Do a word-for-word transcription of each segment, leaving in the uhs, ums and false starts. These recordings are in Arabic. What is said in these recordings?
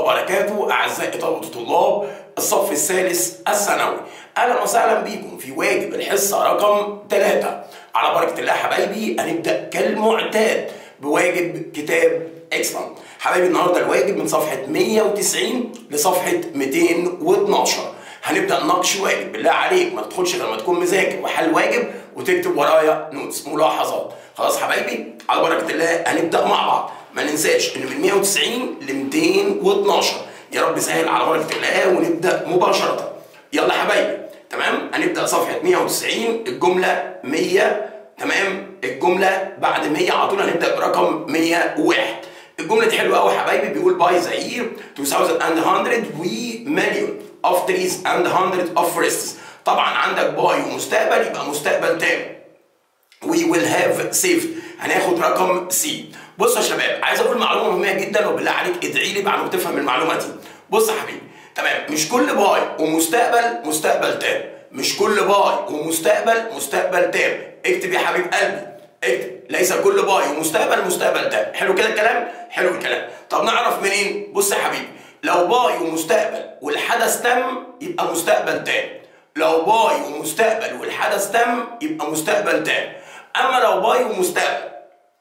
وبركاته. أعزائي طلبة وطلاب الصف الثالث الثانوي، أهلا وسهلا بيكم في واجب الحصة رقم ثلاثة. على بركة الله حبايبي هنبدأ كالمعتاد بواجب كتاب اكسلنت. حبايبي النهارده الواجب من صفحة مية وتسعين لصفحة ميتين واتناشر. هنبدأ نناقش واجب، بالله عليك ما تدخلش غير ما تكون مذاكر وحل واجب وتكتب ورايا نوتس ملاحظات. خلاص حبايبي على بركة الله هنبدأ مع بعض. ما ننساش ان من مية وتسعين ل ميتين واتناشر. يا رب سهل على بركة الله ونبدأ مباشرة. يلا حبايبي تمام، هنبدأ صفحة مية وتسعين الجملة مية. تمام، الجملة بعد مية على طول هنبدأ برقم مية وواحد. الجملة دي حلوة قوي حبايبي، بيقول باي ذا يير two thousand one hundred we million of trees and hundred of forests. طبعا عندك باي ومستقبل يبقى مستقبل تام. we will have saved، هناخد رقم سي. بص يا شباب، عايز اقول معلومة مهمة جدا وبالله عليك ادعي لي بعد ما تفهم المعلومة دي. بص يا حبيبي تمام، مش كل باي ومستقبل مستقبل تام، مش كل باي ومستقبل مستقبل تام. اكتب يا حبيب قلبي، اكتب ليس كل باي ومستقبل مستقبل تام. حلو كده الكلام؟ حلو الكلام. طب نعرف منين؟ بص يا حبيبي، لو باي ومستقبل والحدث تم يبقى مستقبل تام. لو باي ومستقبل والحدث تم يبقى مستقبل تام. اما لو باي ومستقبل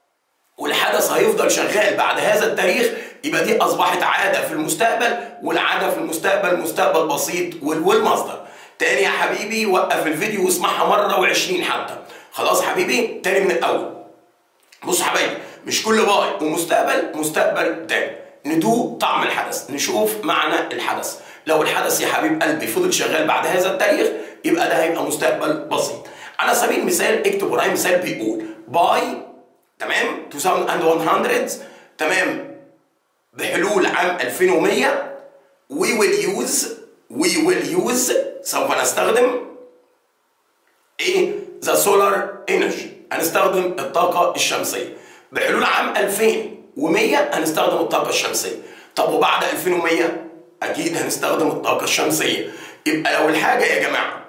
والحدث هيفضل شغال بعد هذا التاريخ يبقى دي اصبحت عاده في المستقبل، والعاده في المستقبل مستقبل بسيط والمصدر. تاني يا حبيبي وقف الفيديو واسمعها مره وعشرين حتى. خلاص حبيبي تاني من الاول. بص حبايبي، مش كل باي ومستقبل مستقبل تاني. ندوق طعم الحدث، نشوف معنى الحدث. لو الحدث يا حبيب قلبي فضل شغال بعد هذا التاريخ يبقى ده هيبقى مستقبل بسيط. على سبيل المثال اكتب ورايا مثال بيقول باي تمام two thousand one hundred تمام بحلول عام ألفين ومية we will use we will use سوف نستخدم ايه ذا سولار انرجي، هنستخدم الطاقة الشمسية. بحلول عام ألفين ومية هنستخدم الطاقة الشمسية. طب وبعد ألفين ومية أكيد هنستخدم الطاقة الشمسية. يبقى لو الحاجة يا جماعة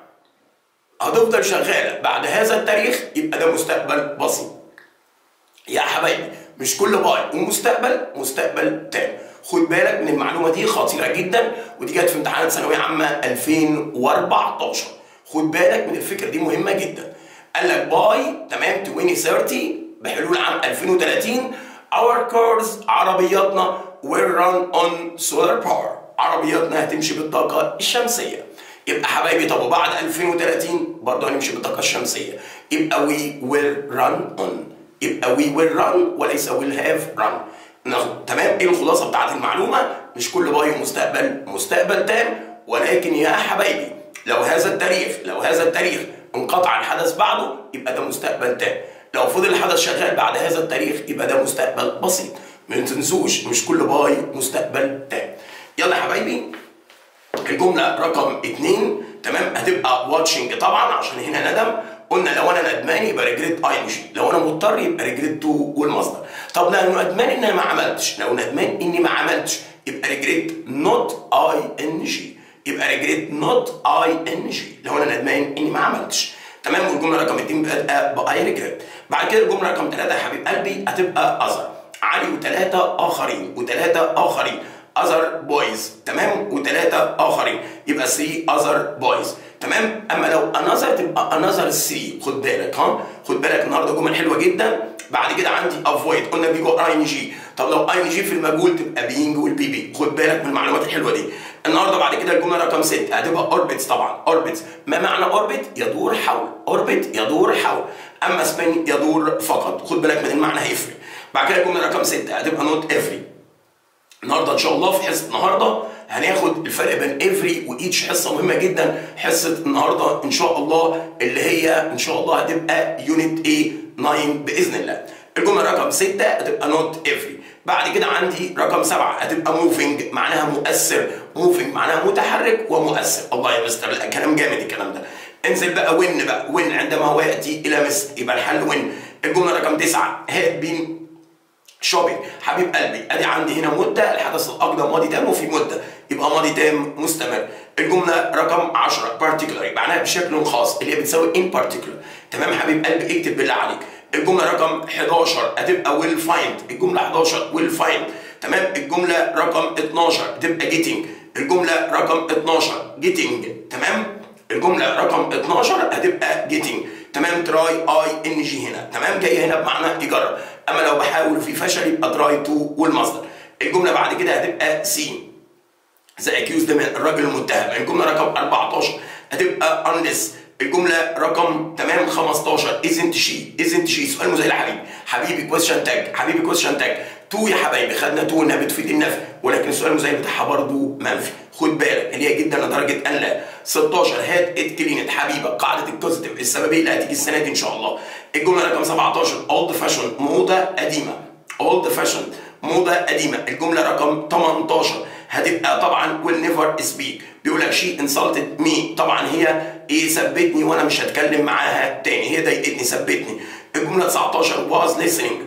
هتفضل شغالة بعد هذا التاريخ يبقى ده مستقبل بسيط. يا حبايبي مش كل باي ومستقبل مستقبل تام. خد بالك من المعلومة دي خطيرة جدا، ودي جت في امتحانات ثانوية عامة ألفين وأربعتاشر. خد بالك من الفكرة دي مهمة جدا. قال لك باي تمام ألفين وثلاثين بحلول عام ألفين وثلاثين our cars عربياتنا will run on solar power، عربياتنا هتمشي بالطاقة الشمسية. يبقى حبايبي طب وبعد ألفين وثلاثين برضه هنمشي بالطاقة الشمسية. يبقى we will run on، يبقى we will run وليس will have run. تمام، ايه الخلاصة بتاعت المعلومة؟ مش كل باي ومستقبل مستقبل تام، ولكن يا حبايبي لو هذا التاريخ لو هذا التاريخ انقطع الحدث بعده يبقى ده مستقبل تام. لو فضل الحدث شغال بعد هذا التاريخ يبقى ده مستقبل بسيط. ما تنسوش مش كل باي مستقبل تام. يلا يا حبايبي الجملة رقم اتنين تمام هتبقى واتشنج طبعا عشان هنا ندم. قلنا لو انا ندمان يبقى ريجريت اي ان جي، لو انا مضطر يبقى ريجريت تو والمصدر. طب لو ندمان ان انا ما عملتش، لو ندمان اني ما عملتش يبقى ريجريت نوت اي ان جي، يبقى ريجريت نوت اي ان جي لو انا ندمان اني ما عملتش. تمام، والجمله رقم اتنين بتبقى باي ريجريت. بعد كده الجمله رقم ثلاثة يا حبيب قلبي هتبقى اذر، علي وثلاثه اخرين وثلاثه اخرين اذر بويز تمام وثلاثه اخرين يبقى ثلاثة اذر بويز. تمام، اما لو انذر تبقى انذر ثلاثة. خد بالك ها، خد بالك النهارده جمل حلوه جدا. بعد كده عندي افويد قلنا بيجو اي ان جي. طب لو اي ان جي في المجهول تبقى بينج والبي بي. خد بالك من المعلومات الحلوه دي. النهارده بعد كده الجمله رقم ستة هتبقى اوربتس. طبعا اوربتس ما معنى اوربت؟ يدور حول. اوربت يدور حول، اما سبين يدور فقط. خد بالك من المعنى هيفرق. بعد كده الجمله رقم ستة هتبقى نوت افري. النهارده ان شاء الله في حصه النهارده هناخد الفرق بين افري وايتش، حصه مهمه جدا. حصه النهارده ان شاء الله اللي هي ان شاء الله هتبقى يونت ايه تسعة باذن الله. الجمله رقم ستة هتبقى نوت افري. بعد كده عندي رقم سبعة هتبقى موفينج، معناها مؤثر. موفينج معناها متحرك ومؤثر. الله يا مستر، لا كلام جامد الكلام ده. انزل بقى وين بقى وين عندما هو ياتي الى مصر يبقى الحل وين. الجمله رقم تسعة هاد بين شوبينج. حبيب قلبي ادي عندي هنا مده، الحدث الاقدم ماضي تام وفي مده يبقى ماضي تام مستمر. الجمله رقم عشرة بارتيكولار معناها بشكل خاص اللي هي بتساوي ان بارتيكولار. تمام حبيب قلبي، اكتب بالله عليك. الجمله رقم حداشر هتبقى ويل فايند. الجمله حداشر ويل فايند تمام. الجمله رقم اتناشر تبقى جيتنج. الجمله رقم اتناشر جيتنج. تمام. الجمله رقم اتناشر هتبقى جيتنج. تمام. تراي اي ان جي هنا. تمام. جايه هنا بمعنى يجرب، اما لو بحاول في فشل يبقى تراي تو والمصدر. الجمله بعد كده هتبقى سي ذا اكيوزد مان، الراجل المتهم. الجمله رقم اربعتاشر هتبقى انليس. الجمله رقم تمام خمستاشر ازنت شي. ازنت شي سؤال مزايل حبيبي. حبيبي كويشن تاج. حبيبي كويشن تاج. تو يا حبايبي خدنا تو انها بتفيد النفي، ولكن السؤال المزايل بتاعها برضه منفي. خد بالك اللي هي جدا لدرجه ان لا. ستاشر هات ات كلينت. حبيبه قاعده الكوزيتيف السببيه اللي هتيجي السنه دي ان شاء الله. الجمله رقم سبعتاشر اولد فاشن، موضه قديمه. اولد فاشن موضه قديمه. الجمله رقم تمنتاشر هتبقى طبعا will never speak. بيقول لك شي insulted me. طبعا هي ايه؟ سبتني وانا مش هتكلم معاها تاني، هي ضايقتني سبتني. الجمله تسعتاشر was listening،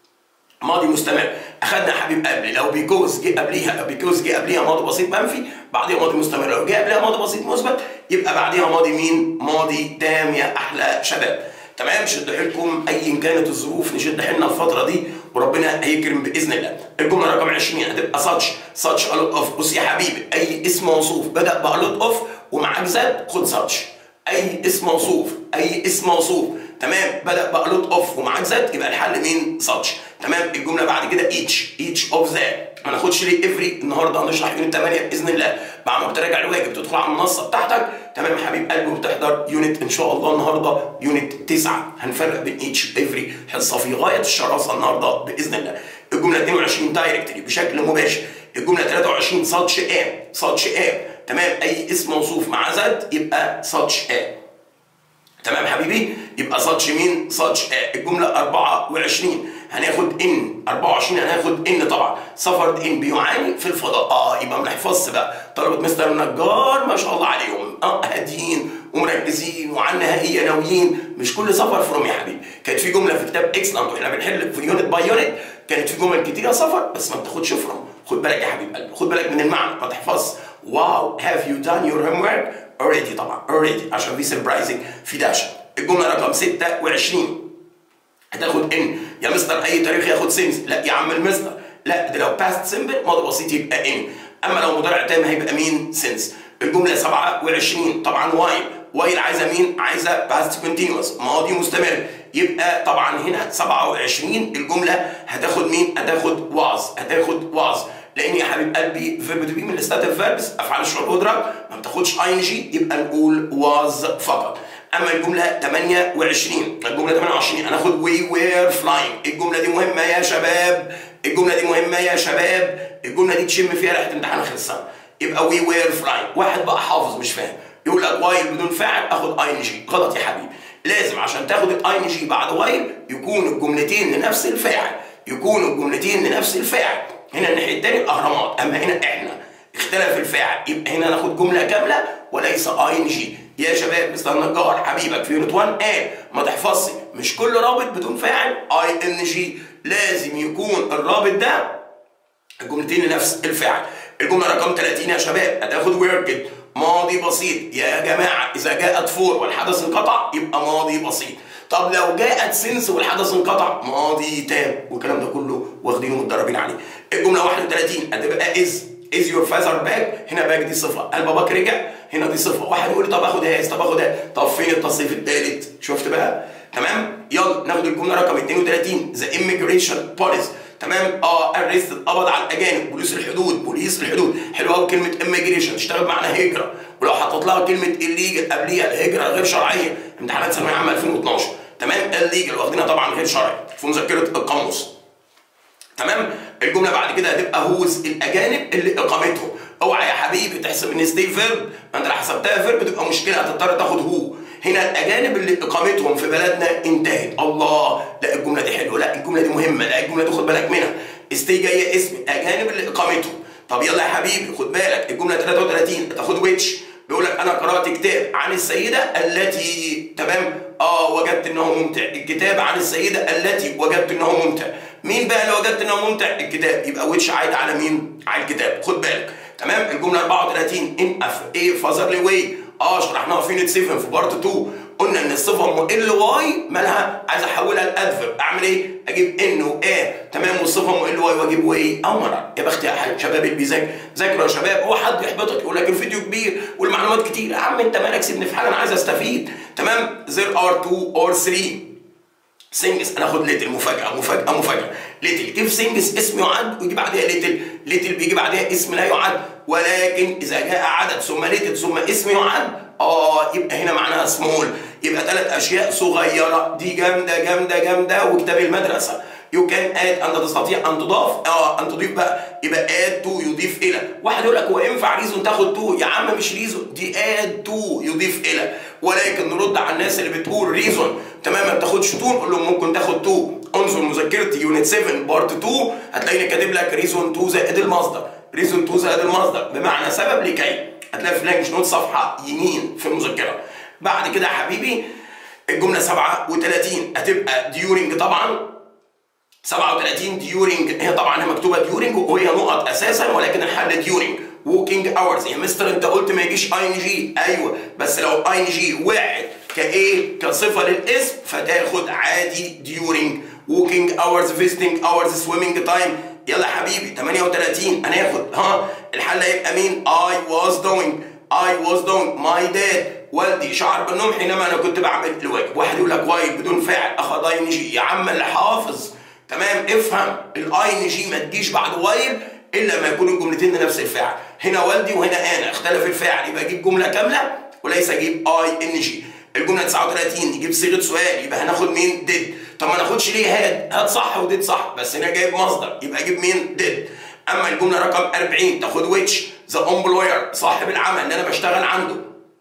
ماضي مستمر. اخدنا حبيب قبلي لو بيكوز جه قبليها، بيكوز جه قبليها ماضي بسيط منفي، بعديها ماضي مستمر. لو جه قبلها ماضي بسيط مثبت يبقى بعديها ماضي مين؟ ماضي تام يا احلى شباب. تمام. شد حيلكم ايا كانت الظروف، نشد حيلنا الفتره دي وربنا هيكرم باذن الله. الجمله رقم عشرين هتبقى such such a lot of. بص يا حبيبي اي اسم موصوف بدا ب a lot of ومعاك زاد خد such. اي اسم موصوف اي اسم موصوف تمام بدا ب a lot of ومعاك زاد يبقى الحل مين؟ such. تمام. الجمله بعد كده each each of that. ما ناخدش ليه افري. النهارده هنشرح يونت تمانية باذن الله. بعد ما بتراجع الواجب تدخل على المنصه بتاعتك تمام يا حبيب قلبي وبتحضر يونت ان شاء الله النهارده يونت تسعة. هنفرق بين ايتش افري، حصه في غايه الشراسه النهارده باذن الله. الجمله اتنين وعشرين دايركتلي بشكل مباشر. الجمله تلاتة وعشرين ساتش ام. ساتش ام تمام. اي اسم موصوف مع زد يبقى ساتش ام. تمام حبيبي. يبقى ساتش مين؟ ساتش ام. الجمله اربعة وعشرين هناخد ان. اربعة وعشرين هناخد ان طبعا. سفرد ان بيعاني في الفضاء. اه يبقى ما نحفظش بقى. طلبه مستر النجار ما شاء الله عليهم اه هاديين ومركزين وعلى النهائيه ناويين. مش كل سفر فروم يا حبيبي. كانت في جمله في كتاب اكسلنت واحنا بنحل في يونت باي يونت كانت في جمل كتيره سفر بس ما بتاخدش فروم. خد بالك يا حبيب قلبي، خد بالك من المعنى ما تحفظش. واو هاف يو دان يور هوم ورك اوريدي. طبعا اوريدي عشان في سربرايزنج في داش. الجمله رقم ستة وعشرين هتاخد ان. يا مستر اي تاريخ ياخد سينس. لا يا عم المستر، لا ده لو باست سمبل ماضي بسيط يبقى ان، اما لو مضارع تام هيبقى مين؟ سينس. الجمله سبعة وعشرين طبعا وايل. وايل عايزه مين؟ عايزه باست كونتينوس ماضي مستمر. يبقى طبعا هنا سبعة وعشرين الجمله هتاخد مين؟ هتاخد واز. هتاخد واز لان يا حبيب قلبي فيرب تو بي من الستاتيف فيربس افعال الشعور والادراك ما بتاخدش اي ان جي يبقى نقول واز فقط. اما الجمله تمانية وعشرين الجمله تمانية وعشرين هناخد وي وير فلاينج. الجمله دي مهمه يا شباب. الجمله دي مهمه يا شباب. الجمله دي تشم فيها ريحه امتحان اخر السنه. يبقى وي وير فلاينج. واحد بقى حافظ مش فاهم يقول لك وايل بدون فاعل اخد اي ان جي. غلط يا حبيبي. لازم عشان تاخد الاي ان جي بعد وايل يكون الجملتين لنفس الفاعل. يكونوا الجملتين لنفس الفاعل. هنا الناحيه الثانيه الاهرامات، اما هنا احنا اختلف الفاعل يبقى هنا ناخد جمله كامله وليس اي ان جي. يا شباب مستر النجار حبيبك في يونت واحد قال ما تحفظش مش كل رابط بدون فاعل اي ان جي، لازم يكون الرابط ده الجملتين لنفس الفاعل. الجمله رقم تلاتين يا شباب هتاخد ويركد ماضي بسيط. يا جماعه اذا جاءت فور والحدث انقطع يبقى ماضي بسيط. طب لو جاءت سنس والحدث انقطع ماضي تام، والكلام ده كله واخدينه متدربين عليه. الجمله واحد وتلاتين هتبقى از. از يور فازر باك. هنا باك دي صفه، قال باباك رجع هنا دي صفه. واحد يقول لي طب اخد هاز طب اخد هاز. طب فين التصريف الثالث؟ شفت بقى؟ تمام. يلا ناخد الجمله رقم اتنين وتلاتين ذا ايميجريشن بوليس. تمام. اه ارستد قبض على الاجانب. بوليس الحدود. بوليس الحدود حلوه قوي كلمه ايميجريشن تشتغل معانا هجره، ولو حطيت لها كلمه الليجل قبليها الهجره غير شرعيه. امتحانات ثانويه عامه ألفين واتناشر. تمام. الليجل واخدينها طبعا غير شرعي في مذكره القاموس. تمام. الجمله بعد كده هتبقى هوز الاجانب اللي اقامتهم. اوعى يا حبيبي تحسب ان ستي فيرب، ما انت لو حسبتها فيرب تبقى مشكله هتضطر تاخد هو. هنا الاجانب اللي اقامتهم في بلدنا انتهت. الله لا الجمله دي حلوه، لا الجمله دي مهمه، لا الجمله دي خد بالك منها. ستي جايه اسم اجانب اللي اقامتهم. طب يلا يا حبيبي خد بالك الجمله تلاتة وتلاتين هتاخد ويتش. بيقول لك انا قرات كتاب عن السيده التي. تمام. اه وجدت انه ممتع. الكتاب عن السيده التي وجدت انه ممتع. مين بقى اللي وجدت انه ممتع؟ الكتاب. يبقى ويتش عايد على مين؟ على الكتاب. خد بالك. تمام. الجمله اربعة وتلاتين ان اف ايه فازرلي واي. اه شرحناها في يونت سبعة في بارت اتنين. قلنا ان الصفه ام ال واي مالها عايز احولها لادفرب، اعمل ايه؟ اجيب ان واه تمام والصفه ام ال واي واجيب واي امر. يا بختي يا شباب اللي بيذاكر ذاكروا يا شباب. هو حد يحبطك يقول لك الفيديو كبير والمعلومات كتير، يا عم انت مالك سيبني في حاجه انا عايز استفيد. تمام. there are two or three things. انا اخد ليتل مفاجاه مفاجاه مفاجاه. ليتل if things اسم يعد ويجي بعدها ليتل، ليتل بيجي بعدها اسم لا يعد، ولكن اذا جاء عدد ثم ليتل ثم اسم يعد اه يبقى هنا معناها سمول. يبقى ثلاث اشياء صغيره. دي جامده جامده جامده وكتاب المدرسه. يو كان اد انت تستطيع ان تضاف اه ان تضيف بقى يبقى اد تو يضيف الى. واحد يقول لك هو ينفع ريزون تاخد تو؟ يا عم مش ريزون، دي اد تو يضيف الى. ولكن نرد على الناس اللي بتقول ريزون تمام ما بتاخدش تو، نقول لهم ممكن تاخد تو. انظر مذكرتي يونت سبعة بارت اتنين هتلاقيني كاتب لك ريزون تو زائد المصدر، ريزون تو زائد المصدر بمعنى سبب لكي. هتلاقي في لانجوج نوت صفحه يمين في المذكره. بعد كده يا حبيبي الجمله سبعة وثلاثين هتبقى ديورنج طبعا. سبعة وثلاثين ديورنج هي طبعا هي مكتوبه ديورنج وهي نقط اساسا ولكن الحل ديورنج. ووكينج اورز يا مستر انت قلت ما يجيش اي ان جي. ايوه بس لو اي ان جي وقعت كايه كصفه للاسم فتاخد عادي ديورنج. ووكينج اورز فيزيتنج اورز سويمنج تايم. يلا يا حبيبي ثمانية وثلاثين هناخد ها الحل هيبقى مين؟ I was doing I was doing my dad. والدي شعر بالنوم حينما انا كنت بعمل الواجب. واحد يقول لك واي بدون فاعل اخذ اي ان جي. يا عم اللي حافظ تمام افهم الاي ان جي ما تجيش بعد وايل الا ما يكون الجملتين نفس الفاعل. هنا والدي وهنا انا اختلف الفاعل يبقى اجيب جمله كامله وليس اجيب اي ان جي. الجمله تسعة وثلاثين نجيب صيغه سؤال يبقى هناخد مين؟ ديد. طب ما ناخدش ليه هاد؟ هاد صح وديد صح بس هنا جايب مصدر يبقى اجيب مين؟ ديد. اما الجمله رقم أربعين تاخد ويتش ذا امبلوير صاحب العمل اللي انا بشتغل عنده.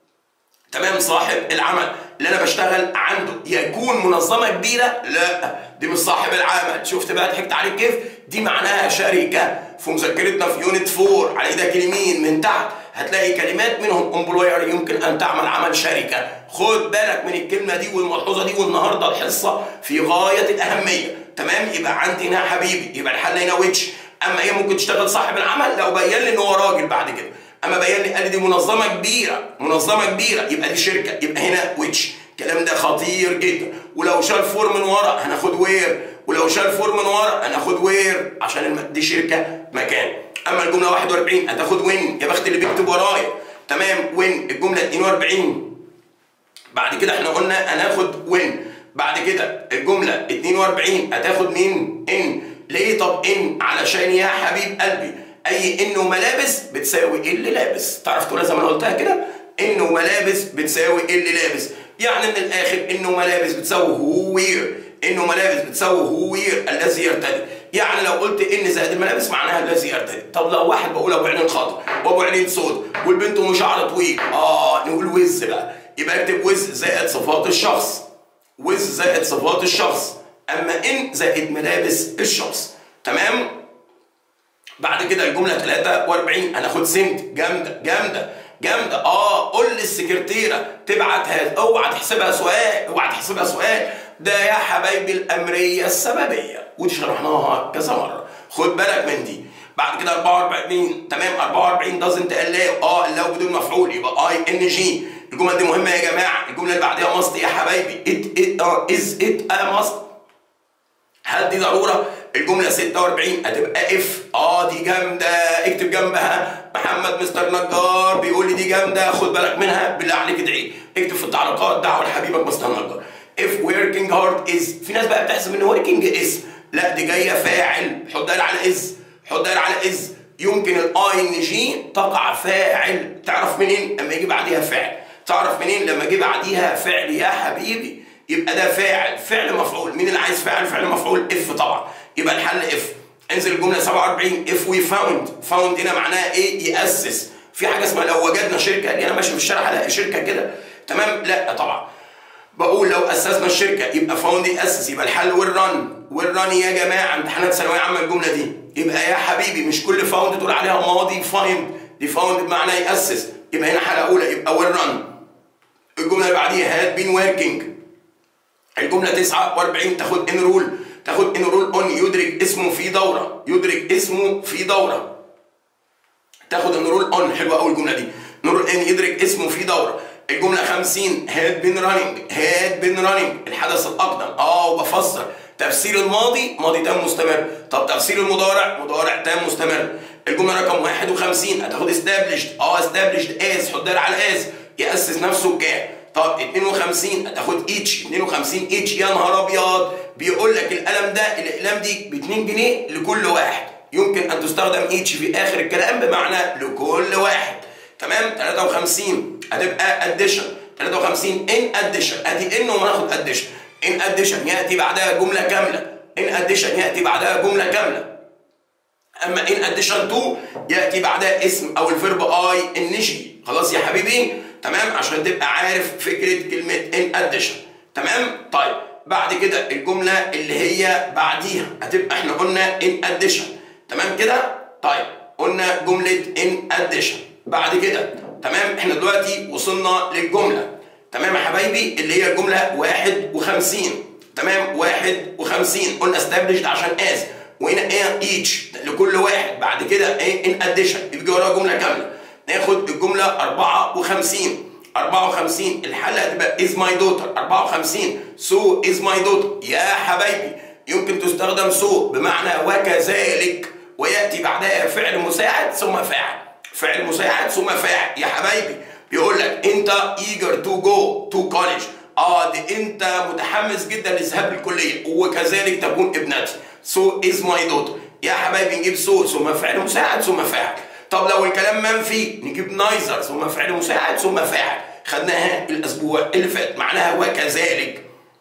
تمام صاحب العمل اللي انا بشتغل عنده يكون منظمه كبيره؟ لا دي مش صاحب العمل. شفت بقى ضحكت عليك كيف؟ دي معناها شركه. في مذكرتنا في يونت أربعة على ايدك اليمين من تحت هتلاقي كلمات منهم امبلوير يمكن ان تعمل عمل شركه. خد بالك من الكلمه دي والملحوظه دي والنهارده الحصه في غايه الاهميه. تمام يبقى عندي هنا حبيبي يبقى الحل هنا ويتش. اما هي ممكن تشتغل صاحب العمل لو بين لي ان هو راجل بعد كده. اما بين لي قال لي دي منظمه كبيره منظمه كبيره يبقى دي شركه يبقى هنا ويتش. الكلام ده خطير جدا. ولو شال فور من ورا هناخد وير ولو شال فور من ورا هناخد وير عشان دي شركه مكان. اما الجمله واحد وأربعين هتاخد وين. يا بخت اللي بيكتب ورايا. تمام وين. الجمله اثنين وأربعين بعد كده احنا قلنا هناخد وين. بعد كده الجمله اثنين وأربعين هتاخد مين؟ ان. ليه طب ان؟ علشان يا حبيب قلبي اي ان وملابس بتساوي اللي لابس. تعرف تقولها زي ما انا قلتها كده؟ ان وملابس بتساوي اللي لابس. يعني من الاخر ان وملابس بتساوي هو وير. ان وملابس بتساوي هو وير الذي يرتدي. يعني لو قلت ان زائد الملابس معناها الذي يرتدي. طب لو واحد بقول ابو عينين خضر وابو عينين سود والبنت ام شعر طويل اه نقول وز بقى. يبقى اكتب وز زائد صفات الشخص. وز زائد صفات الشخص. اما ان زائد ملابس الشخص. تمام. بعد كده الجمله ثلاثة وأربعين هناخد سنت. جامده جامده جامده. اه قول للسكرتيره تبعت هذا. اوعى تحسبها سؤال اوعى تحسبها سؤال. ده يا حبايبي الامريه السببيه ودي شرحناها كذا مره. خد بالك من دي. بعد كده أربعة وأربعين تمام أربعة وأربعين دازنت allow اه allow بدون مفعول يبقى اي ان جي. الجمله دي مهمه يا جماعه. الجمله اللي بعديها ماست يا حبايبي. ات ات اه از ات ا ماست. هل دي ضروره؟ الجمله ستة وأربعين هتبقى اف. اه دي جامده. اكتب جنبها محمد مستر نجار بيقول لي دي جامده خد بالك منها بالله عليك ادعي. اكتب في التعليقات دعوه لحبيبك مستر نجار. if working hard is. في ناس بقى بتحسب ان working is لا دي جايه فاعل. حط دايره على is. حط دايره على is. يمكن الاي ان جي تقع فاعل. تعرف منين؟ اما يجي بعديها فعل. تعرف منين؟ لما يجي بعديها فعل يا حبيبي يبقى ده فاعل. فعل مفعول. مين اللي عايز فاعل؟ فعل مفعول اف طبعا. يبقى الحل اف. انزل الجمله سبعة وأربعين if we found. found هنا معناها ايه؟ يأسس. في حاجه اسمها لو وجدنا شركه. اللي انا ماشي في الشارع الاقي شركه كده تمام؟ لا طبعا. بقول لو اسسنا الشركه يبقى فاوند ياسس. يبقى الحل والرن. والرن يا جماعه امتحانات ثانويه عامه الجمله دي. يبقى يا حبيبي مش كل فاوند تقول عليها ماضي فايند. دي فاوند بمعنى ياسس. يبقى هنا حاله اولى يبقى والرن. الجمله اللي بعديها هاد بين وركينج. الجمله تسعة وأربعين تاخد ان رول. تاخد ان رول اون يدرك اسمه في دوره. يدرك اسمه في دوره. تاخد ان رول اون. حلوه قوي الجمله دي. نور ان يدرك اسمه في دوره. الجمله خمسين had been running had been running الحدث الاقدم. اه وبفسر تفسير الماضي ماضي تام مستمر. طب تفسير المضارع مضارع تام مستمر. الجمله رقم واحد وخمسين هتاخد established. اه established as حط دال على as يأسس نفسه بكام. طب اتنين وخمسين هتاخد each اتنين وخمسين each. يا نهار ابيض بيقول لك القلم ده الاقلام دي ب اتنين جنيه لكل واحد. يمكن ان تستخدم each في اخر الكلام بمعنى لكل واحد. تمام. تلاتة وخمسين هتبقى addition. تلاتة وخمسين in addition ادي ان وهناخد addition. in addition ياتي بعدها جمله كامله. in addition ياتي بعدها جمله كامله. اما in addition to ياتي بعدها اسم او الفيرب اي انيشي. خلاص يا حبيبي. تمام عشان تبقى عارف فكره كلمه in addition. تمام. طيب بعد كده الجمله اللي هي بعديها هتبقى احنا قلنا in addition. تمام كده. طيب قلنا جمله in addition. بعد كده تمام احنا دلوقتي وصلنا للجمله. تمام يا حبايبي اللي هي الجمله واحد وخمسين. تمام واحد وخمسين قلنا established عشان as وهنا ايه each لكل واحد. بعد كده ايه in addition يبقى وراها جمله كامله. ناخد الجمله اربعة وخمسين. اربعة وخمسين الحل هتبقى is my daughter. اربعة وخمسين so is my daughter. يا حبايبي يمكن تستخدم so بمعنى وكذلك وياتي بعدها فعل مساعد ثم فاعل. فعل مساعد ثم فاعل يا حبايبي. بيقول لك انت eager to go to college. اه دي انت متحمس جدا للذهاب للكليه وكذلك تكون ابنتي. so is my daughter. يا حبايبي نجيب so ثم فعل مساعد ثم فاعل. طب لو الكلام منفي نجيب neither ثم فعل مساعد ثم فاعل. خدناها الاسبوع اللي فات معناها وكذلك.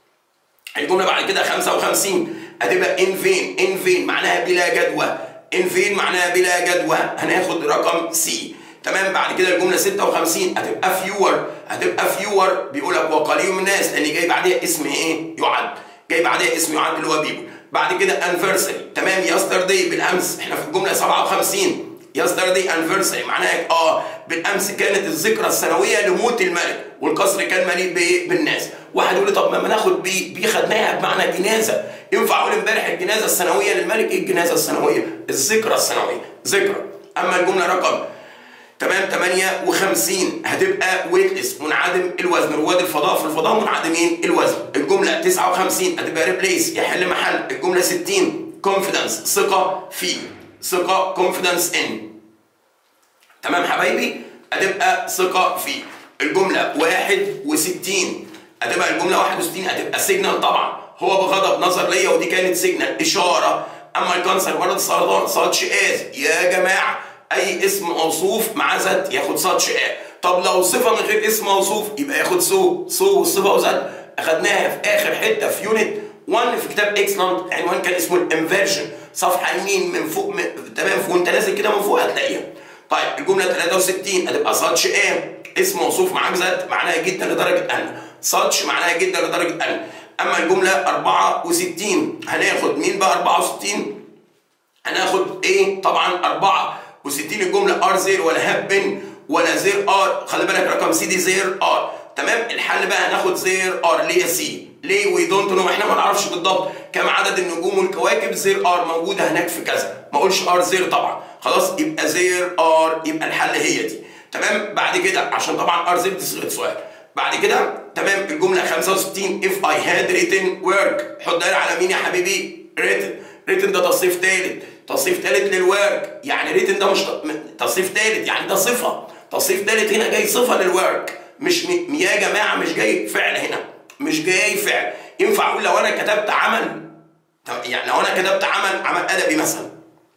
الجمله بعد كده خمسة وخمسين هتبقى in vain. in vain معناها بلا جدوى. in vain معناها بلا جدوى. هناخد رقم سي. تمام. بعد كده الجمله ستة وخمسين هتبقى fewer. هتبقى fewer بيقول لك وقليل من الناس لان جاي بعدها اسم ايه؟ يعد. جاي بعدها اسم يعد اللي هو بيبو. بعد كده anniversary. تمام. yesterday بالامس. احنا في الجمله سبعة وخمسين yesterday anniversary معناها اه بالامس كانت الذكرى السنويه لموت الملك والقصر كان مليء بايه؟ بالناس. واحد يقول لي طب ما ناخد بي بي خدناها بمعنى جنازه. ينفع اقول امبارح الجنازه السنويه للملك؟ ايه الجنازه السنويه؟ الذكرى السنويه. ذكرى. اما الجمله رقم تمام تمانية وخمسين هتبقى ويتلس منعدم الوزن. رواد الفضاء في الفضاء منعدمين الوزن. الجمله تسعة وخمسين هتبقى ريبليس يحل محل. الجمله ستين كونفيدنس ثقه في. ثقه كونفيدنس ان. تمام حبايبي هتبقى ثقه في. الجمله واحد وستين هتبقى الجمله واحد وستين هتبقى سيجنال. طبعا هو بغضب نظر ليا ودي كانت سيجنال اشاره. اما الكانسر مرض السرطان ساتش از. يا جماعه اي اسم موصوف مع ذات ياخد ساتش از. طب لو صفه من غير اسم موصوف يبقى ياخد سو. سو والصفه وذات اخدناها في اخر حته في يونت واحد في كتاب اكسلانت. عنوان كان اسمه الانفيرجن. صفحه يمين من فوق م... تمام وانت نازل كده من فوق هتلاقيها. طيب الجمله تلاتة وستين هتبقى ساتش ام اسم موصوف معاك ذات معناها جدا لدرجه ان. ساتش معناها جدا لدرجه ان. اما الجمله اربعة وستين هناخد مين بقى؟ اربعة وستين هناخد ايه؟ طبعا اربعة وستين الجمله ار زير ولا هاب بن ولا زير ار. خلي بالك رقم سي دي زير ار. تمام. الحل بقى هناخد زير ار. ليه يا سي؟ ليه وي دونت نو؟ احنا ما نعرفش بالضبط كم عدد النجوم والكواكب. زير ار موجوده هناك في كذا. ما اقولش ار زير طبعا. خلاص يبقى زير ار. يبقى الحل هي دي. تمام. بعد كده عشان طبعا ار زير دي صيغه سؤال. بعد كده تمام الجمله خمسة وستين if I had written work. حط دايره على مين يا حبيبي؟ written. written ده تصريف ثالث. تصريف ثالث للورك. يعني written ده مش تصريف ثالث يعني ده صفه. تصريف ثالث هنا جاي صفه للورك. مش م... يا جماعه مش جاي فعل هنا. مش جاي فعل. ينفع اقول لو انا كتبت عمل يعني لو انا كتبت عمل عمل ادبي مثلا.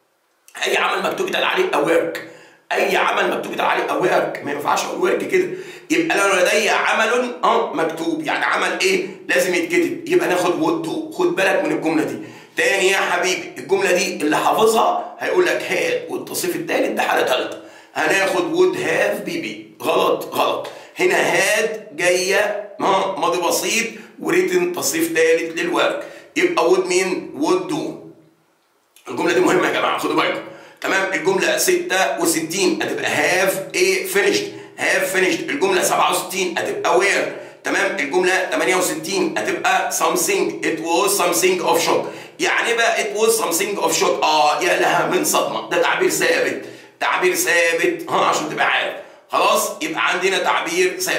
اي عمل مكتوب يتقال عليه اورك. اي عمل مكتوب يتقال عليه اورك. ما ينفعش اقول ورك كده. يبقى لو لدي عمل اه مكتوب يعني عمل ايه لازم يتكتب. يبقى ناخد وود. خد بالك من الجمله دي تاني يا حبيبي. الجمله دي اللي حافظها هيقول لك هاد والتصريف الثالث ده حاله ثالثه. هناخد وود هاف بيبي. غلط غلط. هنا هاد جايه ماضي بسيط وريتن تصريف ثالث للورك. يبقى وود مين؟ وود دو. الجمله دي مهمه يا جماعه خدوا بالكم. تمام. الجمله ستة وستين هتبقى هاف ايه فينيشد. هاف فينيشد. الجمله سبعة وستين هتبقى وير. تمام. الجمله تمانية وستين هتبقى something it was something of shock. يعني بقى it was something of shock. اه يا لها من صدمه. ده تعبير ثابت. تعبير ثابت ها عشان تبقى عارف. خلاص يبقى عندنا تعبير ثابت.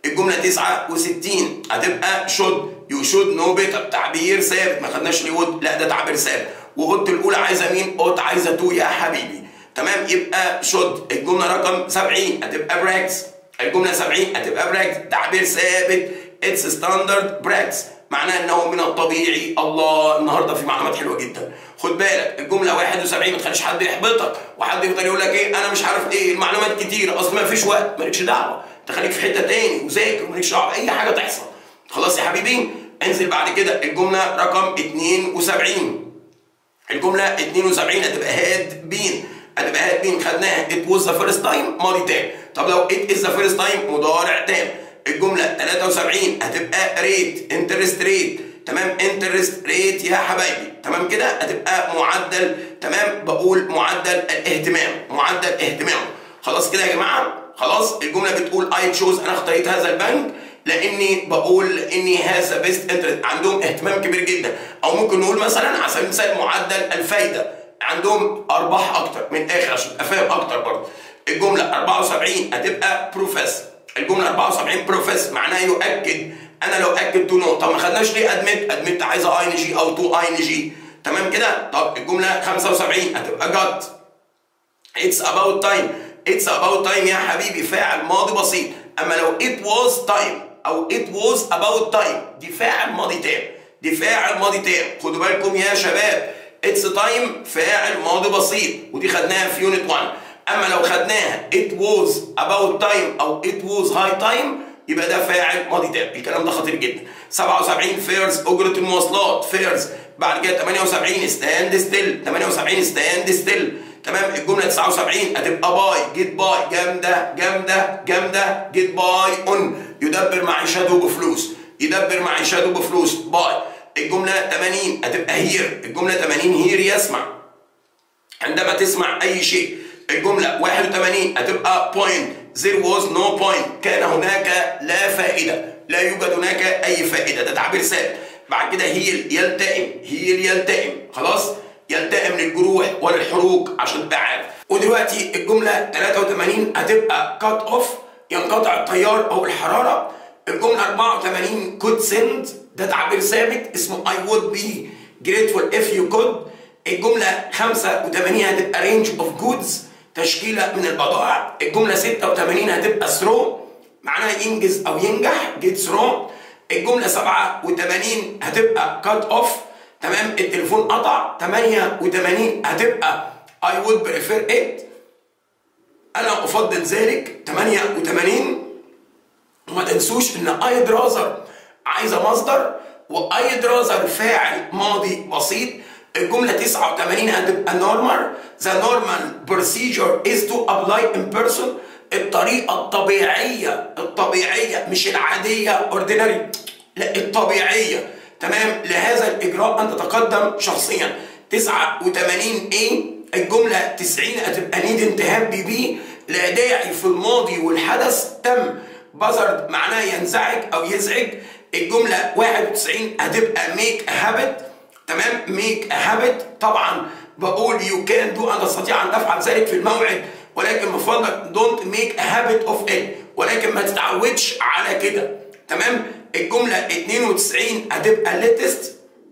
الجمله تسعة وستين هتبقى شود. يو شود نو بيتر، تعبير ثابت، ما خدناش ليه وود، لا ده تعبير ثابت. وقلت الاولى عايزه مين؟ قلت عايزه تو يا حبيبي. تمام، يبقى شود. الجمله رقم سبعين هتبقى براكتس. الجمله سبعين هتبقى براكتس، تعبير ثابت، اتس ستاندرد براكتس، معناه انه من الطبيعي. الله، النهارده في معلومات حلوه جدا. خد بالك الجمله واحد وسبعين ما تخليش حد يحبطك وحد يفضل يقول لك ايه انا مش عارف ايه، المعلومات كتيره اصل ما فيش وقت. مالكش دعوه، انت خليك في حته تاني وذاكر ومالكش دعوه باي حاجه تحصل. خلاص يا حبيبي، انزل بعد كده الجمله رقم اتنين وسبعين. الجمله اتنين وسبعين هتبقى هاد بين. هتبقى هاد بين خدناها ات واز ذا فيرست تايم ماضي تام. طب لو ات از ذا فيرست تايم مضارع تام. الجمله تلاتة وسبعين هتبقى ريت، انترست ريت. تمام، انترست ريت يا حبايبي. تمام كده، هتبقى معدل. تمام، بقول معدل الاهتمام، معدل اهتمامه. خلاص كده يا جماعه، خلاص. الجمله بتقول اي تشوز، انا اخترت هذا البنك لاني بقول اني هذا بيست انترست، عندهم اهتمام كبير جدا. او ممكن نقول مثلا على سبيل المثال معدل الفايده، عندهم ارباح اكتر. من الاخر عشان تبقى فاهم اكتر برضه. الجمله اربعة وسبعين هتبقى بروفيس. الجمله اربعة وسبعين بروفيس معناها يؤكد. انا لو اكد تو نو، طب ما خدناش ليه ادمت؟ ادمت عايزه اي ان جي او تو اي ان جي. تمام كده. طب الجمله خمسة وسبعين هتبقى جت. اتس اباوت تايم. اتس اباوت تايم يا حبيبي، فاعل ماضي بسيط. اما لو ات واز تايم او ات واز اباوت تايم دي فاعل ماضي تام، دي فاعل ماضي تام. خدوا بالكم يا شباب، اتس تايم فاعل ماضي بسيط، ودي خدناها في يونت واحد. اما لو خدناها ات واز اباوت تايم او ات واز هاي تايم يبقى ده فاعل ماضي تام. الكلام ده خطير جدا. سبعة وسبعين فيرز، اجره المواصلات فيرز. بعد كده تمانية وسبعين ستاند ستيل، تمانية وسبعين ستاند ستيل. تمام. الجمله تسعة وسبعين هتبقى باي، جيت باي، جامده جامده جامده، جيت باي اون، يدبر معيشته بفلوس، يدبر معيشته بفلوس، باي. الجمله تمانين هتبقى هير. الجمله تمانين هير يسمع، عندما تسمع اي شيء. الجمله واحد وتمانين هتبقى بوينت. there was no point، كان هناك لا فائده، لا يوجد هناك اي فائده، ده تعبير ثابت. بعد كده هيل يلتئم، هيل يلتئم، خلاص، يلتئم للجروح وللحروق عشان تبقى عارف. ودلوقتي الجمله تلاتة وتمانين هتبقى كات اوف، ينقطع التيار او الحراره. الجمله اربعة وتمانين could send، ده تعبير ثابت اسمه I would be grateful if you could. الجمله خمسة وتمانين هتبقى range of goods، تشكيله من البضائع. الجمله ستة وتمانين هتبقى throw، معناها ينجز او ينجح، get through. الجمله سبعة وتمانين هتبقى cut off، تمام، التليفون قطع. تمانية وتمانين هتبقى I would prefer it، انا افضل ذلك. تمانية وتمانين. وما تنسوش ان I'd rather عايزه مصدر، وأيد رازر فاعل ماضي بسيط. الجملة تسعة وتمانين هتبقى normal. The normal procedure is to apply in person. الطريقة الطبيعية، الطبيعية مش العادية ordinary، لا الطبيعية، تمام، لهذا الإجراء أن تتقدم شخصيا. تسعة وتمانين إيه؟ الجملة تسعين هتبقى need انتهاب بي، لا داعي في الماضي والحدث تم. بازرد معناه ينزعج أو يزعج. الجملة واحد وتسعين هتبقى make a habit، تمام، make a habit. طبعا بقول you can do، أن تستطيع أن تفعل ذلك في الموعد، ولكن من فضلك don't make a habit of it، ولكن ما تتعودش على كده، تمام. الجملة اتنين وتسعين هتبقى latest،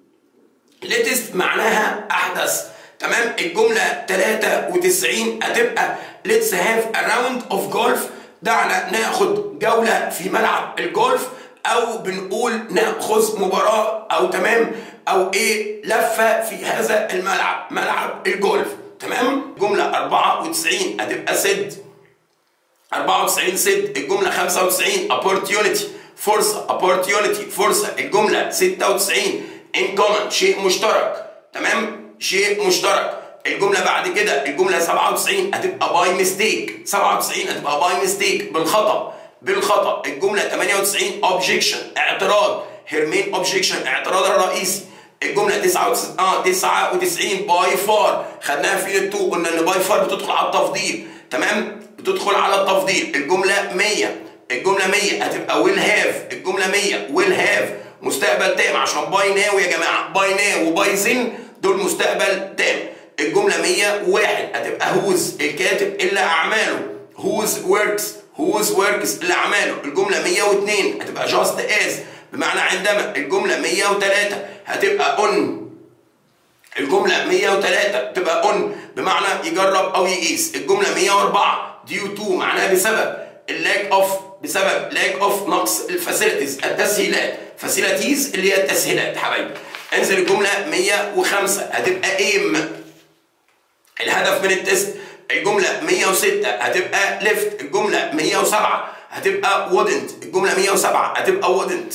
latest معناها أحدث، تمام. الجملة تلاتة وتسعين هتبقى let's have a round of golf، دعنا ناخد جولة في ملعب الجولف، أو بنقول ناخذ مباراة أو تمام أو إيه لفة في هذا الملعب، ملعب الجولف، تمام. الجملة أربعة وتسعين هتبقى سد، أربعة وتسعين سد. الجملة خمسة وتسعين opportunity، فرصة، opportunity فرصة. الجملة ستة وتسعين in common، شيء مشترك، تمام، شيء مشترك. الجملة بعد كده الجملة سبعة وتسعين هتبقى باي ميستيك، سبعة وتسعين هتبقى باي ميستيك بالخطأ، بالخطأ. الجملة تمانية وتسعين objection، اعتراض، هيرمين objection، اعتراض الرئيسي. الجملة تسعة وتسعين باي فار، خدناها في التو، قلنا ان باي فار بتدخل على التفضيل، تمام، بتدخل على التفضيل. الجملة مية، الجملة مية هتبقى ويل هاف، الجملة مية ويل هاف مستقبل تام، عشان باي ناو يا جماعة، باي ناو وباي زين دول مستقبل تام. الجملة مية وواحد هتبقى هوز، الكاتب إلا أعماله، هوز وركس whose works اللي اعماله. الجمله مية واتنين هتبقى just as بمعنى عندما. الجمله مية وتلاتة هتبقى on. الجمله مية وتلاتة تبقى on بمعنى يجرب او يقيس. الجمله مية واربعة due to معناها بسبب. اللاك اوف بسبب لاك اوف نقص الفاسيلتيز التسهيلات. فاسيلتيز اللي هي التسهيلات حبايبي. انزل الجمله مية وخمسة هتبقى ايم الهدف من التست. الجمله مية وستة هتبقى ليفت. الجمله مية وسبعة هتبقى wouldn't. الجمله مية وسبعة هتبقى wouldn't.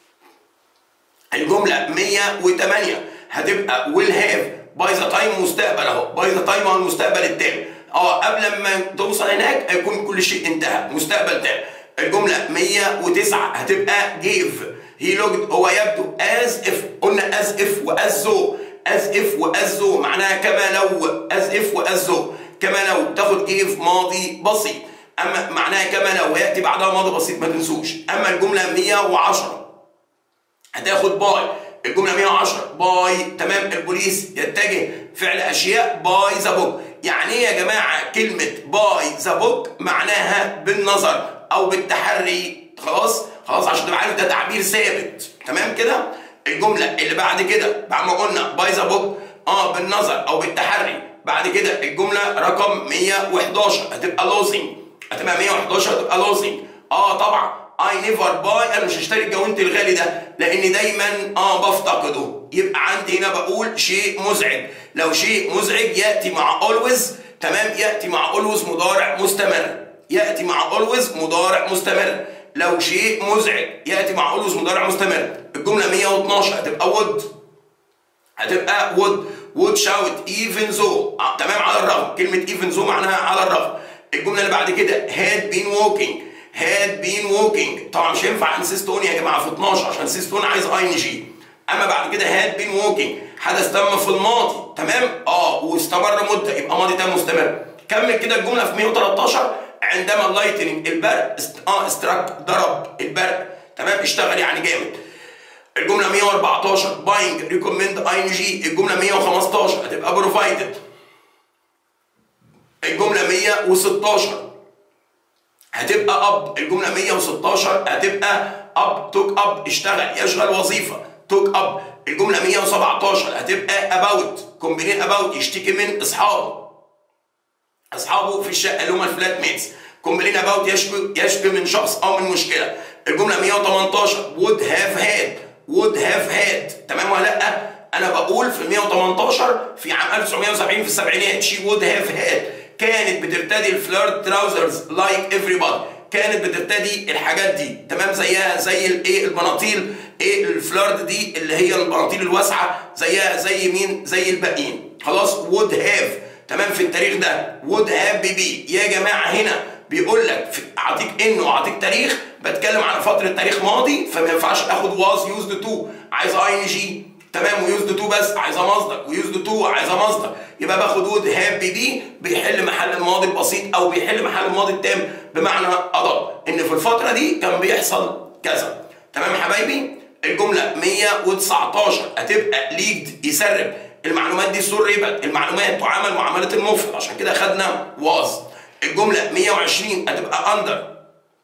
الجمله مية وتمانية هتبقى will have باي ذا تايم مستقبل اهو. باي ذا تايم هو المستقبل التام. اه قبل ما توصل هناك هيكون كل شيء انتهى. مستقبل تام. الجمله مية وتسعة هتبقى gave. هي looked هو يبدو as if. قلنا as if و as though. as if و as though معناها كما لو. as if و as though كما لو. تاخد gave ماضي بسيط. اما معناها كما لو وياتي بعدها ماضي بسيط ما تنسوش. اما الجمله مية وعشرة هتاخد باي. الجمله مية وعشرة باي تمام. البوليس يتجه فعل اشياء باي ذا بوك. يعني ايه يا جماعه كلمه باي ذا بوك؟ معناها بالنظر او بالتحري. خلاص خلاص عشان تبقى عارف ده تعبير ثابت. تمام كده. الجمله اللي بعد كده بعد ما قلنا باي ذا بوك اه بالنظر او بالتحري. بعد كده الجمله رقم مية وحداشر هتبقى لوزنج. هتبقى مية وحداشر هتبقى لوزنج. اه طبعا اي نيفر باي انا مش هشتري الجوانت الغالي ده لاني دايما اه بفتقده. يبقى عندي هنا بقول شيء مزعج. لو شيء مزعج ياتي مع always. تمام. ياتي مع always مضارع مستمر. ياتي مع always مضارع مستمر. لو شيء مزعج ياتي مع always مضارع مستمر. الجمله مية واتناشر هتبقى would. هتبقى would would shout even though. آه تمام. على الرغم. كلمه even though معناها على الرغم. الجمله اللي بعد كده had been walking. had been walking طبعا مش هينفع انسيستون يا جماعه في اتناشر عشان انسيستون عايز اي ان جي. اما بعد كده had been walking حدث تم في الماضي. تمام. اه واستمر مده يبقى ماضي تام مستمر. كمل كده الجمله في مية وتلتاشر عندما اللايتنينج البرق اه استراك ضرب البرق. تمام. اشتغل يعني جامد. الجمله مية واربعتاشر باينج ريكومند اي ان جي. الجمله مية وخمستاشر هتبقى بروفايدد. الجمله مية وستاشر هتبقى اب. الجمله مية وستاشر هتبقى اب توك اب اشتغل يشغل وظيفه. توك اب. الجمله مية وسبعتاشر هتبقى اباوت كومبلين اباوت يشتكي من اصحابه. اصحابه في الشقه اللي هم الفلات ميتس. كومبلين اباوت يشكي يشكي من شخص او من مشكله. الجمله مية وتمنتاشر would have had. would have had تمام ولا لا؟ انا بقول في مية وتمنتاشر في عام ألف وتسعمية وسبعين في السبعينات she would have had كانت بترتدي الفليرت تراوزرز لايك everybody. كانت بترتدي الحاجات دي. تمام. زيها زي الايه البناطيل ايه الفليرت دي اللي هي البناطيل الواسعه. زيها زي مين؟ زي الباقيين. خلاص. would have تمام. في التاريخ ده would have بي يا جماعه. هنا بيقول لك اعطيك انه اعطيك تاريخ. بتكلم على فتره تاريخ ماضي فما ينفعش اخد was used to. عايزه اي ان جي. تمام. ويوزد تو بس عايزه مصدر. ويوزد تو عايزه مصدر. يبقى باخد would have بي بيحل محل الماضي البسيط او بيحل محل الماضي التام بمعنى ادق ان في الفتره دي كان بيحصل كذا. تمام حبايبي. الجمله مية وتسعتاشر هتبقى ليد يسرب. المعلومات دي سربت. المعلومات تعامل معامله المفرد عشان كده خدنا was. الجمله مية وعشرين هتبقى under.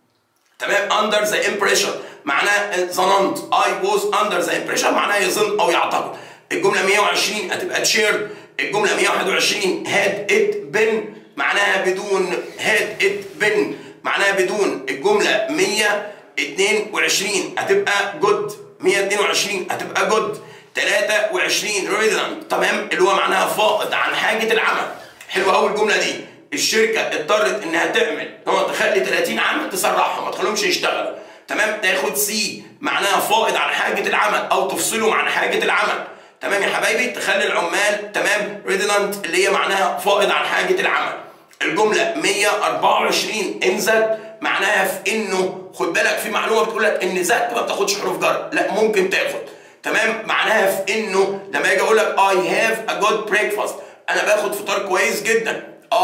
تمام. under the impression معناها ظننت. I was under the impression معناها يظن او يعتقد. الجمله مية وعشرين هتبقى shared. الجمله مية وواحد وعشرين had it been معناها بدون. had it been معناها بدون. الجمله مية واتنين وعشرين هتبقى good. مية واتنين وعشرين هتبقى good. تلاتة وعشرين resident تمام اللي هو معناها فائض عن حاجه العمل. حلوه قوي الجمله دي. الشركه اضطرت انها تعمل هو تخلي تلاتين عامل تسرحهم ما تخليهمش يشتغلوا. تمام. تاخد سي معناها فائض عن حاجه العمل او تفصلهم عن حاجه العمل. تمام يا حبايبي. تخلي العمال تمام redundant اللي هي معناها فائض عن حاجه العمل. الجمله مية واربعة وعشرين ان ذات معناها في انه. خد بالك في معلومه بتقول لك ان ذات ما بتاخدش حروف جر. لا ممكن تاخد. تمام. معناها في انه لما اجي اقول لك I have a good breakfast انا باخد فطار كويس جدا.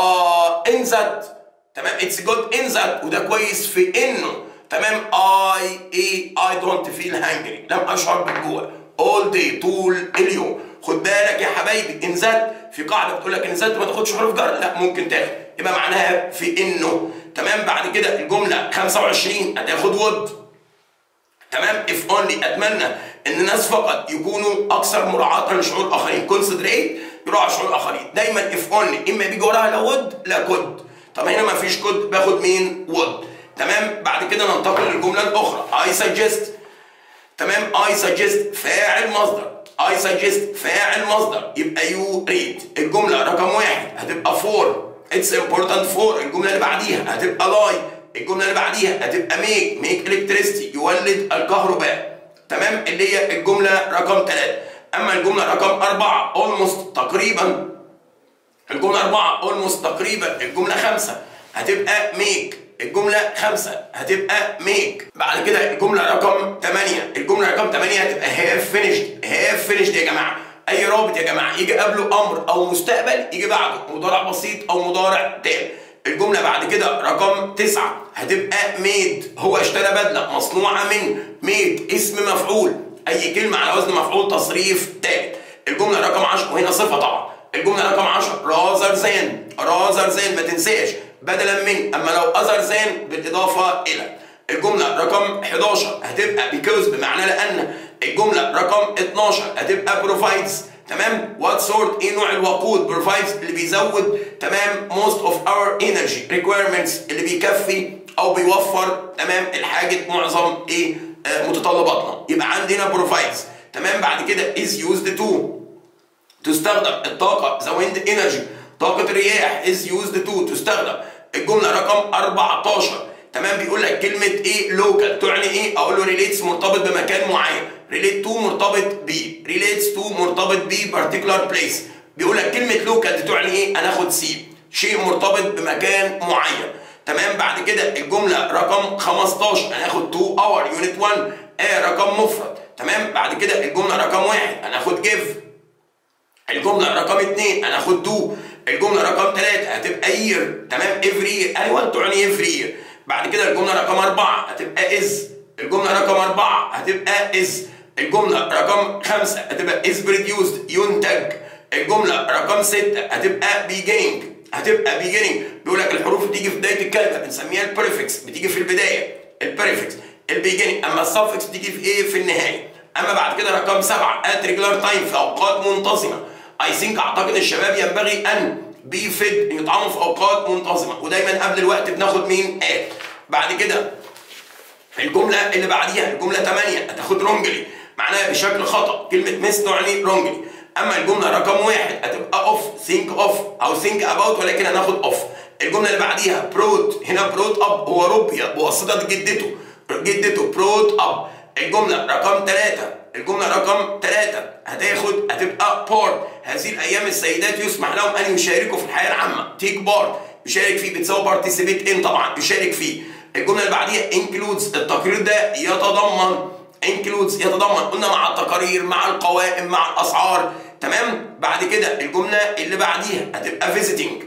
اه ان ذات تمام. اتس جود ان ذات وده كويس في انه. تمام. I eat I don't feel hungry لم اشعر بالجوع all day طول اليوم. خد بالك يا حبايبي ان ذات في قاعده بتقول لك ان ذات ما تاخدش حروف جر. لا ممكن تاخد. يبقى معناها في انه. تمام. بعد كده الجمله خمسة وعشرين هتاخد وود. تمام. if only اتمنى ان الناس فقط يكونوا اكثر مراعاه لشعور الاخرين. considerate يراعي شعور الاخرين. دايما if only اما بيجي وراها لا would لا could. طب هنا ما فيش could باخد مين؟ would. تمام. بعد كده ننتقل للجمله الاخرى I suggest. تمام. I suggest فاعل مصدر. I suggest فاعل مصدر يبقى you read. الجمله رقم واحد هتبقى for. It's important for. الجمله اللي بعديها هتبقى lie. الجمله اللي بعديها هتبقى make. make electricity يولد الكهرباء. تمام. اللي هي الجمله رقم ثلاثة. اما الجمله رقم أربعة almost تقريبا. الجمله أربعة almost تقريبا. الجمله خمسة هتبقى make. الجمله خمسة هتبقى make. بعد كده الجمله رقم ثمانية. الجمله رقم ثمانية هتبقى have finished. have finished يا جماعه اي رابط يا جماعه يجي قبله امر او مستقبل يجي بعده مضارع بسيط او مضارع تام. الجمله بعد كده رقم تسعة هتبقى made. هو اشترى بدله مصنوعه من made اسم مفعول. اي كلمه على وزن مفعول تصريف تام. الجمله رقم عشرة وهنا صفه طبعا. الجمله رقم عشرة rather than. rather than ما تنساش بدلا من. اما لو other than بالاضافه الى. الجمله رقم حداشر هتبقى because بمعنى لان. الجمله رقم اتناشر هتبقى provides. تمام. what sort ايه نوع الوقود. provides اللي بيزود. تمام. most of our energy requirements اللي بيكفي او بيوفر. تمام. الحاجه معظم ايه آه متطلباتنا. يبقى عندنا provides. تمام. بعد كده is used to تستخدم. الطاقه the wind energy طاقه الرياح is used to تستخدم. الجمله رقم أربعتاشر تمام. بيقول لك كلمه ايه لوكال تعني ايه. اقول له ريليتس مرتبط بمكان معين. ريليت تو مرتبط ب. ريليتس تو مرتبط ب particular place. بيقول لك كلمه لوكال تعني ايه. هناخد سي. شيء مرتبط بمكان معين. تمام. بعد كده الجمله رقم خمستاشر هناخد تو اور يونت واحد آه رقم مفرد. تمام. بعد كده الجمله رقم واحد هناخد جيف. الجمله رقم اثنين هناخد دو. الجمله رقم ثلاثة هتبقى year. تمام. every year ايوه تعني every year. بعد كده الجمله رقم أربعة هتبقى is. الجمله رقم أربعة هتبقى is. الجمله رقم خمسة هتبقى is produced ينتج. الجمله رقم ستة هتبقى beginning. هتبقى beginning. بيقول لك الحروف اللي بتيجي في بدايه الكلمه بنسميها البريفكس. بتيجي في البدايه البريفكس البيجيننج. اما السفكس بتيجي في ايه في النهايه. اما بعد كده رقم سبعة at regular time في اوقات منتظمه. I think اعتقد الشباب ينبغي ان بي فيد يطعموا في اوقات منتظمه. ودايما قبل الوقت بناخد مين at. بعد كده الجمله اللي بعديها الجمله ثمانية هتاخد رونجلي معناها بشكل خطا. كلمه مس تعني رونجلي. اما الجمله رقم واحد هتبقى اوف ثينك اوف او ثينك اباوت ولكن هناخد اوف. الجمله اللي بعديها بروت. هنا بروت اب هو ربي بواسطه جدته. جدته بروت اب. الجمله رقم ثلاثة الجمله رقم ثلاثة هتاخد هتبقى بارت. هذه الايام السيدات يسمح لهم ان يشاركوا في الحياه العامه. تيك بارت يشارك فيه بتساوي بارتيسيبيت ان طبعا يشارك فيه. الجمله اللي بعديها انكلودز. التقرير ده يتضمن. انكلودز يتضمن. قلنا مع التقارير مع القوائم مع الاسعار. تمام. بعد كده الجمله اللي بعديها هتبقى فيزيتنج.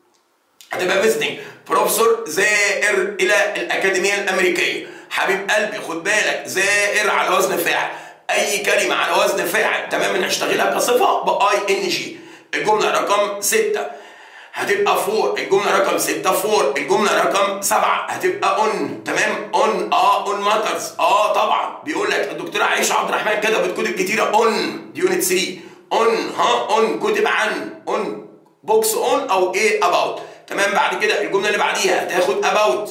هتبقى فيزيتنج بروفيسور زائر الى الاكاديميه الامريكيه. حبيب قلبي خد بالك زائر على وزن فاعل. اي كلمه على وزن فاعل تمام هنشتغلها كصفه باي ان جي. الجمله رقم ستة هتبقى فور. الجمله رقم ستة فور. الجمله رقم سبعة هتبقى اون. تمام. اون اه اون ماترز. اه طبعا بيقول لك الدكتوره عائشه عبد الرحمن كتبت كتب كتيره اون دي يونت ثلاثة. اون ها اون كتب عن. اون بوكس اون او ايه اباوت. تمام. بعد كده الجمله اللي بعديها هتاخد اباوت.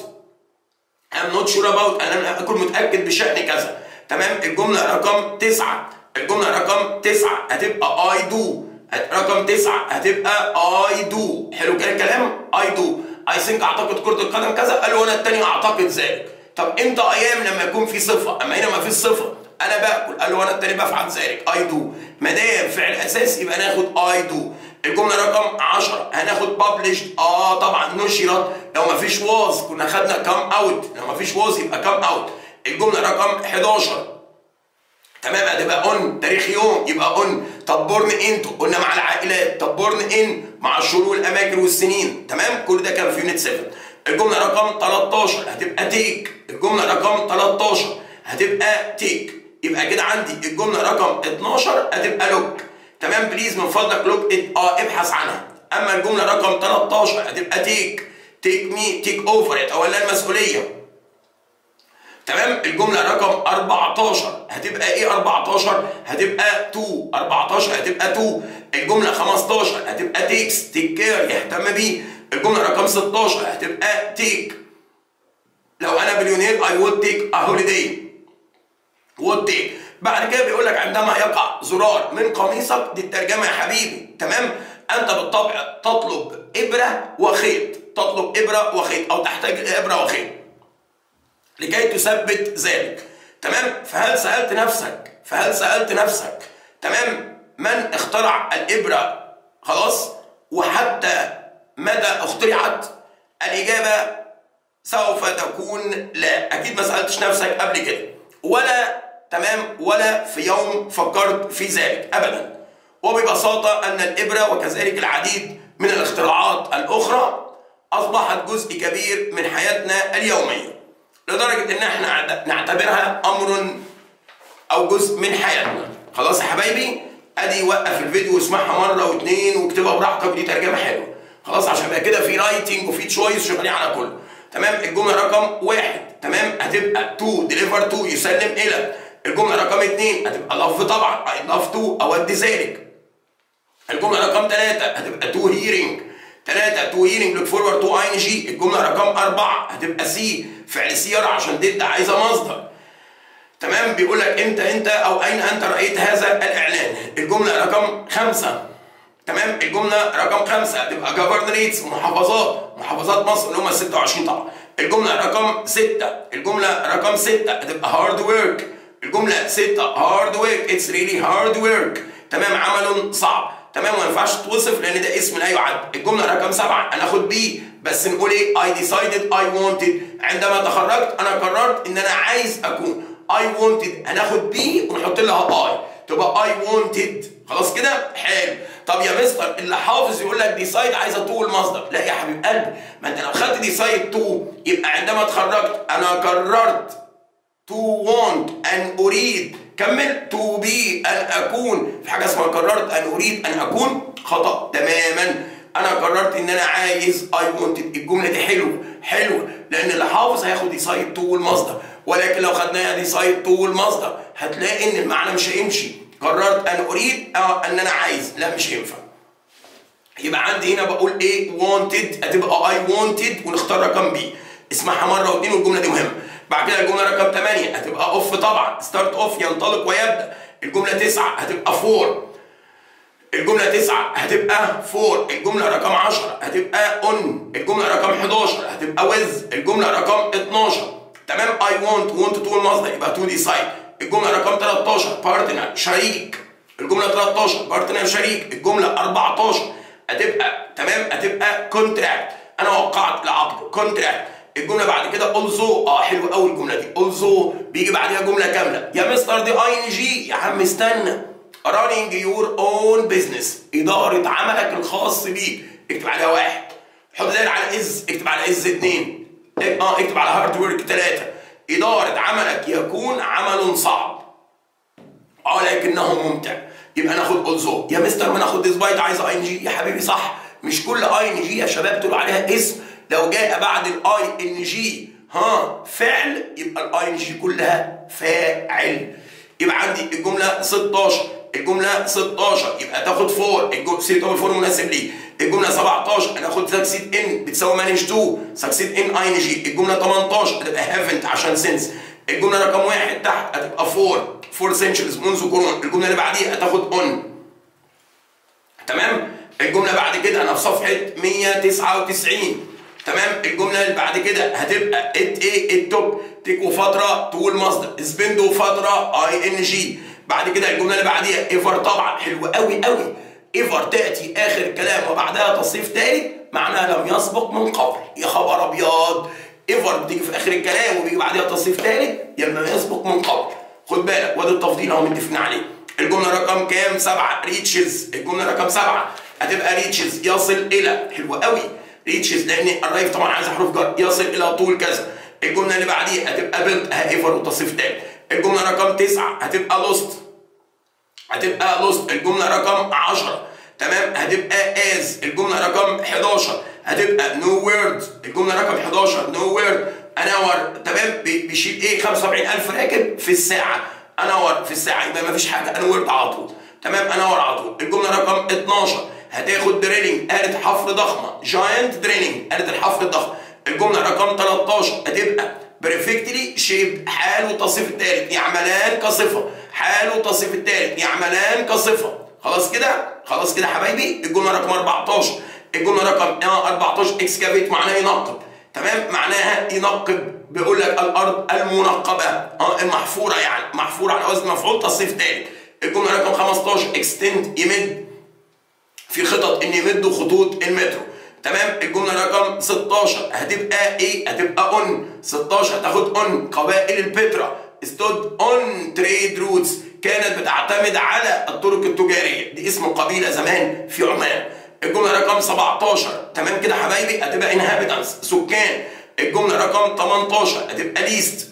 I'm not sure about انا اكون متاكد بشان كذا. تمام. الجمله رقم تسعة. الجمله رقم تسعة هتبقى I do. رقم تسعة هتبقى I do. حلو كده الكلام. I do. I think اعتقد كرة القدم كذا. قال له انا الثاني اعتقد ذلك. طب امتى ايام لما يكون في صفة. اما هنا ما فيش صفة. انا باكل. قال له انا الثاني بفعل ذلك. I do. ما دام فعل اساسي يبقى ناخد I do. الجمله رقم عشرة هناخد published. اه طبعا نشرت. لو ما فيش was كنا خدنا come out. لو ما فيش was يبقى come out. الجمله رقم حداشر تمام هتبقى اون تاريخ يوم يبقى اون. طب بورن انتو قلنا مع العائلات. طب بورن ان مع الشهور والاماكن والسنين. تمام. كل ده كان في يونت سبعة. الجمله رقم تلتاشر هتبقى تيك. الجمله رقم تلتاشر هتبقى تيك. يبقى كده عندي الجمله رقم اتناشر هتبقى لوك. تمام. بليز من فضلك لوك اه ابحث عنها. اما الجمله رقم تلتاشر هتبقى تيك. تيك مي تيك اوفر يتولى المسؤوليه. تمام. الجمله رقم أربعتاشر هتبقى ايه؟ أربعتاشر هتبقى تو. أربعتاشر هتبقى تو. الجمله خمستاشر هتبقى تيكس تيك كير يهتم بيه. الجمله رقم ستاشر هتبقى تيك. لو انا بليونير اي وود تيك ا هوليداي. وود تيك. بعد كده بيقول لك عندما يقع زرار من قميصك، دي الترجمه يا حبيبي. تمام. انت بالطبع تطلب ابره وخيط، تطلب ابره وخيط او تحتاج ابره وخيط لكي تثبت ذلك. تمام. فهل سالت نفسك فهل سالت نفسك تمام من اخترع الابره؟ خلاص. وحتى متى اخترعت؟ الاجابه سوف تكون لا. اكيد ما سالتش نفسك قبل كده ولا تمام ولا في يوم فكرت في ذلك ابدا. وببساطه ان الابره وكذلك العديد من الاختراعات الاخرى اصبحت جزء كبير من حياتنا اليوميه، لدرجه ان احنا نعتبرها امر او جزء من حياتنا. خلاص يا حبايبي، ادي وقف الفيديو واسمعها مره واثنين واكتبها براحتك، ودي ترجمه حلوه. خلاص، عشان بقى كده في رايتنج وفي تشويس شغالين على كله. تمام. الجمله رقم واحد تمام هتبقى تو ديليفر تو يسلم الى. الجمله رقم اثنين هتبقى لاف طبعا اي لاف تو اودي ذلك. الجمله رقم ثلاثه هتبقى تو هيرنج. ثلاثه تو هيرنج لوك فورورد تو اي ان جي. الجمله رقم اربعه هتبقى سي فعل سير عشان دي عايزه مصدر. تمام. بيقول لك امتى انت او اين انت رايت هذا الاعلان. الجمله رقم خمسه تمام. الجمله رقم خمسه هتبقى جفرنريتس محافظات محافظات مصر اللي هم ستة وعشرين طبعا. الجمله رقم سته الجمله رقم سته هتبقى هارد ورك. الجمله سته هارد ورك اتس ريلي هارد ورك. تمام. عمل صعب. تمام. وما ينفعش توصف لان ده اسم لا يعد. الجمله رقم سبعه هناخد بي بس نقول ايه؟ I decided I wanted. عندما تخرجت انا قررت ان انا عايز اكون. I wanted هناخد بي ونحط لها اي تبقى I wanted. خلاص كده حلو. طب يا مستر اللي حافظ يقول لك ديسايد عايزه تو المصدر. لا يا حبيب قلبي، ما انت لو خدت ديسايد تو يبقى عندما اتخرجت انا قررت to want ان اريد. كمل to be ان اكون. في حاجه اسمها قررت ان اريد ان اكون، خطا تماما. انا قررت ان انا عايز I wanted. الجمله دي حلوه حلوه لان اللي حافظ هياخد ديسايد تو المصدر، ولكن لو خدناها ديسايد تو المصدر هتلاقي ان المعنى مش هيمشي. قررت ان اريد أو ان انا عايز، لا مش هينفع. يبقى عندي هنا بقول ايه؟ wanted هتبقى I wanted ونختار رقم بي. اسمعها مره واثنين والجمله دي مهمه. بعد كده الجمله رقم ثمانيه هتبقى اوف طبعا ستارت اوف ينطلق ويبدا. الجمله تسعه هتبقى فور. الجمله تسعه هتبقى فور. الجمله رقم عشره هتبقى اون. الجمله رقم حداشر هتبقى ويز. الجمله رقم اتناشر تمام I want want تو المصدر يبقى تو ديسايد. الجمله رقم تلتاشر بارتنر شريك. الجمله تلتاشر بارتنر شريك. الجمله اربعتاشر هتبقى تمام هتبقى كونتراكت. انا وقعت العقد كونتراكت. الجمله بعد كده اولزو. اه حلوه قوي الجمله دي. اولزو بيجي بعدها جمله كامله. يا مستر دي اي ان جي. يا عم استنى. running your own business اداره عملك الخاص بيك. اكتب عليها واحد. حط دايره على از. اكتب على از اثنين. اه اكتب على هارد ورك ثلاثه. اداره عملك يكون عمل صعب ولكنه ممتع. يبقى ناخد اولزو. يا مستر ما ناخد ديسبايت عايزه اي ان جي. يا حبيبي صح، مش كل اي ان جي يا شباب تقول عليها اسم. لو جاء بعد الاي ان جي ها فعل يبقى الاي ان جي كلها فاعل. يبقى عندي الجمله ستاشر. الجمله ستاشر يبقى تاخد فور. الجمله سيت اول فور مناسب ليه. الجمله سبعتاشر هناخد سكسيد ان بتساوي مانج تو. سكسيد ان اي ان جي. الجمله تمنتاشر هتبقى هافنت عشان سنس. الجمله رقم واحد تحت هتبقى فور. فور سنشرز منذ قرون. الجمله اللي بعديها هتاخد اون. تمام. الجمله بعد كده انا في صفحه مية وتسعة وتسعين. تمام. الجمله اللي بعد كده هتبقى ات ايه التوب. تكو فتره تو المصدر. سبندو فتره اي ان جي. بعد كده الجمله اللي بعديها ايفر طبعا حلوه قوي قوي. ايفر تاتي اخر الكلام وبعدها تصريف ثالث معناها لم يسبق من قبل. يا خبر ابيض. ايفر بتيجي في اخر الكلام وبيجي بعدها تصريف ثالث يا لم يسبق من قبل. خد بالك وادي التفضيل اهو متفقين عليه. الجمله رقم كام؟ سبعه. ريتشز. الجمله رقم سبعه هتبقى ريتشز يصل الى. حلوه قوي ريتشز لان الرايف طبعا عايز حروف جر. يصل الى طول كذا. الجمله اللي بعديها هتبقى بيلت اها ايفر وتصريف ثالث. الجمله رقم تسعه هتبقى لوست. هتبقى لوست. الجمله رقم عشره تمام هتبقى از. الجمله رقم حداشر هتبقى نو وورد. الجمله رقم حداشر نو وورد ان اور تمام بيشيل ايه خمسة وسبعين ألف راكب في الساعه. ان اور في الساعه يبقى ما فيش حاجه ان وورد على طول تمام. ان اور على طول. الجمله رقم اتناشر هتاخد دريلينج آلة حفر ضخمه جاينت دريلينج آلة الحفر الضخمه. الجمله رقم تلتاشر هتبقى بريفكتلي شيب حال والتصريف الثالث يعملان كصفه. حال والتصريف الثالث يعملان كصفه. خلاص كده خلاص كده حبايبي. الجمله رقم اربعتاشر الجمله رقم اربعتاشر اكسكافيت معناها ينقب تمام. معناها ينقب بيقول لك الارض المنقبه اه المحفوره يعني محفوره على وزن مفعول تصريف ثالث. الجمله رقم خمستاشر اكستند يمد في خطط ان يمدوا خطوط المترو تمام. الجمله رقم ستاشر هتبقى ايه؟ هتبقى اون. ستاشر هتاخد اون قبائل البتراء stood on trade routes كانت بتعتمد على الطرق التجاريه. دي اسم قبيله زمان في عمان. الجمله رقم سبعتاشر تمام كده حبايبي هتبقى inhabitants سكان. الجمله رقم تمنتاشر هتبقى ليست.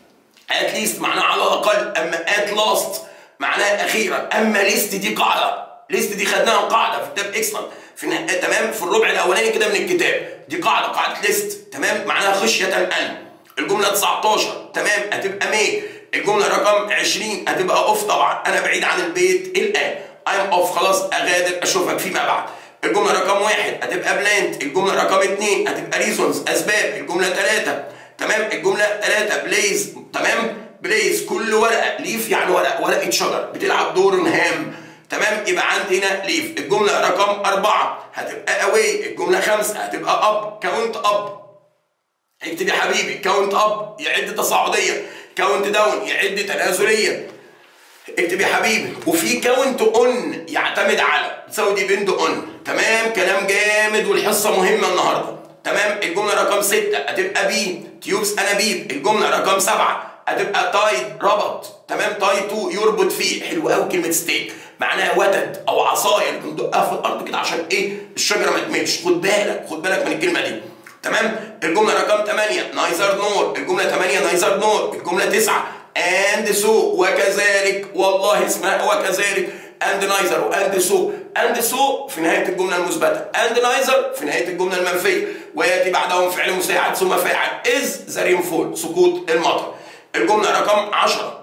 at least معناها على الاقل. اما at last معناها اخيرا. اما ليست دي قاعده. ليست دي خدناها قاعده في كتاب اكسلنت في تمام في الربع الاولاني كده من الكتاب. دي قاعده قاعده ليست تمام معناها خشيه ان. الجمله تسعتاشر تمام هتبقى مي. الجمله رقم عشرين هتبقى اوف طبعا انا بعيد عن البيت الان. ايم اوف خلاص اغادر اشوفك فيما بعد. الجمله رقم واحد هتبقى بلانت. الجمله رقم اثنين هتبقى ريزونز اسباب. الجمله ثلاثة تمام. الجمله ثلاثة بليز تمام. بليز كل ورقه ليف يعني ورقه ورقه شجر بتلعب دور هام تمام. يبقى عندي هنا ليف. الجمله رقم أربعة هتبقى اواي. الجمله خمسة هتبقى اب كاونت اب. اكتب يا حبيبي كاونت اب يعد تصاعديه. كاونت داون يعد تنازليه. اكتب يا حبيبي. وفي كاونت اون يعتمد على تساوي ديبند اون تمام. كلام جامد والحصه مهمه النهارده تمام. الجمله رقم ستة هتبقى بي تيوبس انابيب. الجمله رقم سبعة هتبقى تايد ربط تمام. تايد تو يربط فيه. حلو قوي كلمه ستيك معناها وتد او عصايه بندقها في الارض كده عشان ايه الشجره ما تملش. خد بالك خد بالك من الكلمه دي تمام. الجمله رقم ثمانية نايزر نور. الجمله ثمانية نايزر نور. الجمله تسعة اند سو وكذلك والله اسمها وكذلك اند نايزر واند سو. اند سو في نهايه الجمله المثبته. اند نايزر في نهايه الجمله المنفيه وياتي بعدهم فعل مساعد ثم فاعل از ذا رينفول سقوط المطر. الجمله رقم عشرة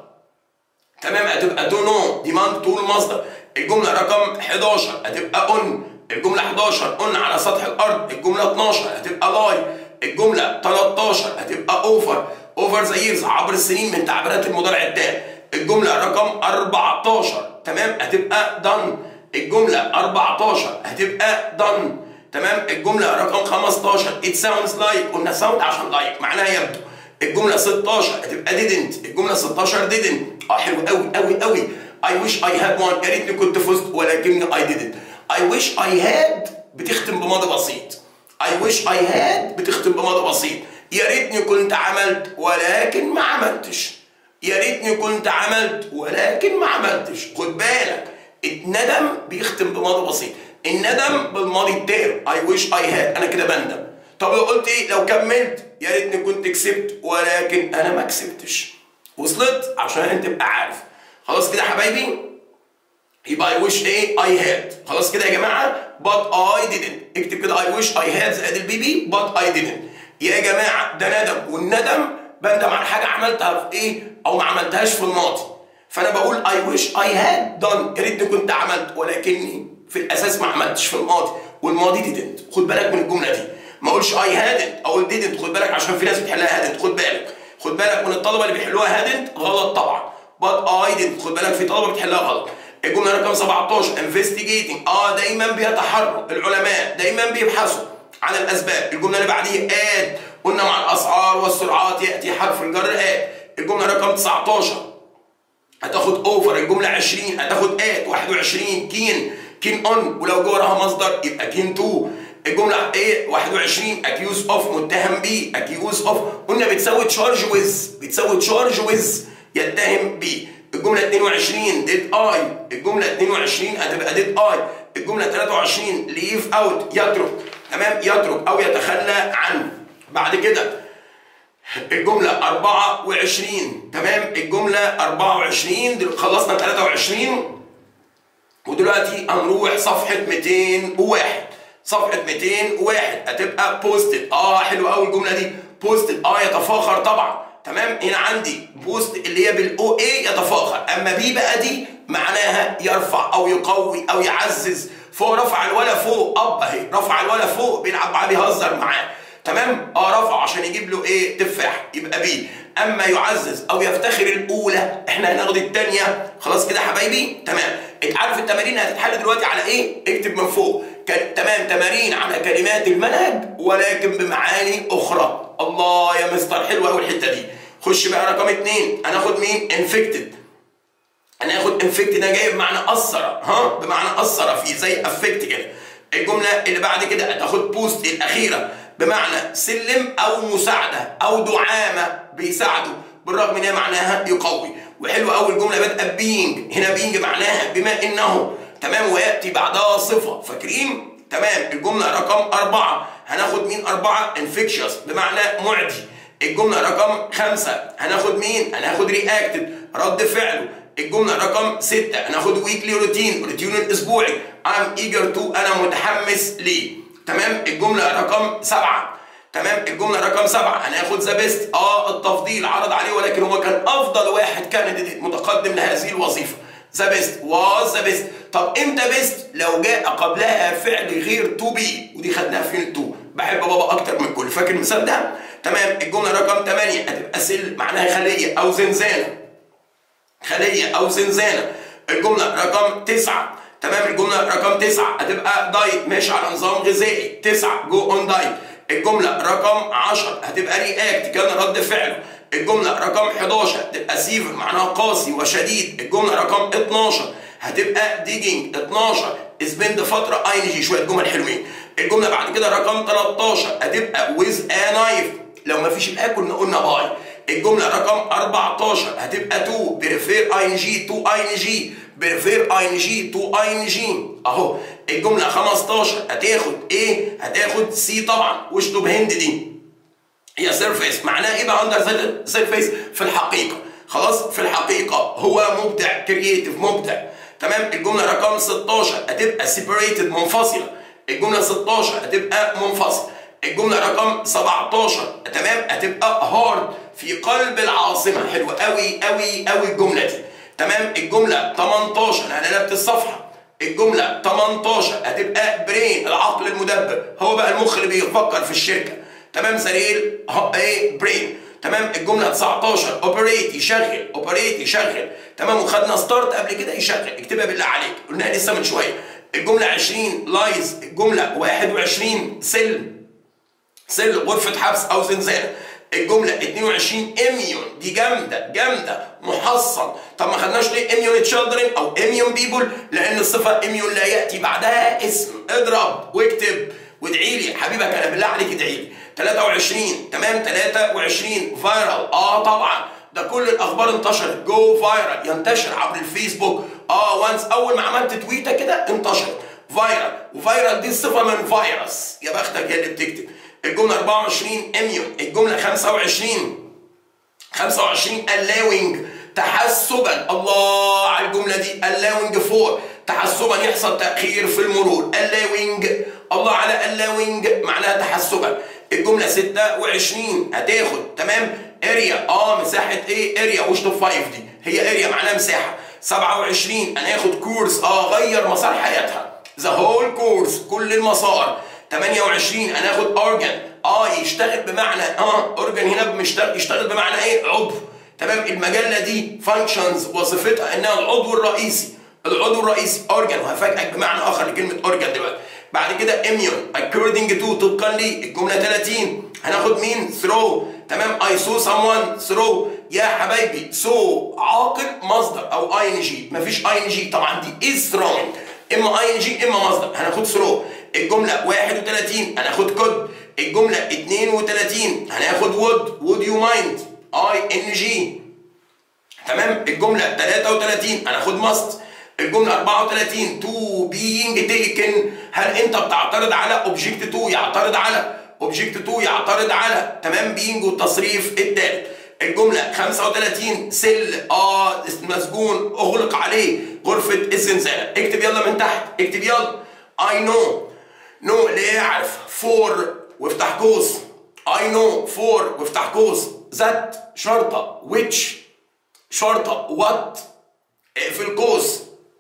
تمام هتبقى دو نو ديماند طول المصدر. الجمله رقم حداشر هتبقى اون. الجمله حداشر اون على سطح الارض. الجمله اتناشر هتبقى لاي. الجمله تلتاشر هتبقى اوفر اوفر ذا ييرز عبر السنين من تعبيرات المضارع التام. الجمله رقم اربعتاشر تمام هتبقى دن. الجمله اربعتاشر هتبقى دن تمام. الجمله رقم خمستاشر ات ساوندز لايك. قلنا ساوند عشان لايك معناها يبدو. الجمله ستاشر هتبقى didn't. الجمله ستاشر didn't. اه حلو قوي قوي قوي. I wish I had one. يا ريتني كنت فزت ولكني I didn't. I wish I had بتختم بماضي بسيط. I wish I had بتختم بماضي بسيط. يا ريتني كنت عملت ولكن ما عملتش. يا ريتني كنت عملت ولكن ما عملتش. خد بالك الندم بيختم بماضي بسيط. الندم بالماضي التام I wish I had انا كده بندم. طب لو قلت ايه لو كملت يا ريتني كنت كسبت ولكن انا ما كسبتش. وصلت عشان انت تبقى عارف. خلاص كده يا حبايبي يبقى I wish ايه I had. خلاص كده يا جماعه but I didn't. اكتب كده I wish I had زائد البي بي but I didn't. يا جماعه ده ندم والندم بندم على حاجه عملتها في ايه او ما عملتهاش في الماضي. فانا بقول I wish I had done. يا ريتني كنت عملت ولكني في الاساس ما عملتش في الماضي والماضي didn't. خد بالك من الجمله دي. ما اقولش I hadn't او didn't. خد بالك عشان في ناس بتحلها hadn't. خد بالك خد بالك من الطلبه اللي بيحلوها hadn't غلط طبعا. but I didn't. خد بالك في طلبه بتحلها غلط. الجمله رقم سبعتاشر investigating. اه دايما بيتحروا العلماء دايما بيبحثوا عن الاسباب. الجمله اللي بعديها اد. قلنا مع الاسعار والسرعات ياتي حرف الجر اد. الجمله رقم تسعتاشر هتاخد اوفر. الجمله عشرين هتاخد اد. واحد وعشرين كين كين اون ولو جه وراها مصدر يبقى كين تو. الجمله ايه واحد وعشرين اكيوز اوف متهم بيه. اكيوز اوف قلنا بتساوي تشارج ويز. بتساوي تشارج ويز يتهم بيه. الجمله اتنين وعشرين ديد اي. الجمله اتنين وعشرين هتبقى ديد اي. الجمله تلاتة وعشرين ليف اوت يترك تمام. يترك او يتخلى عنه. بعد كده الجمله اربعة وعشرين تمام. الجمله اربعة وعشرين خلصنا تلاتة وعشرين ودلوقتي هنروح صفحه ميتين وواحد. صفحة مئتين وواحد هتبقى بوستد. اه حلوة قوي الجملة دي، بوستد اه يتفاخر طبعا. تمام، هنا عندي بوست اللي هي بالاو اي يتفاخر، اما بي بقى دي معناها يرفع او يقوي او يعزز. فوق رفع الولا فوق، اب اهي رفع الولا فوق بيلعب معاه بيهزر معاه. تمام، اه رفع عشان يجيب له ايه؟ تفاح، يبقى بي. اما يعزز او يفتخر الاولى احنا هناخد الثانيه. خلاص كده يا حبايبي؟ تمام. انت عارف التمارين هتتحل دلوقتي على ايه؟ اكتب من فوق. تمام، تمارين على كلمات المنهج ولكن بمعاني اخرى. الله يا مستر، حلوه قوي الحته دي. خش بقى رقم اثنين، هناخد مين؟ انفكتد. هناخد انفكتد ده جاي بمعنى اثر، ها؟ بمعنى اثر فيه زي افكت كده. الجمله اللي بعد كده هتاخد بوست الاخيره بمعنى سلم او مساعده او دعامه بيساعده، بالرغم ان هي معناها يقوي. وحلوه قوي الجمله بادئه بينج، هنا بينج معناها بما انه. تمام، وياتي بعدها صفه، فاكرين؟ تمام. الجمله رقم أربعة هناخد مين؟ أربعة انفكشوس بمعنى معدي. الجمله رقم خمسة هناخد مين؟ هناخد رياكتد رد فعله. الجمله رقم ستة هناخد ويكلي روتين، روتين الاسبوعي. I'm eager to انا متحمس ليه. تمام. الجمله رقم سبعة. تمام، الجمله رقم سبعة هناخد ذا بيست، اه التفضيل عرض عليه ولكن هو كان افضل واحد كان متقدم لهذه الوظيفه. ذا بيست واز ذا بيست. طب امتى بيست؟ لو جاء قبلها فعل غير تو بي، ودي خدناها في يونت اتنين. بحب بابا اكتر من كل، فاكر المثال ده؟ تمام. الجمله رقم ثمانية هتبقى سل معناها خليه او زنزانه. خليه او زنزانه. الجمله رقم تسعة. تمام، الجمله رقم تسعة هتبقى دايت، ماشي على نظام غذائي. تسعة جو اون دايت. الجمله رقم عشرة هتبقى رياكت، كان رد فعله. الجمله رقم حداشر هتبقى سيفر معناها قاسي وشديد. الجمله رقم اتناشر هتبقى ديجينج. اتناشر سبند فتره اي ان جي، شويه جمل حلوين. الجمله بعد كده رقم تلتاشر هتبقى ويز ا نايف، لو ما فيش الاكل كنا قلنا باي. الجمله رقم أربعتاشر هتبقى تو بريفير اي ان جي تو اي ان جي، بريفير اي ان جي تو اي ان جي اهو. الجمله خمستاشر هتاخد ايه؟ هتاخد سي طبعا، واشطب هند دي هي سيرفيس، معناها ايه بقى اندر سيرفيس؟ في الحقيقه. خلاص، في الحقيقه هو مبدع، كرييتيف مبدع. تمام. الجمله رقم ستاشر هتبقى سيبريتد منفصله. الجمله ستاشر هتبقى منفصل. الجمله رقم سبعتاشر تمام هتبقى هارد في قلب العاصمه. حلوه قوي قوي قوي الجمله دي. تمام. الجمله تمنتاشر انا قلبت الصفحه. الجمله تمنتاشر هتبقى برين، العقل المدبر، هو بقى المخ اللي بيفكر في الشركه. تمام، زريل ايه برين. تمام. الجمله تسعتاشر اوبريت يشغل، اوبريت يشغل. تمام، وخدنا ستارت قبل كده يشغل، اكتبها بالله عليك قلناها لسه من شويه. الجمله عشرين لايز. الجمله واحد وعشرين سل، سل غرفه حبس او زنزانه. الجمله اتنين وعشرين اميون، دي جامده جامده، محصن. طب ما خدناش ليه اميون تشيلدرن او اميون بيبول؟ لان الصفه اميون لا ياتي بعدها اسم. اضرب واكتب وادعي لي حبيبك انا بالله عليك ادعي لي. تلاتة وعشرين تمام، تلاتة وعشرين فايرال، اه طبعا ده كل الاخبار انتشرت. جو فايرال ينتشر عبر الفيسبوك. اه وانس اول ما عملت تويته كده انتشرت. فايرال، وفايرال دي الصفه من فيروس، يا بختك يا اللي بتكتب. الجمله اربعة وعشرين اميون. الجمله خمسة وعشرين خمسة وعشرين allowing تحسبا. الله على الجمله دي، allowing فور تحسبا يحصل تاخير في المرور. allowing، الله على allowing معناها تحسبا. الجمله ستة وعشرين هتاخد تمام اريا، اه مساحه ايه؟ اريا واشطب خمسة دي هي اريا معناها مساحه. سبعة وعشرين هناخد كورس، اه غير مسار حياتها. ذا هول كورس كل المسار. تمانية وعشرين هناخد اورجان، اه يشتغل بمعنى اه اورجان هنا بمشتغل يشتغل بمعنى ايه؟ عضو. تمام. المجله دي فانكشنز وظيفتها انها العضو الرئيسي، العضو الرئيسي اورجان، وهفاجئك بمعنى اخر لكلمه اورجان دلوقتي. بعد كده اميون according to طبقا لي. الجمله تلاتين هناخد مين؟ ثرو. تمام. I saw someone ثرو يا حبايبي. سو so, عاقل مصدر او اي ان جي، مفيش اي ان جي طبعا دي از سترونج، اما اي ان جي اما مصدر، هناخد ثرو. الجمله واحد وتلاتين هناخد كود. الجمله اتنين وتلاتين هناخد وود، وود يو مايند اي ان جي. تمام. الجمله تلاتة وتلاتين هناخد ماست. الجمله اربعة وتلاتين تو بينج تيكن، هل انت بتعترض على اوبجكت تو يعترض على اوبجكت تو يعترض على تمام بينج والتصريف الثالث. الجمله خمسة وتلاتين سل، اه مسجون اغلق عليه غرفه الزنزانه. اكتب يلا من تحت، اكتب يلا. I know نو اللي يعرف. فور وافتح قوس. I know فور وافتح قوس. that شرطة. which شرطة. what في القوس.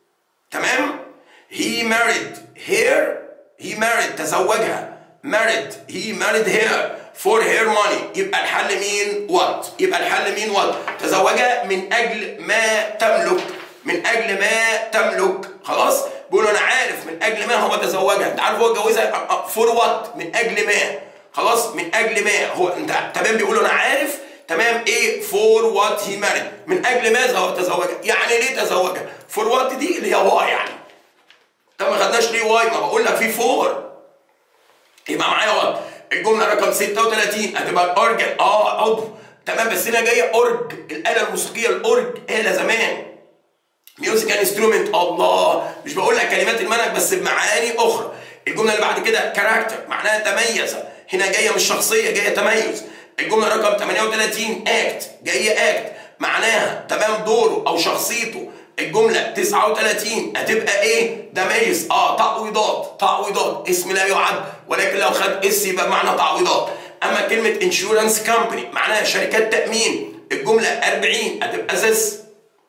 تمام. he married her. he married تزوجها. married he married her for her money. يبقى الحل مين؟ what. يبقى الحل مين؟ what. تزوجها من أجل ما تملك. من أجل ما تملك. خلاص؟ بيقولوا أنا عارف من أجل ما هو تزوجها. أنت عارف هو اتجوزها for what؟ من أجل ما. خلاص؟ من أجل ما هو أنت تمام. بيقولوا أنا عارف تمام إيه for what he married. من أجل ماذا هو تزوجها. يعني ليه تزوجها؟ for what دي اللي هي واي يعني. طب ما خدناش ليه واي؟ ما بقول لك في فور. يبقى معايا وات. الجمله رقم ستة وثلاثين هتبقى اورجن. اه عضو. تمام. بس هنا جايه اورج. الاله الموسيقيه الاورج اله زمان. ميوزك انسترومنت. الله. مش بقول لك كلمات المنهج بس بمعاني اخرى. الجمله اللي بعد كده كاركتر معناها تميز. هنا جايه مش شخصيه جايه تميز. الجمله رقم ثمانية وثلاثين اكت جايه اكت معناها تمام دوره او شخصيته. الجملة تسعة وثلاثين هتبقى ايه؟ تميز. اه تعويضات. تعويضات اسم لا يعد ولكن لو خد اس يبقى معنى تعويضات. اما كلمة انشورنس كامباني معناها شركات تأمين. الجملة أربعين هتبقى زس.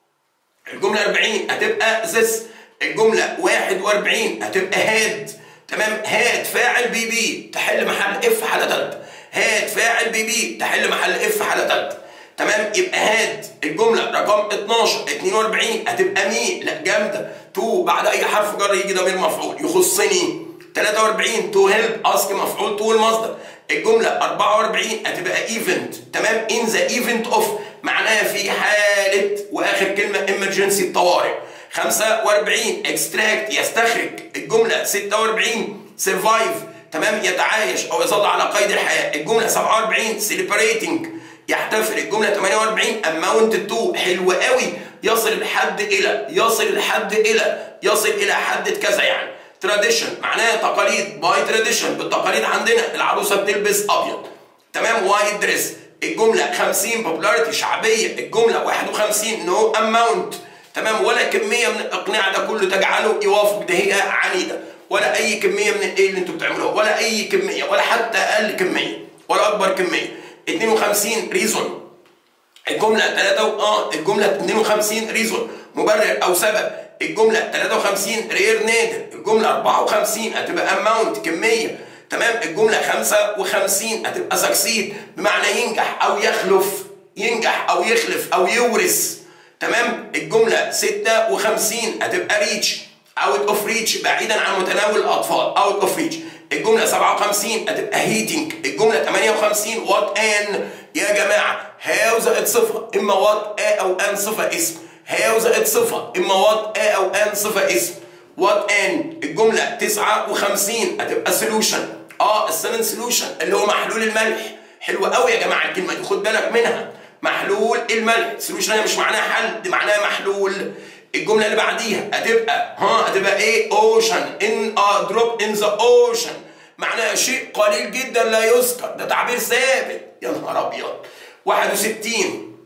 الجملة أربعين هتبقى زس. الجملة واحد وأربعين هتبقى هاد. تمام. هاد فاعل بي بي تحل محل اف حالة تالتة. هاد فاعل بي بي تحل محل اف حالة تالتة. تمام. يبقى هاد. الجمله رقم اتناشر اتنين وأربعين هتبقى مي. لا جامده. تو بعد اي حرف جر يجي ضمير مفعول يخصني. ثلاثة وأربعين تو هيلب اسك مفعول تو المصدر. الجمله أربعة وأربعين هتبقى ايفنت. تمام. ان ذا ايفنت اوف معناها في حاله. واخر كلمه امرجنسي الطوارئ. خمسة وأربعين اكستراكت يستخرج. الجمله ستة وأربعين سرفايف تمام يتعايش او يظل على قيد الحياه. الجمله سبعة وأربعين سيليبريتنج يحتفل. الجمله ثمانية وأربعين اماونت تو حلو قوي يصل الحد الى. يصل الحد الى. يصل الى حد كذا يعني. تراديشن معناها تقاليد. باي تراديشن بالتقاليد عندنا العروسه بتلبس ابيض. تمام. وايت دريس. الجمله خمسين بوبولاريتي شعبيه. الجمله واحد وخمسين نو اماونت. تمام. ولا كميه من الاقناع ده كله تجعله يوافق دهيه عنيده. ولا اي كميه من ايه اللي انتوا بتعملوها. ولا اي كميه ولا حتى اقل كميه ولا اكبر كميه. اتنين وخمسين ريزون. الجمله ثلاثة اه الجمله اتنين وخمسين ريزون مبرر او سبب. الجمله ثلاثة وخمسين رير نادر. الجمله أربعة وخمسين هتبقى اماونت كميه. تمام. الجمله خمسة وخمسين هتبقى سكسيد بمعنى ينجح او يخلف. ينجح او يخلف او يورث. تمام. الجمله ستة وخمسين هتبقى ريتش. اوت اوف ريتش بعيدا عن متناول الاطفال. اوت اوف ريتش. الجمله سبعة وخمسين هتبقى هيتنج. الجمله ثمانية وخمسين وات ان. يا جماعه هاو زائد صفه اما وات ا او ان صفه اسم. هاو زائد صفه اما وات ا او ان صفه اسم. وات ان. الجمله تسعة وخمسين هتبقى سولوشن. اه السنن سولوشن اللي هو محلول الملح. حلوه قوي يا جماعه الكلمه دي خد بالك منها. محلول الملح. سولوشن هي مش معناها حل دي معناها محلول. الجمله اللي بعديها هتبقى ها هتبقى ايه؟ اوشن. ان ا دروب ان ذا اوشن معناها شيء قليل جدا لا يذكر. ده تعبير ثابت. يا نهار ابيض. واحد وستين.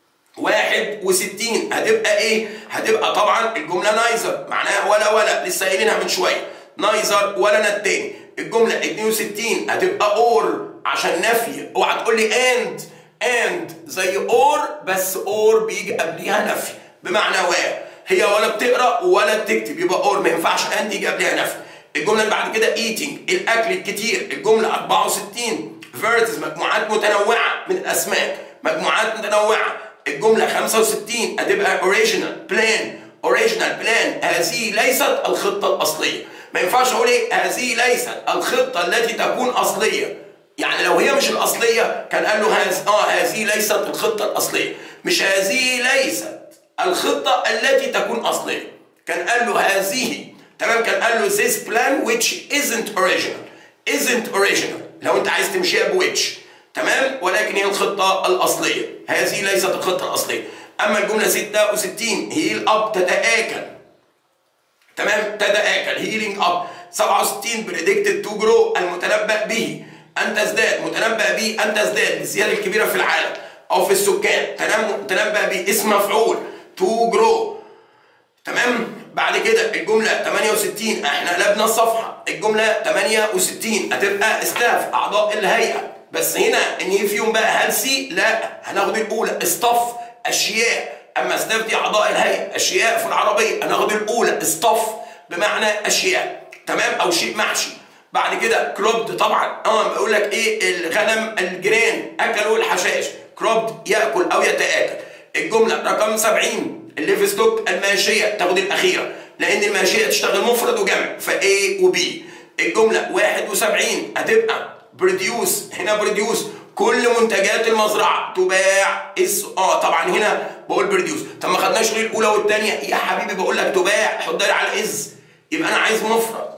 واحد وستين هتبقى ايه؟ هتبقى طبعا الجمله نايزر معناها ولا ولا لسه قايلينها من شويه. نايزر ولا نتاني. الجمله اتنين وستين هتبقى اور عشان نفي. اوعى تقول لي اند. اند زي اور بس اور بيجي قبليها نفي بمعنى و. هي ولا بتقرا ولا بتكتب يبقى اور ما ينفعش اند يجي قبلها نفي. الجمله اللي بعد كده ايتنج الاكل الكتير. الجمله أربعة وستين فيرتز مجموعات متنوعه من الاسماك. مجموعات متنوعه. الجمله خمسة وستين هتبقى اوريجينال بلان. اوريجينال بلان هذه ليست الخطه الاصليه. ما ينفعش اقول ايه؟ هذه ليست الخطه التي تكون اصليه. يعني لو هي مش الاصليه كان قال له هذه اه هذه ليست الخطه الاصليه. مش هذه ليست الخطه التي تكون اصليه. كان قال له هذه. تمام. كان قال له this plan which isn't original. isn't original لو انت عايز تمشيها بويتش. تمام. ولكن هي الخطه الاصليه. هذه ليست الخطه الاصليه. اما الجمله ستة وستين هيل اب تتآكل. تمام. تتآكل هيلينج اب. سبعة وستين بريدكتد تو جرو المتنبأ به ان تزداد. متنبأ به ان تزداد الزياده الكبيره في العالم او في السكان. تمام. متنبأ به اسم مفعول تو جرو. تمام. بعد كده الجمله ثمانية وستين احنا قلبنا الصفحه، الجمله ثمانية وستين هتبقى ستاف اعضاء الهيئه، بس هنا ان فيهم بقى هلسي لا، هناخد الاولى اصطف اشياء، اما ستاف دي اعضاء الهيئه، اشياء في العربيه هناخد الاولى اصطف بمعنى اشياء، تمام، او شيء محشي. بعد كده كروبد طبعا اه بقول لك ايه، الغنم الجيران اكلوا الحشائش، كروبد ياكل او يتاكل. الجمله رقم سبعين الليف ستوك الماشيه تاخد الاخيره، لان الماشيه تشتغل مفرد وجمع فا وبي. الجمله واحد وسبعين هتبقى بروديوس، هنا بروديوس كل منتجات المزرعه تباع اس اه طبعا هنا بقول بروديوس. طب ما خدناش ليه الاولى والثانيه يا حبيبي؟ بقول لك تباع، حط دايره على از، يبقى انا عايز مفرد،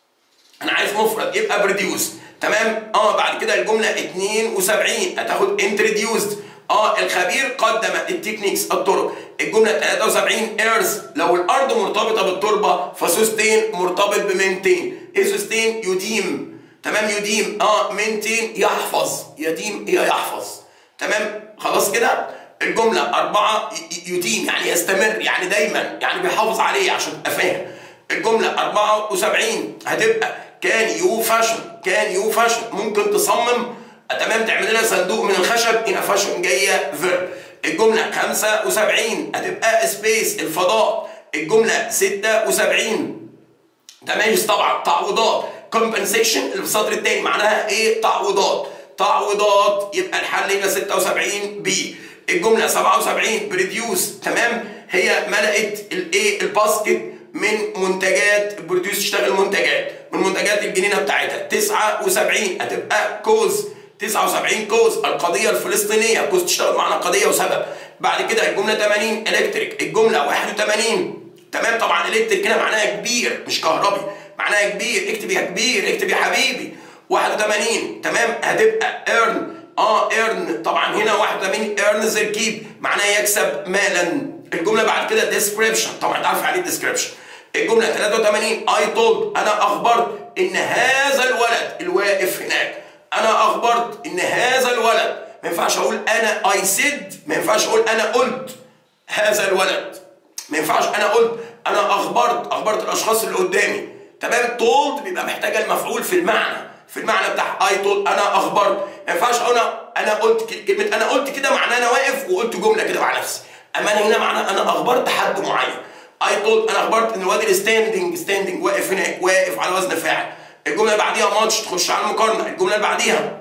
انا عايز مفرد يبقى بروديوس، تمام. اه بعد كده الجمله اثنين وسبعين هتاخد انتروديوسد، اه الخبير قدم التكنيكس الطرق. الجمله ثلاثة وسبعين ايرث، لو الارض مرتبطه بالتربه فسوستين مرتبط بمينتين، ايه سوستين؟ يديم، تمام، يديم اه مينتين يحفظ، يديم هي يحفظ، تمام. خلاص كده. الجمله أربعة يديم يعني يستمر، يعني دايما، يعني بيحافظ عليه عشان تبقى فاهم. الجمله أربعة وسبعين هتبقى كان يو فاشن، كان يو فاشن ممكن تصمم، تمام، تعمل لنا صندوق من الخشب، هنا فاشن جايه فيرب. الجمله خمسة وسبعين هتبقى سبيس الفضاء. الجمله ستة وسبعين تميز طبعا تعويضات، كومبنسيشن اللي في السطر الثاني معناها ايه؟ تعويضات، تعويضات، يبقى الحل هنا ستة وسبعين بي. الجمله سبعة وسبعين بروديوس، تمام، هي ملأت الايه؟ الباسكت من منتجات، بروديوس تشتغل منتجات من منتجات الجنينه بتاعتها. تسعة وسبعين هتبقى كوز، تسعة وسبعين كوز القضيه الفلسطينيه، كوز تشتغل معنا قضيه وسبب. بعد كده الجمله ثمانين الكتريك. الجمله واحد وثمانين تمام، طبعا الكتريك هنا معناها كبير مش كهربي، معناها كبير، اكتب يا كبير، اكتب يا حبيبي. واحد وثمانين تمام هتبقى ايرن، اه ايرن طبعا هنا واحد وثمانين ايرن زركيب معناها يكسب مالا. الجمله بعد كده ديسكريبشن، طبعا تعرف عليه ديسكريبشن. الجمله ثلاثة وثمانين اي تولد، انا اخبرت ان هذا الولد الواقف هناك، انا اخبرت ان هذا الولد، ما ينفعش اقول انا اي سيد، ما ينفعش اقول انا قلت هذا الولد، ما ينفعش انا قلت، انا اخبرت، اخبرت الاشخاص اللي قدامي، تمام. تولد بيبقى محتاجه المفعول في المعنى، في المعنى بتاع اي تولد، انا اخبرت، ما ينفعش انا انا قلت كلمه انا قلت كده معناه انا واقف وقلت جمله كده مع نفسي، اما انا هنا معناه انا اخبرت حد معين. اي تولد انا اخبرت ان الواد ستاندنج، ستاندنج واقف هناك، واقف على وزن فاعل. الجمله اللي بعديها ماتش تخش على المقارنه. الجمله اللي بعديها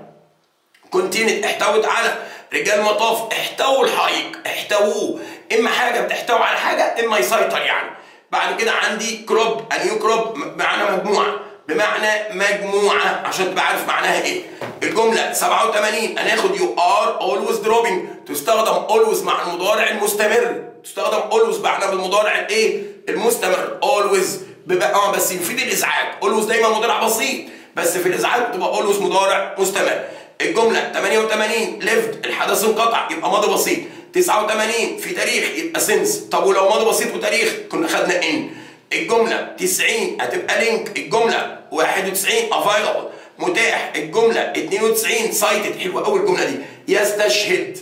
كونتينت احتوت على، رجال مطاف احتووا الحقيق، احتووه، اما حاجه بتحتوي على حاجه اما يسيطر يعني. بعد كده عندي كروب، انيو كروب بمعنى مجموعه، بمعنى مجموعه عشان تبقى عارف معناها ايه. الجمله سبعة وثمانين هناخد يو ار اولويز دروبينج، تستخدم اولويز مع المضارع المستمر، تستخدم اولويز معناها بالمضارع الايه؟ المستمر. اولويز بيبقى اه بس يفيد الازعاج، اولويز دايما مضارع بسيط، بس في الازعاج بتبقى اولويز مضارع مستمر. الجمله ثمانية وثمانين ليفت الحدث انقطع يبقى ماضي بسيط. تسعة وثمانين في تاريخ يبقى سنس، طب ولو ماضي بسيط وتاريخ كنا خدنا ان. الجمله تسعين هتبقى لينك. الجمله واحد وتسعين افايلبل متاح. الجمله اثنين وتسعين سايتد، حلوه قوي الجمله دي، يستشهد،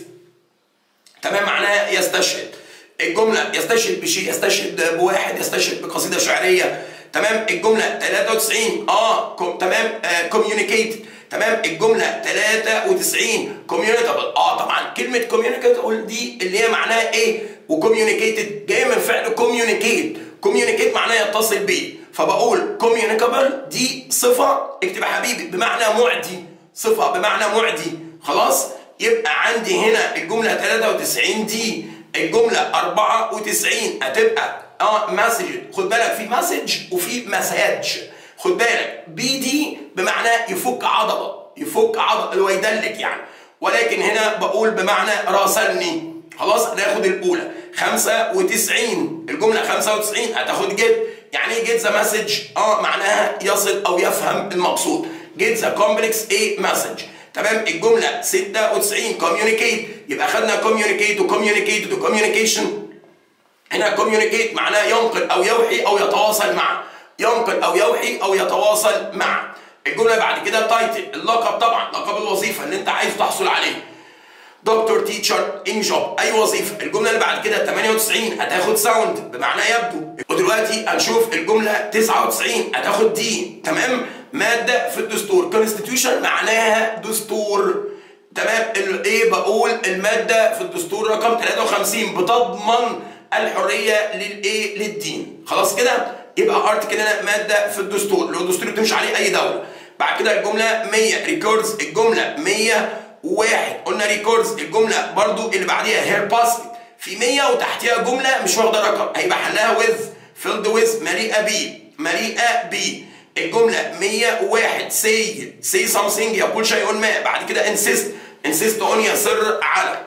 تمام، معناها يستشهد. الجمله يستشهد بشيء، يستشهد بواحد، يستشهد بقصيده شعريه، تمام. الجمله ثلاثة وتسعين اه كم تمام كوميونيكيت، تمام. الجمله ثلاثة وتسعين كوميونيكابل، اه طبعا كلمه كوميونيكابل دي اللي هي معناها ايه؟ وكوميونيكيتد جايه من فعل كوميونيكيت، كوميونيكيت معناه يتصل بيه، فبقول كوميونيكابل دي صفه، اكتب يا حبيبي بمعنى معدي، صفه بمعنى معدي. خلاص، يبقى عندي هنا الجمله ثلاثة وتسعين دي. الجمله أربعة وتسعين هتبقى اه مسج، خد بالك في مسج وفي مساج، خد بالك بي دي بمعنى يفك عضله، يفك عضله اللي هو يدلك يعني، ولكن هنا بقول بمعنى راسلني. خلاص هناخد الاولى. خمسة وتسعين الجمله خمسة وتسعين هتاخد جيت، يعني ايه جيت ذا مسج؟ اه معناها يصل او يفهم المقصود، جيت ذا كومبلكس ايه مسج، تمام. الجمله ستة وتسعين كوميونيكيت، يبقى خدنا كوميونيكيت وكوميونيكيتد وكوميونيكيشن. هنا كوميونيكيت معناه ينقل او يوحي او يتواصل مع، ينقل او يوحي او يتواصل مع. الجمله بعد كده تايتل، اللقب طبعا، لقب الوظيفه اللي انت عايز تحصل عليه. دكتور تيتشر ان جوب اي وظيفه. الجمله اللي بعد كده ثمانية وتسعين هتاخد ساوند بمعنى يبدو. ودلوقتي هنشوف الجمله تسعة وتسعين هتاخد دي. تمام. ماده في الدستور كونستيتيوشن معناها دستور. تمام. ايه بقول الماده في الدستور رقم ثلاثة وخمسين بتضمن الحريه للايه للدين. خلاص كده يبقى ارتكل هنا ماده في الدستور اللي هو الدستور اللي بتمشي عليه اي دوله. بعد كده الجمله مية ريكوردز الجمله مية وواحد قلنا ريكوردز الجمله برضو اللي بعديها هير باسكت في مية وتحتها جمله مش واخده رقم هيبقى حلها ويز فيلد ويز مليئه بيه مليئه بيه. الجمله مية وواحد سي سي سامثينج يقول شيء ما. بعد كده انسيست انسيست اون يصر على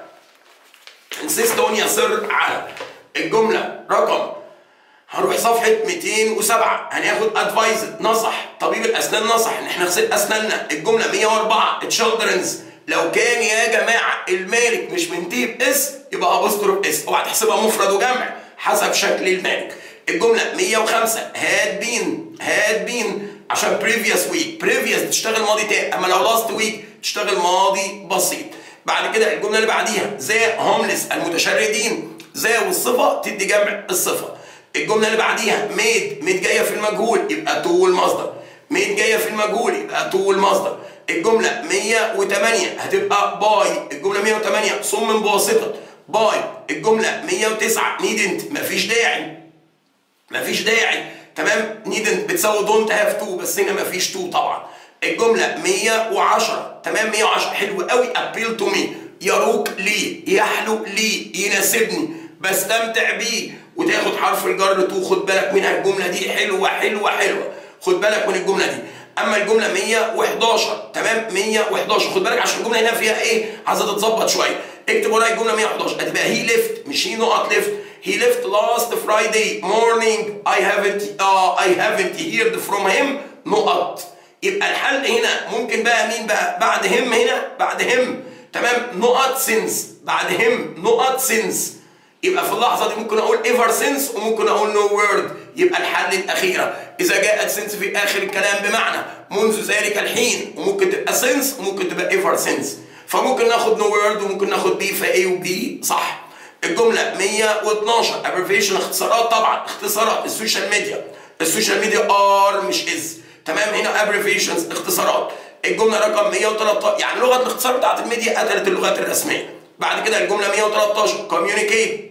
انسيست اون يصر على. الجمله رقم هنروح صفحه مئتين وسبعة هناخد ادفايزد نصح طبيب الاسنان نصح ان احنا نغسل اسناننا. الجمله مية وأربعة تشيلدرنز لو كان يا جماعه المالك مش منتهي باس يبقى ابوستروف اس اوعى تحسبها مفرد وجمع حسب شكل المالك. الجمله مية وخمسة هاد بين هاد بين عشان بريفيوس ويك بريفيوس تشتغل ماضي تاني اما لو لاست ويك تشتغل ماضي بسيط. بعد كده الجمله اللي بعديها زي هوملس المتشردين زي والصفه تدي جمع الصفه. الجمله اللي بعديها ميد ميد جايه في المجهول يبقى تو المصدر ميد جايه في المجهول يبقى تو المصدر. الجمله مية وتمانية هتبقى باي. الجمله مية وتمانية صم بواسطه باي. الجمله مية وتسعة نيدنت مفيش داعي مفيش داعي. تمام. نيدنت بتساوي دونت هاف تو بس هنا مفيش تو طبعا. الجمله مية وعشرة تمام مية وعشرة حلو قوي ابيل تو مي يروق لي يحلو لي يناسبني بستمتع بيه وتاخد حرف الجر تو. خد بالك منها الجمله دي حلوه حلوه حلوه خد بالك من الجمله دي. اما الجمله مية وحداشر تمام مية وحداشر خد بالك عشان الجمله هنا فيها ايه عايزه تتظبط شويه. اكتب ورايا الجمله مية وحداشر هتبقى هي ليفت مش هي نقط ليفت. he left last Friday morning I haven't uh, I haven't heard from him نقط. يبقى الحل هنا ممكن بقى مين بقى بعد هم هنا بعد هم تمام نقط since بعد هم نقط since. يبقى في اللحظه دي ممكن اقول ever since وممكن اقول no word. يبقى الحل الاخيره اذا جاءت since في اخر الكلام بمعنى منذ ذلك الحين وممكن تبقى since وممكن تبقى ever since. فممكن ناخد no word وممكن ناخد بي فا A وبي صح. الجمله مية واتناشر abbreviation اختصارات طبعا اختصارات السوشيال ميديا السوشيال ميديا ار مش از تمام هنا abbreviations اختصارات. الجمله رقم مية وتلتاشر يعني لغه الاختصار بتاعت الميديا قتلت اللغات الرسميه. بعد كده الجمله مية وتلتاشر communicate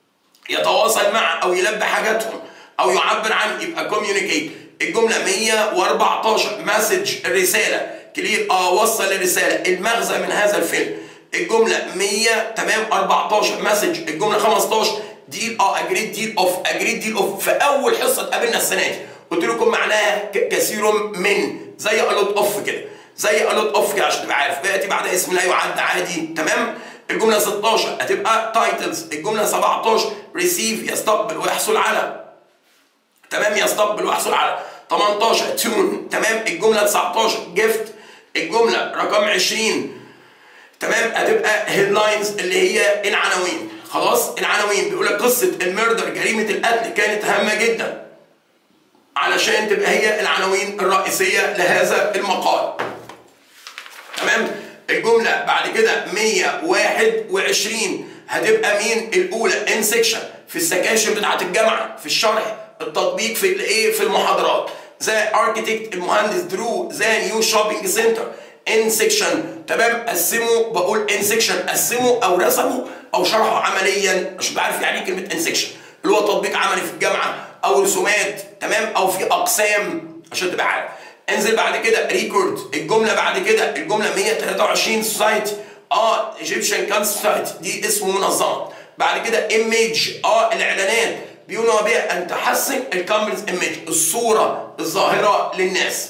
يتواصل مع او يلبي حاجاتهم او يعبر عن يبقى communicate. الجمله مية واربعتاشر مسج الرساله كلير اه وصل الرساله المغزى من هذا الفيلم. الجمله مية تمام اربعتاشر مسج. الجمله خمستاشر ديل اه اجريد ديل اوف اجريد ديل اوف في اول حصه اتقابلنا السنه دي قلت لكم معناها كثير من زي الوت اوف كده زي الوت اوف كده عشان تبقى عارف بياتي بعد اسم لا يعد عادي. تمام. الجمله ستاشر هتبقى تايتلز. الجمله سبعتاشر ريسيف يستقبل ويحصل على تمام يستقبل ويحصل على. تمنتاشر تون تمام. الجمله تسعتاشر جيفت. الجمله رقم عشرين تمام هتبقى هيدلاينز اللي هي العناوين. خلاص العناوين بيقول لك قصه الميردر جريمه القتل كانت هامه جدا علشان تبقى هي العناوين الرئيسيه لهذا المقال. تمام. الجمله بعد كده مية وواحد وعشرين هتبقى مين الاولى ان سيكشن في السكاشن بتاعت الجامعه في الشرح التطبيق في الايه في المحاضرات. ذا اركيتكت المهندس درو ذا نيو شوبينج سنتر ان سيكشن. تمام. قسموا بقول ان سيكشن قسموا او رسموا او شرحوا عمليا عشان بعرف يعني ايه كلمه ان سيكشن اللي هو تطبيق عملي في الجامعه او رسومات تمام او في اقسام عشان تبقى عارف. انزل بعد كده ريكورد. الجمله بعد كده الجمله مية وتلاتة وعشرين سوسايتي اه ايجيبشن كان سوسايتي دي اسم منظمه. بعد كده ايميج اه الاعلانات بيقولوا بها ان تحسن الكامبنيز ايميج الصوره الظاهره للناس.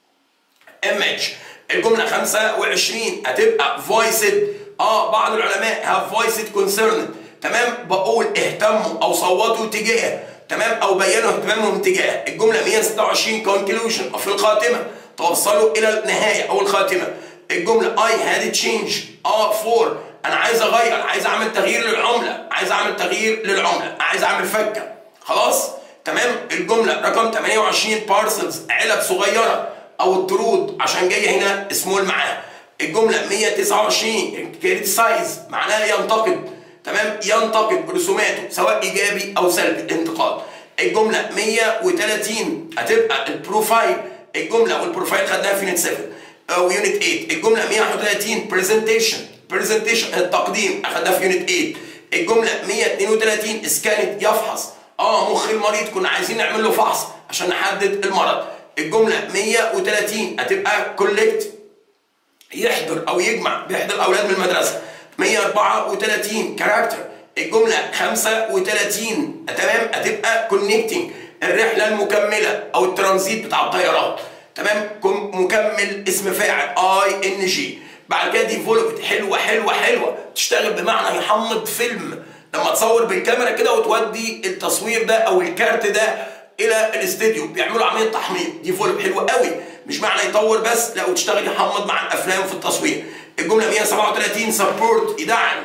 ايميج. الجمله خمسة وعشرين هتبقى فويسد اه بعض العلماء هاف فويسد كونسيرند تمام بقول اهتموا او صوتوا تجاه تمام او بينوا اهتمامهم تجاه. الجمله مية وستة وعشرين كونكلوجن في الخاتمه توصلوا الى النهايه او الخاتمه. الجمله اي هاد تشينج اه فور انا عايز اغير عايز اعمل تغيير للعمله عايز اعمل تغيير للعمله عايز اعمل فكه. خلاص تمام. الجمله رقم تمانية وعشرين بارسلز علب صغيره او الطرود عشان جايه هنا سمول معاها. الجمله مية وتسعة وعشرين كريتيسايز معناها ينتقد، تمام، ينتقد برسوماته سواء ايجابي او سلبي الانتقاد. الجمله مية وتلاتين هتبقى البروفايل، الجمله والبروفايل خدناها في يونت سبعة او يونت تمانية. الجمله مية وواحد وتلاتين برزنتيشن، برزنتيشن التقديم اخدناها في يونت تمانية. الجمله مية واتنين وتلاتين سكانت يفحص، اه مخ المريض كنا عايزين نعمل له فحص عشان نحدد المرض. الجمله مية وتلاتين هتبقى كولكت يحضر او يجمع، بيحضر اولاد من المدرسه. مية واربعة وتلاتين كاركتر. الجمله خمسة وتلاتين تمام هتبقى كونكتنج الرحله المكمله او الترانزيت بتاع الطيارات، تمام، مكمل اسم فاعل اي ان جي. بعد كده ديفولوبت حلوه حلوه حلوه تشتغل بمعنى يحمض فيلم، لما تصور بالكاميرا كده وتودي التصوير ده او الكارت ده الى الاستديو بيعملوا عمليه تحميض. ديفولوب حلو قوي، مش معنى يطور بس، لا وتشتغل يحمض مع الافلام في التصوير. الجمله مية وسبعة وتلاتين سبورت يدعم.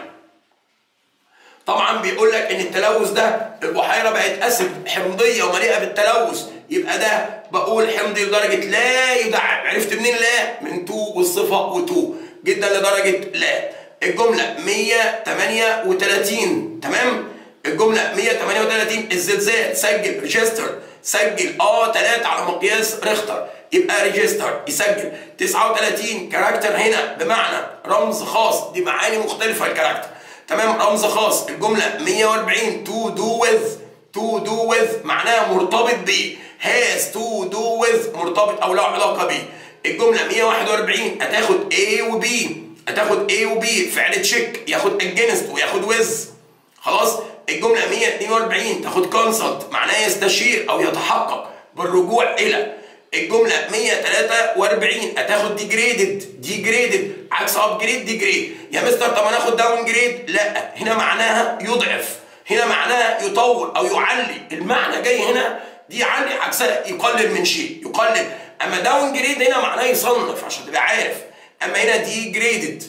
طبعا بيقول لك ان التلوث ده البحيره بقت اسد حمضيه ومليئه بالتلوث، يبقى ده بقول حمضي لدرجه لا يدعم. عرفت منين لا؟ من تو والصفه وتو جدا لدرجه لا. الجمله مية وتمانية وتلاتين تمام. الجمله مية وتمانية وتلاتين الزلزال سجل ريجستر، سجل اه تلاتة على مقياس ريختر يبقى ريجستر يسجل. تسعة وتلاتين كاركتر هنا بمعنى رمز خاص، دي معاني مختلفه الكاركتر، تمام، رمز خاص. الجمله مية واربعين تو دو وذ، تو دو وذ معناها مرتبط ب، هاز تو دو وذ مرتبط او له علاقه ب. الجمله مية وواحد واربعين هتاخد A و B، هتاخد A و B فعل تشيك ياخد against وياخد وذ، خلاص. الجمله مية واتنين واربعين تاخد كونسلت معناها يستشير او يتحقق بالرجوع الى. الجمله مية وتلاتة واربعين هتاخد ديجريدد، ديجريدد عكس ابجريد ديجريد. يا مستر طب انا اخد داون جريد؟ لا، هنا معناها يضعف، هنا معناها يطور او يعلي، المعنى جاي هنا دي يعلي عكسها يقلل من شيء، يقلل. اما داون جريد هنا معناه يصنف عشان تبقى عارف، اما هنا ديجريدد.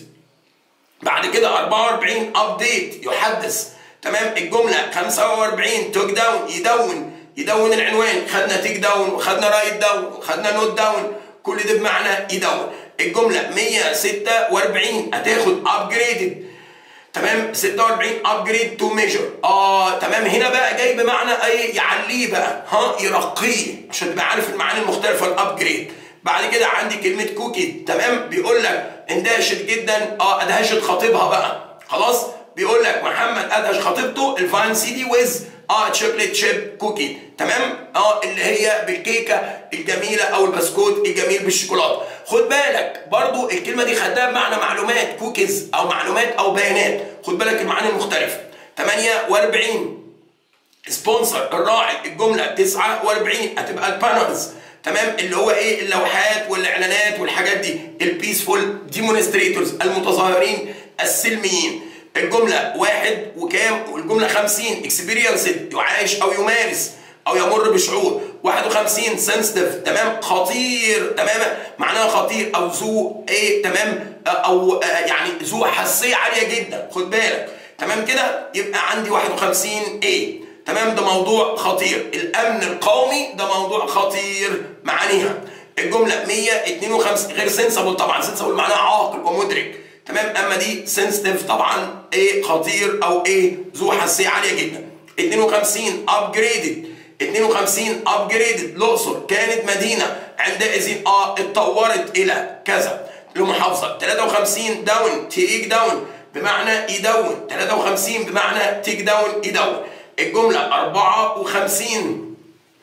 بعد كده اربعة واربعين ابديت يحدث، تمام. الجمله خمسة واربعين توك داون يدون، يدون العنوان، خدنا تيك داون وخدنا رايت داون وخدنا نوت داون، كل ده بمعنى يدون. الجمله مية وستة واربعين هتاخد ابجريدد، تمام، ستة واربعين ابجريد تو ميجر، اه تمام. هنا بقى جاي بمعنى ايه؟ يعليه بقى، ها يرقيه عشان تبقى عارف المعاني المختلفه الابجريد. بعد كده عندي كلمه كوكي، تمام، بيقول لك اندهشت جدا، اه ادهشت خطيبها بقى، خلاص. بيقول لك محمد ادهش خطيبته الفان سيدي ويز اه شوكليت شيب كوكي، تمام، اه اللي هي بالكيكه الجميله او البسكوت الجميل بالشوكولاته. خد بالك برضو الكلمه دي خدها بمعنى معلومات، كوكيز او معلومات او بيانات، خد بالك المعاني المختلفه. تمانية واربعين سبونسر الراعي. الجمله تسعة واربعين هتبقى البانرز، تمام، اللي هو ايه؟ اللوحات والاعلانات والحاجات دي، البيسفول ديمونستريتورز المتظاهرين السلميين. الجمله واحد وكام؟ والجمله خمسين اكسبيرينسد يعاش او يمارس او يمر بشعور. واحد وخمسين سنسيتيف، تمام، خطير تماما معناها خطير او ذو ايه، تمام، او آه يعني ذو حساسيه عاليه جدا، خد بالك، تمام كده. يبقى عندي واحد وخمسين ايه، تمام، ده موضوع خطير. الامن القومي ده موضوع خطير معانيها. الجمله مية واتنين وخمسين غير سنسبل، طبعا سنسبل معناها عاقل ومدرك، تمام، اما دي سنسيتيف طبعا ايه خطير او ايه ذو حساسيه عاليه جدا. اتنين وخمسين ابجريدد، اتنين وخمسين ابجريدد الاقصر كانت مدينه عندئذ اه اتطورت الى كذا لمحافظه. تلاتة وخمسين داون تيك داون بمعنى يدون، تلاتة وخمسين بمعنى تيك داون يدون. الجمله اربعة وخمسين،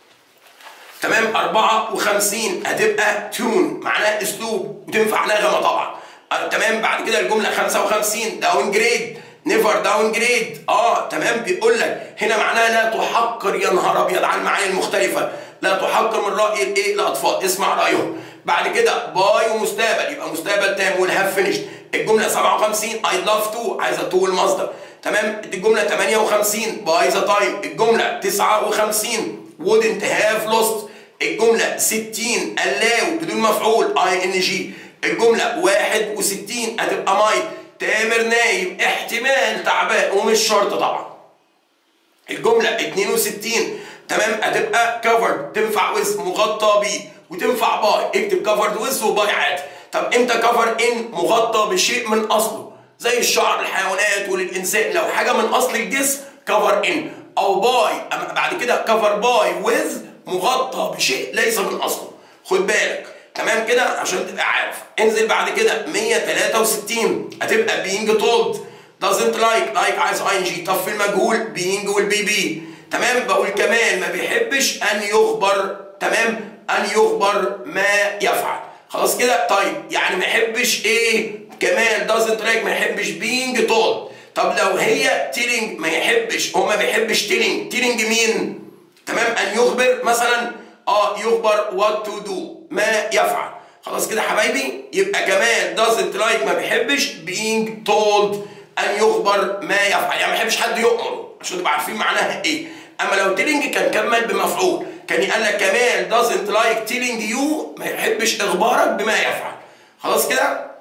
تمام، اربعة وخمسين هتبقى تون معناها اسلوب وتنفع نغمه طبعا، آه تمام. بعد كده الجمله خمسة وخمسين داون جريد، نيفر داون جريد، اه تمام. بيقول لك هنا معناها لا تحقر، يا نهار ابيض على المعاني المختلفه، لا تحقر من راي الايه الاطفال، اسمع رايهم. بعد كده باي ومستقبل يبقى مستقبل تام والهاف فينيشد. الجمله سبعة وخمسين اي لاف تو عايزه تو المصدر، تمام. الجمله تمانية وخمسين باي ذا تايم. الجمله تسعة وخمسين wouldn't have lost. الجمله ستين allow بدون مفعول اي ان جي. الجمله واحد وستين هتبقى ماي تامر نايم احتمال تعبان ومش شرط طبعا. الجمله اتنين وستين تمام هتبقى covered تنفع ويز مغطى بيه وتنفع باي، اكتب covered ويز وباي عادي. طب امتى كفر ان مغطى بشيء من اصله زي الشعر الحيوانات وللانسان، لو حاجه من اصل الجسم كفر ان، او باي بعد كده كفر باي ويز مغطى بشيء ليس من اصله. خد بالك تمام كده عشان تبقى عارف. انزل بعد كده مية وتلاتة وستين هتبقى being told doesn't like like عايز اي ان جي. طب في المجهول being والبي بي تمام. بقول كمال ما بيحبش ان يخبر تمام ان يخبر ما يفعل. خلاص كده. طيب يعني ما يحبش ايه كمال doesn't like ما يحبش being told. طب لو هي telling ما يحبش، هو ما بيحبش telling. telling مين تمام ان يخبر مثلا اه يخبر what to do ما يفعل. خلاص كده حبايبي. يبقى كمال doesn't like ما بيحبش being told ان يخبر ما يفعل، يعني ما بيحبش حد يؤمر عشان تبقى عارفين معناها ايه. اما لو telling كان كمل بمفعول، كان يقال لك كمال doesn't like telling you ما يحبش اخبارك بما يفعل. خلاص كده.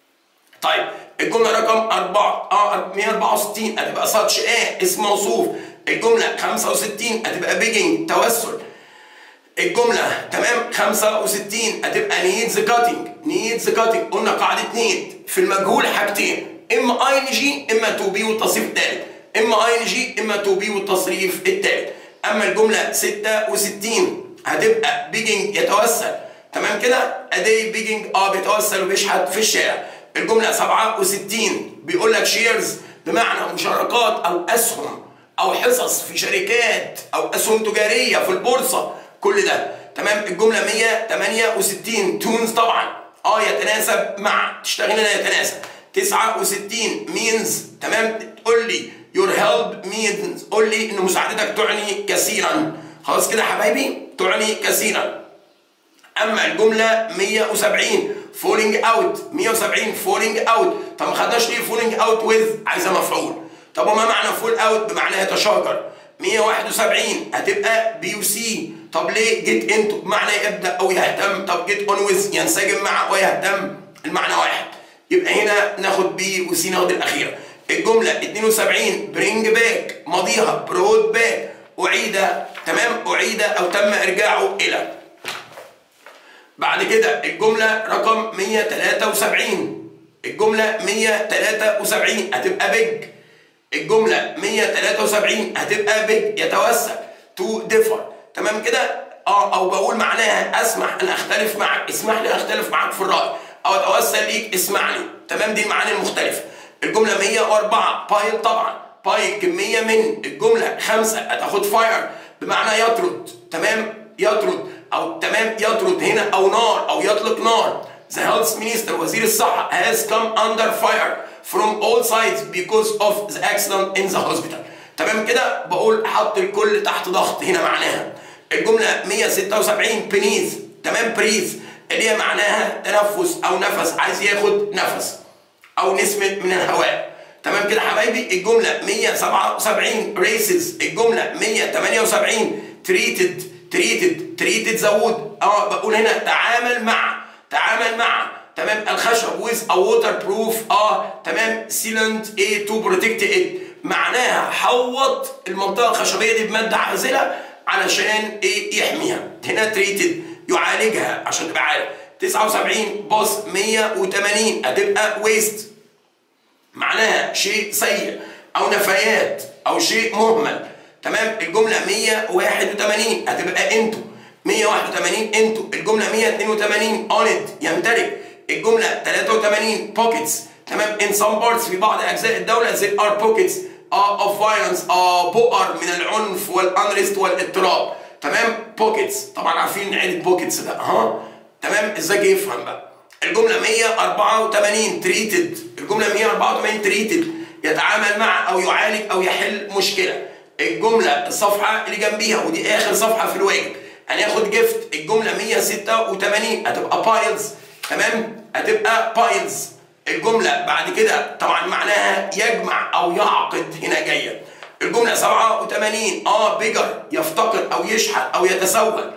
طيب الجمله رقم أربعة اه مية وأربعة وستين هتبقى such a اسم موصوف. الجمله خمسة وستين هتبقى begging توسل. الجمله تمام خمسة وستين هتبقى needs cutting. needs cutting قلنا قاعده need في المجهول حاجتين، اما اي ان جي اما تو بي والتصريف الثالث، اما اي ان جي اما تو بي والتصريف الثالث. اما الجمله ستة وستين هتبقى begging يتوسل تمام كده. ادي begging اه بيتوسل وبيشحت في الشارع. الجمله سبعة وستين بيقول لك شيرز بمعنى مشاركات او اسهم او حصص في شركات او اسهم تجاريه في البورصه كل ده تمام. الجمله مية وتمانية وستين تونز طبعا اه يتناسب مع تشتغل هنا يتناسب. تسعة وستين means تمام تقول لي your help means قول لي ان مساعدتك تعني كثيرا. خلاص كده حبايبي تعني كثيرا. اما الجمله مية وسبعين falling out مية وسبعين falling out. طب ما خدناش ليه falling out with عايزه مفعول. طب وما معنى fall out بمعنى يتشاجر. مية وواحد وسبعين هتبقى بي وسي. طب ليه get into بمعنى يبدا او يهتم. طب get on with ينسجم مع ويهتم المعنى واحد. يبقى هنا ناخد بي وسي ناخد الاخيره. الجمله اتنين وسبعين برينج باك ماضيها برود باك اعيد تمام اعيد او تم ارجاعه الى. بعد كده الجمله رقم مية وتلاتة وسبعين الجمله مية وتلاتة وسبعين هتبقى بيج. الجمله مية وتلاتة وسبعين هتبقى بيج يتوسل تو ديفر تمام كده اه او بقول معناها اسمح ان اختلف معك، اسمح لي اختلف معك في الراي او اتوسل ليك اسمعني تمام. دي المعاني المختلفه. الجمله مية وأربعة بايل طبعا بايل كميه من. الجمله خمسة هتاخد فاير بمعنى يطرد تمام يطرد او تمام يطرد هنا او نار او يطلق نار. The health minister وزير الصحه has come under fire from all sides because of the accident in the hospital تمام كده. بقول حط الكل تحت ضغط هنا معناها. الجمله مية وستة وسبعين beneath تمام breathe اللي هي معناها تنفس او نفس، عايز ياخد نفس او نسمه من الهواء تمام كده حبايبي. الجمله مية وسبعة وسبعين races. الجمله مية وتمانية وسبعين treated treated treated زود اه بقول هنا تعامل مع تعامل مع تمام الخشب with a waterproof اه تمام sealant a to protect it معناها حوط المنطقه الخشبيه دي بماده عازله علشان ايه يحميها. هنا treated يعالجها عشان تبقى عارف. تسعة وسبعين بص مية وتمانين هتبقى ويست معناها شيء سيء او نفايات او شيء مهمل تمام. الجمله مية وواحد وتمانين هتبقى انتو. مية وواحد وتمانين انتو. الجمله مية واتنين وتمانين اونت يمتلك. الجمله تلاتة وتمانين بوكيتس تمام in some parts في بعض اجزاء الدوله there are pockets of violence اه بؤر من العنف والانرست والاضطراب تمام. بوكيتس طبعا عارفين عيله بوكيتس ده ها تمام. ازاي يفهم بقى. الجمله مية وأربعة وتمانين تريتد. الجمله مية وأربعة وتمانين تريتد يتعامل مع او يعالج او يحل مشكله. الجمله الصفحه اللي جنبيها ودي اخر صفحه في الواجب هناخد جفت. الجمله مية وستة وتمانين هتبقى بايلز تمام هتبقى بايلز. الجمله بعد كده طبعا معناها يجمع او يعقد هنا جايه. الجمله سبعة وتمانين اه بيجر يفتقر او يشحت او يتسول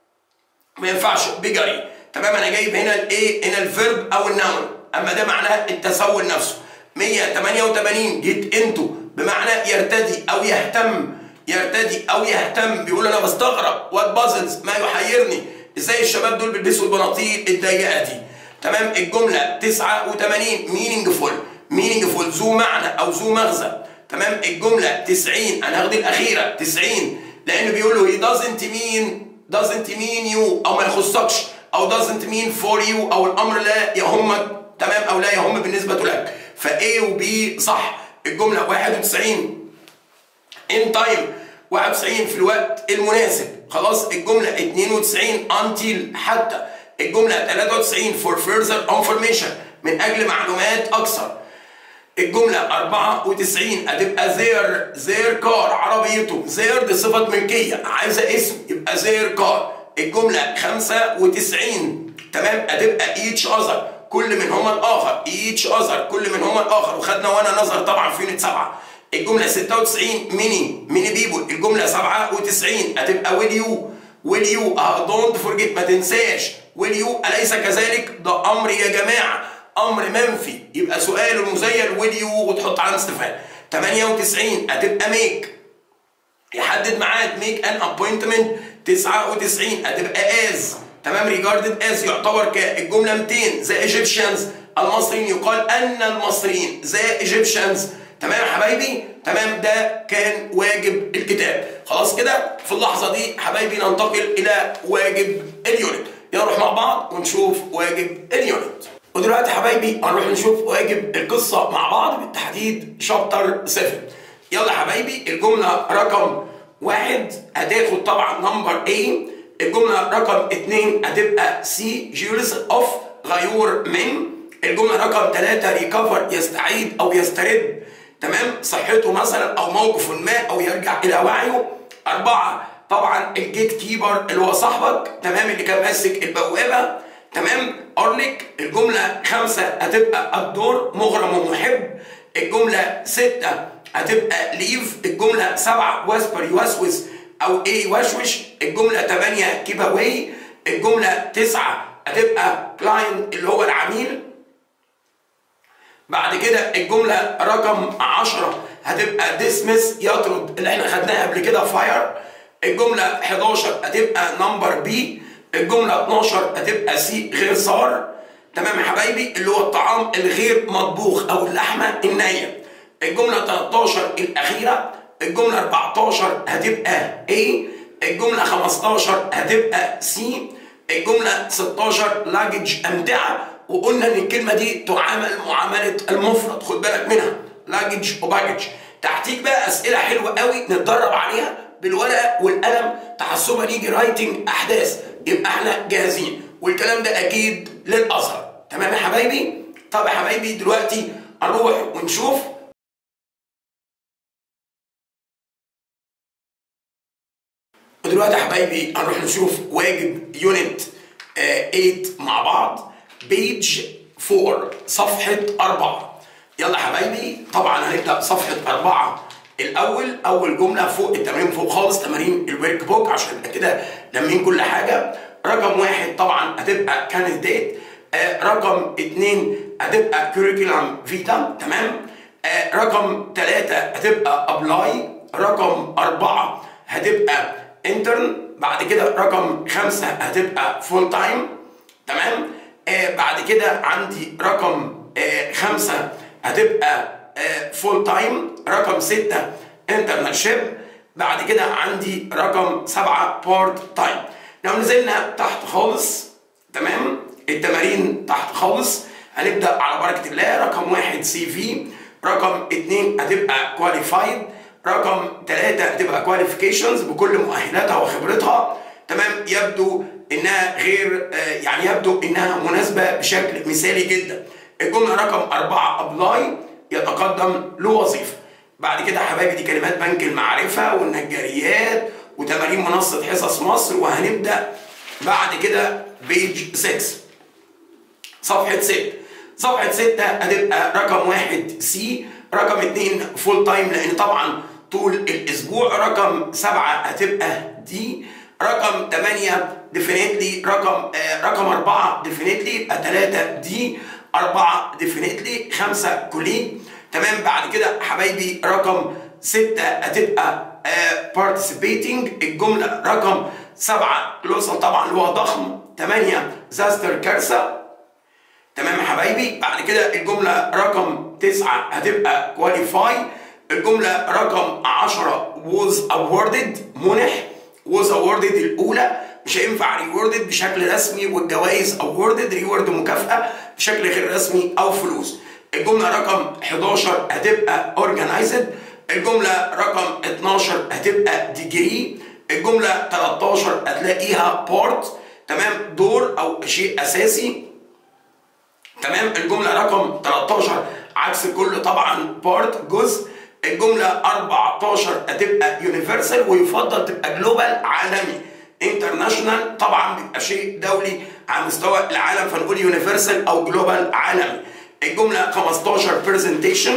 ما ينفعش بيجري تمام. انا جايب هنا الايه هنا الفيرب او النون اما ده معناه التسول نفسه. مية وتمانية وتمانين جيت انتو بمعنى يرتدي او يهتم يرتدي او يهتم. بيقول انا بستغرب وات بازلز ما يحيرني ازاي الشباب دول بيلبسوا البناطيل الضيقه دي. تمام. الجملة تسعة وتمانين meaningful meaningful ذو معنى أو ذو مغزى. تمام. الجملة تسعين أنا هاخد الأخيرة تسعين لأنه بيقول له he doesn't mean doesn't mean you أو ما يخصكش أو doesn't mean for you أو الأمر لا يهمك. تمام. أو لا يهم بالنسبة لك. ف A و B صح. الجملة واحد وتسعين in time واحد وتسعين في الوقت المناسب. خلاص. الجملة اتنين وتسعين until حتى. الجملة تلاتة وتسعين for further information من أجل معلومات أكثر. الجملة أربعة وتسعين هتبقى their their car عربيته. their دي صفة ملكية عايزة اسم يبقى their car. الجملة خمسة وتسعين تمام هتبقى each other كل منهما الآخر. each other كل منهما الآخر وخدنا وانا نظر طبعا في يونت سبعة. الجملة ستة وتسعين many many people. الجملة سبعة وتسعين هتبقى will you will you uh, don't forget ما تنساش will you أليس كذلك. ده أمر يا جماعة أمر منفي يبقى سؤال المزيل will you وتحط علامة استفهام. تمانية وتسعين هتبقى make يحدد ميعاد make an appointment. تسعة وتسعين هتبقى as تمام regarded as يعتبر ك. الجملة ميتين the Egyptians المصريين يقال أن المصريين the Egyptians. تمام يا حبايبي. تمام. ده كان واجب الكتاب. خلاص كده في اللحظة دي حبايبي ننتقل إلى واجب اليونت. يلا نروح مع بعض ونشوف واجب اليونت. ودلوقتي حبايبي هنروح نشوف واجب القصة مع بعض بالتحديد شابتر سبعة. يلا حبايبي. الجملة رقم واحد هتاخد طبعا نمبر A. الجملة رقم اتنين هتبقى C جيولس اوف غيور من. الجملة رقم ثلاثة ريكفر يستعيد أو يسترد تمام صحته مثلا أو موقف ما أو يرجع إلى وعيه. أربعة طبعا الجيت كيبر اللي هو صاحبك تمام اللي كان ماسك البوابة. تمام. أرلك. الجملة خمسة هتبقى الدور مغرم ومحب. الجملة ستة هتبقى ليف. الجملة سبعة واسبر يوسوس أو إيه يوشوش. الجملة تمانية كيب أواي. الجملة تسعة هتبقى كلاينت اللي هو العميل. بعد كده الجملة رقم عشرة هتبقى ديسمس يطرد اللي احنا خدناها قبل كده فاير. الجملة حداشر هتبقى نمبر بي. الجملة اتناشر هتبقى سي غير صار. تمام يا حبايبي اللي هو الطعام الغير مطبوخ أو اللحمة النية. الجملة تلتاشر الأخيرة. الجملة اربعتاشر هتبقى A. الجملة خمستاشر هتبقى C. الجملة ستاشر لاجج أمتعة. وقلنا إن الكلمة دي تعامل معاملة المفرد خد بالك منها لاجج وباجج. تحتيك بقى أسئلة حلوة قوي نتدرب عليها بالورقة والقلم تحسبا يجي رايتنج أحداث يبقى احنا جاهزين. والكلام ده أكيد للأزهر. تمام يا حبايبي. طب يا حبايبي دلوقتي هنروح ونشوف ودلوقتي يا حبايبي هنروح نشوف واجب يونت تمانية مع بعض بيج أربعة صفحة أربعة. يلا يا حبايبي طبعا هنبدأ صفحة أربعة الأول. أول جملة فوق التمرين فوق خالص تمارين الورك بوك عشان يبقى كده لامين كل حاجة. رقم واحد طبعا هتبقى كانديديت. آه رقم اتنين هتبقى كوريكولم فيتا. تمام. آه رقم ثلاثة هتبقى أبلاي. رقم أربعة هتبقى انترن. بعد كده رقم خمسة هتبقى فول تايم. تمام. آه بعد كده عندي رقم آه خمسة هتبقى آه فول تايم. رقم ستة انترنشيب. بعد كده عندي رقم سبعة بارت تايم. لو نزلنا تحت خالص تمام التمارين تحت خالص هنبدأ على بركة الله. رقم واحد سي في. رقم اتنين هتبقى كواليفايد. رقم ثلاثة هتبقى كواليفيكيشنز بكل مؤهلاتها وخبرتها. تمام. يبدو انها غير يعني يبدو انها مناسبة بشكل مثالي جدا. الجملة رقم أربعة أبلاي يتقدم لوظيفة. بعد كده يا حبايبي دي كلمات بنك المعرفة والنجاريات وتمارين منصة حصص مصر. وهنبدأ بعد كده بيج ستة صفحة ستة. صفحة ستة هتبقى رقم واحد سي. رقم اتنين فول تايم لأن طبعا طول الأسبوع. رقم سبعة هتبقى دي. رقم تمانية ديفينيتلي. رقم آه رقم أربعة ديفينيتلي يبقى تلاتة دي. أربعة ديفينيتلي. خمسة كوليج. تمام. بعد كده حبايبي رقم ستة هتبقى بارتيسيبيتنج. الجملة رقم سبعة لوسن طبعا اللي هو ضخم. تمانية زاستر كارثة. تمام يا حبايبي. بعد كده الجملة رقم تسعة هتبقى qualify. الجملة رقم عشرة was awarded منح. was awarded الأولى مش هينفع rewarded بشكل رسمي، والجوائز awarded reward مكافأة بشكل غير رسمي أو فلوس. الجملة رقم حداشر هتبقى organized. الجملة رقم اتناشر هتبقى degree. الجملة تلتاشر هتلاقيها part، تمام، دور أو شيء أساسي، تمام. الجملة رقم تلتاشر عكس كل طبعا part جزء. الجملة اربعتاشر هتبقى universal، ويفضل تبقى جلوبال عالمي. international طبعا بيبقى شيء دولي على مستوى العالم، فنقول universal أو جلوبال عالمي. الجملة خمستاشر presentation،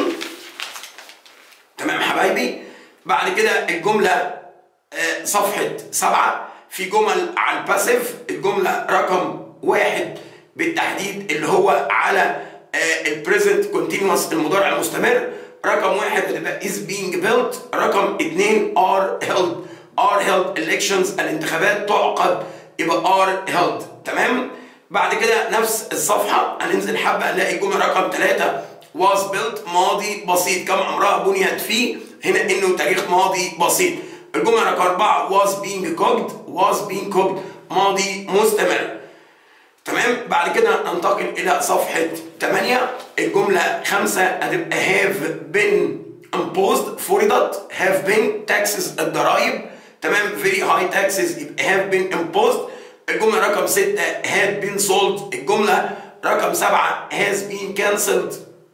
تمام حبايبي. بعد كده الجملة صفحة سبعة في جمل على الباسيف. الجملة رقم واحد بالتحديد اللي هو على البريزنت كونتينوس المضارع المستمر. رقم واحد هتبقى is being built. رقم اثنين are held. are held elections الانتخابات تعقد، يبقى are held، تمام. بعد كده نفس الصفحة هننزل حبة نلاقي الجملة رقم ثلاثة was built ماضي بسيط، كم عمرها بنيت فيه، هنا انه تاريخ ماضي بسيط. الجملة رقم أربعة was being cooked. was being cooked ماضي مستمر، تمام. بعد كده ننتقل إلى صفحة ثمانية. الجملة خمسة هتبقى have been imposed فرضت. have been taxes الضرائب، تمام. very high taxes يبقى have been imposed. الجملة رقم ستة had been sold. الجملة رقم سبعة has been cancelled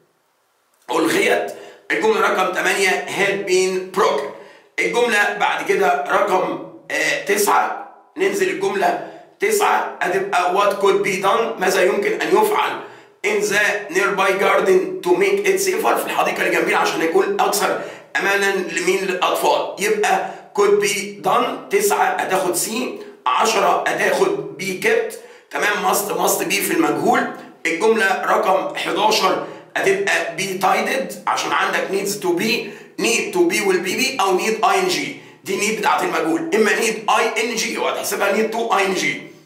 ألغيت. الجملة رقم ثمانية had been broken. الجملة بعد كده رقم آه تسعة ننزل الجملة تسعة هتبقى what could be done ماذا يمكن أن يفعل in the nearby garden to make it safer في الحديقة اللي جنبينا عشان يكون أكثر أمانا لمين؟ للأطفال. يبقى could be done تسعة هتاخد سي، عشرة هتاخد be kept، تمام. must must be في المجهول. الجملة رقم حداشر هتبقى be tied عشان عندك needs to be. need to be will be be او need ing. دي need بتاعت المجهول، اما need ing وهتحسبها need to ing.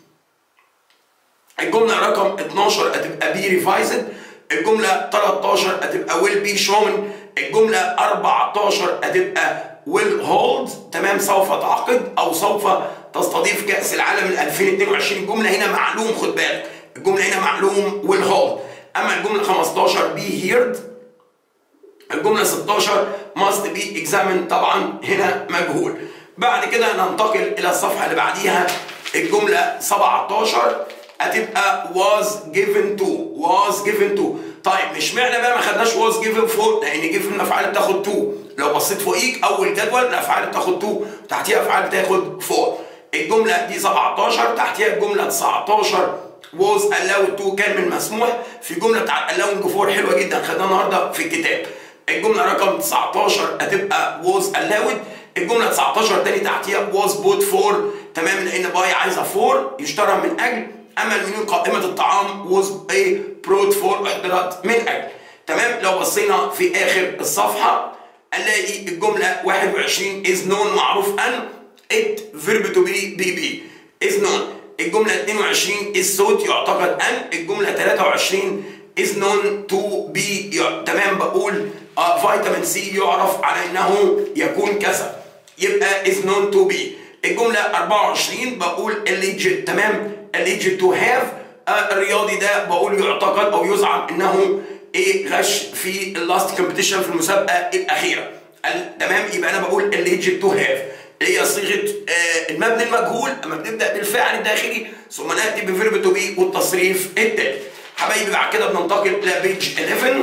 الجملة رقم اتناشر هتبقى be revised. الجملة تلتاشر هتبقى will be shown. الجملة اربعتاشر هتبقى will hold، تمام، سوف تعقد او سوف تستضيف كأس العالم ألفين واثنين وعشرين. الجملة هنا معلوم، خد بالك الجملة هنا معلوم will hold. اما الجملة خمستاشر be heard. الجملة ستاشر must be examined طبعا هنا مجهول. بعد كده ننتقل إلى الصفحة اللي بعديها. الجملة سبعتاشر هتبقى was given to. was given to. طيب مش معنى بقى ما خدناش was given for، لأن given الأفعال بتاخد to. لو بصيت فوقيك أول جدول الأفعال بتاخد to وتحتيها أفعال بتاخد for. الجملة دي سبعتاشر تحتيها الجملة تسعتاشر was allowed to كان من مسموح. في جملة بتاعت allowing for حلوة جدا خدناها النهارده في الكتاب. الجملة رقم تسعتاشر هتبقى was allowed. الجملة تسعتاشر تاني تحتيها was bought for، تمام، لأن باي عايزة for يشترى من أجل. أما المنيو قائمة الطعام was a brought for احضرت من أجل، تمام. لو بصينا في آخر الصفحة نلاقي الجملة واحد وعشرين is known معروف أن it verb to be be be is known. الجملة اتنين وعشرين is thought يعتقد أن. الجملة تلاتة وعشرين is known to be، تمام، بقول آه فيتامين سي يعرف على انه يكون كذا، يبقى is known to be. الجمله اربعة وعشرين بقول alleged، تمام، alleged to have. آه الرياضي ده بقول يعتقد او يزعم انه ايه غش في اللاست كومبيتيشن في المسابقه الاخيره، تمام. يبقى انا بقول alleged to have هي صيغه آه المبني المجهول اما بنبدا بالفعل الداخلي ثم ناتي بفيرب تو بي والتصريف التالي. حبايبي بعد كده بننتقل الى بيج احداشر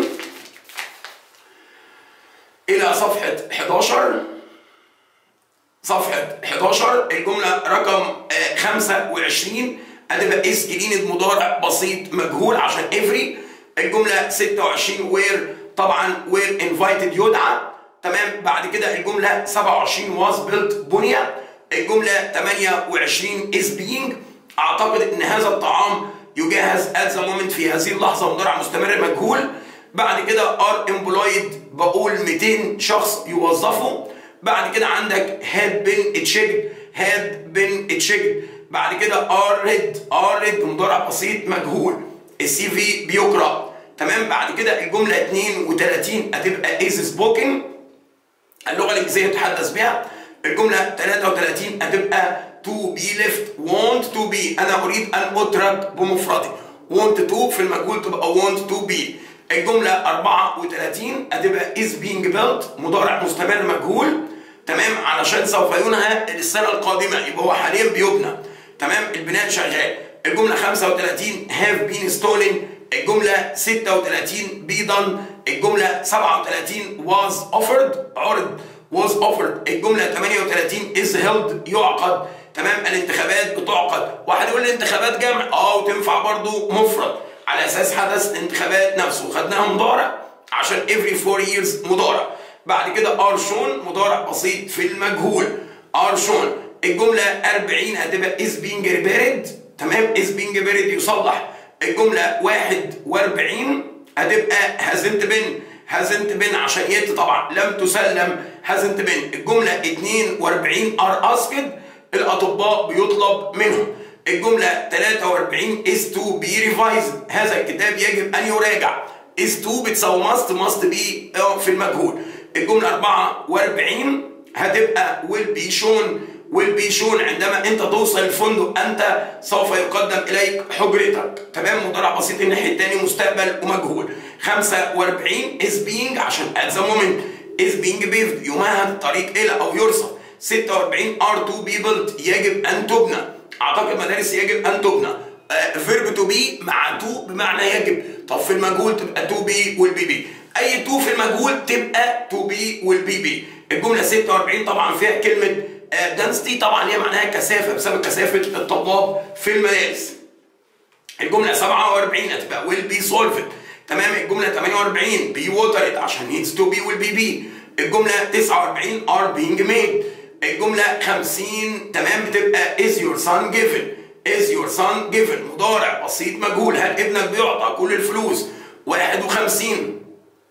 إلى صفحة حداشر. صفحة حداشر الجملة رقم خمسة وعشرين هتبقى is جديد مضارع بسيط مجهول عشان every. الجملة ستة وعشرين وير طبعا وير invited يدعى، تمام. بعد كده الجملة سبعة وعشرين was built بني. الجملة ثمانية وعشرين is being أعتقد إن هذا الطعام يجهز at the moment في هذه اللحظة مضارع مستمر مجهول. بعد كده are employed بقول مئتين شخص يوظفوا. بعد كده عندك had been checked had been checked. بعد كده are read are read مضارع بسيط مجهول السي في بيقرأ. تمام. بعد كده الجملة اتنين وتلاتين هتبقى is spoken، اللغة الإنجليزية تحدث بها. الجملة تلاتة وتلاتين هتبقى to be left want to be، أنا أريد أن أترك بمفردي. want to في المجهول تبقى want to be. الجملة أربعة وتلاتين هتبقى is being built، مضارع مستمر مجهول. تمام. علشان سوف ينهى السنة القادمة، يبقى هو حاليا بيبنى. تمام. البناء شغال. الجملة خمسة وتلاتين have been stolen. الجملة ستة وتلاتين be done. الجملة سبعة وتلاتين was offered، عرض was offered. الجملة تمانية وتلاتين is held، يعقد. تمام. الانتخابات بتعقد. واحد يقول لي انتخابات جمع، اه وتنفع برضو مفرد على اساس حدث الانتخابات نفسه، خدناها مضارع عشان every four years مضارع. بعد كده are shown مضارع بسيط في المجهول are shown. الجملة أربعين هتبقى is being repaired. تمام. is being repaired يصلح. الجملة واحد وأربعين هتبقى hasn't been hasn't been عشان يت طبعا لم تسلم hasn't been. الجملة اتنين وأربعين are asked، الأطباء بيطلب منهم. الجملة تلاتة وأربعين is to be revised، هذا الكتاب يجب أن يراجع. is to بتساوي must must be في المجهول. الجملة أربعة وأربعين هتبقى will be shown will be shown عندما أنت توصل الفندق أنت سوف يقدم إليك حجرتك. تمام. مضارع بسيط الناحية التاني مستقبل ومجهول. خمسة وأربعين is being عشان at the moment is being paved، يمهد الطريق إلى أو يرصف. ستة وأربعين are to be built، يجب أن تبنى. أعتقد مدارس يجب أن تبنى. فيرب تو بي مع تو بمعنى يجب. طب في المجهول تبقى تو بي والبي بي. أي تو في المجهول تبقى تو بي والبي بي. الجملة ستة وأربعين طبعا فيها كلمة density، طبعا هي معناها كثافة بسبب كثافة الطلاب في المدارس. الجملة سبعة وأربعين هتبقى will be solved. تمام. الجملة تمانية وأربعين be watered عشان needs to be will be be. الجملة تسعة وأربعين are being made. الجملة خمسين تمام بتبقى is your son given is your son given مضارع بسيط مجهول، هل ابنك بيعطى كل الفلوس. واحد وخمسين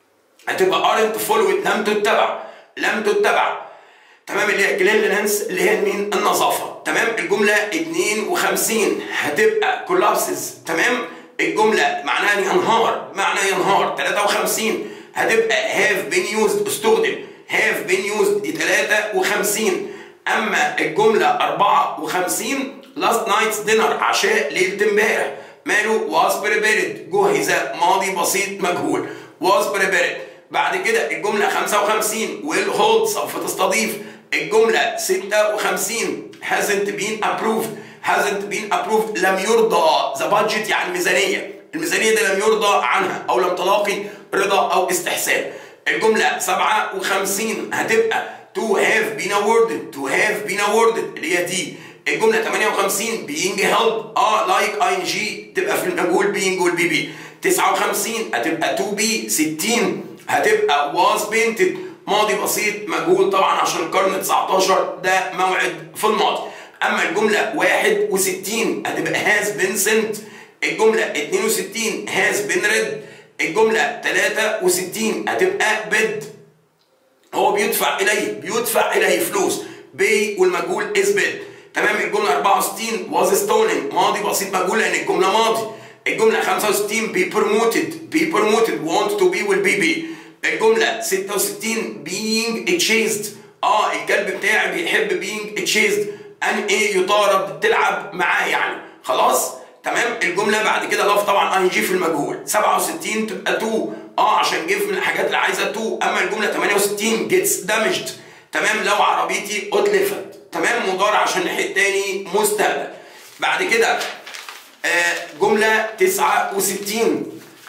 هتبقى aren't followed، لم تتبع لم تتبع. تمام. اللي هي cleanliness اللي هي مين؟ النظافة. تمام. الجملة اتنين وخمسين هتبقى collapses. تمام. الجملة معناها ينهار، معنى ينهار. تلاتة وخمسين هتبقى have been used، استخدم have been used، دي تلاتة وخمسين. أما الجملة أربعة وخمسين last night's dinner، عشاء ليلة امبارح، ماله؟ was prepared، جهز ماضي بسيط مجهول was prepared. بعد كده الجملة خمسة وخمسين will hold، سوف تستضيف. الجملة ستة وخمسين hasn't been approved hasn't been approved لم يرضى. the budget يعني الميزانية، الميزانية دي لم يرضى عنها أو لم تلاقي رضا أو استحسان. الجملة سبعة وخمسين هتبقى to have been awarded to have been awarded اللي هي دي. الجملة تمانية وخمسين being held اه like ing تبقى في المجهول being والبي بي. تسعة وخمسين هتبقى to be. ستين هتبقى was painted ماضي بسيط مجهول طبعا عشان القرن تسعتاشر ده موعد في الماضي. اما الجملة واحد وستين هتبقى has been sent. الجملة اتنين وستين has been read. الجملة تلاتة وستين هتبقى bid، هو بيدفع إليه بيدفع إليه فلوس pay والمجهول is bid. تمام. الجملة أربعة وستين was stolen ماضي بسيط مجهول لأن الجملة ماضي. الجملة خمسة وستين be promoted be promoted want to be will be be. الجملة ستة وستين being chased اه الكلب بتاعي بيحب being chased ان ايه يطارد تلعب معاه يعني. خلاص. تمام. الجملة بعد كده لاف طبعا ان جي في المجهول. سبعة وستين تبقى تو اه عشان جيف من الحاجات اللي عايزة تو. اما الجملة تمانية وستين gets damaged. تمام. لو عربيتي اتلفت. تمام. مضارع عشان الناحية التاني مستقبل. بعد كده آه جملة تسعة وستين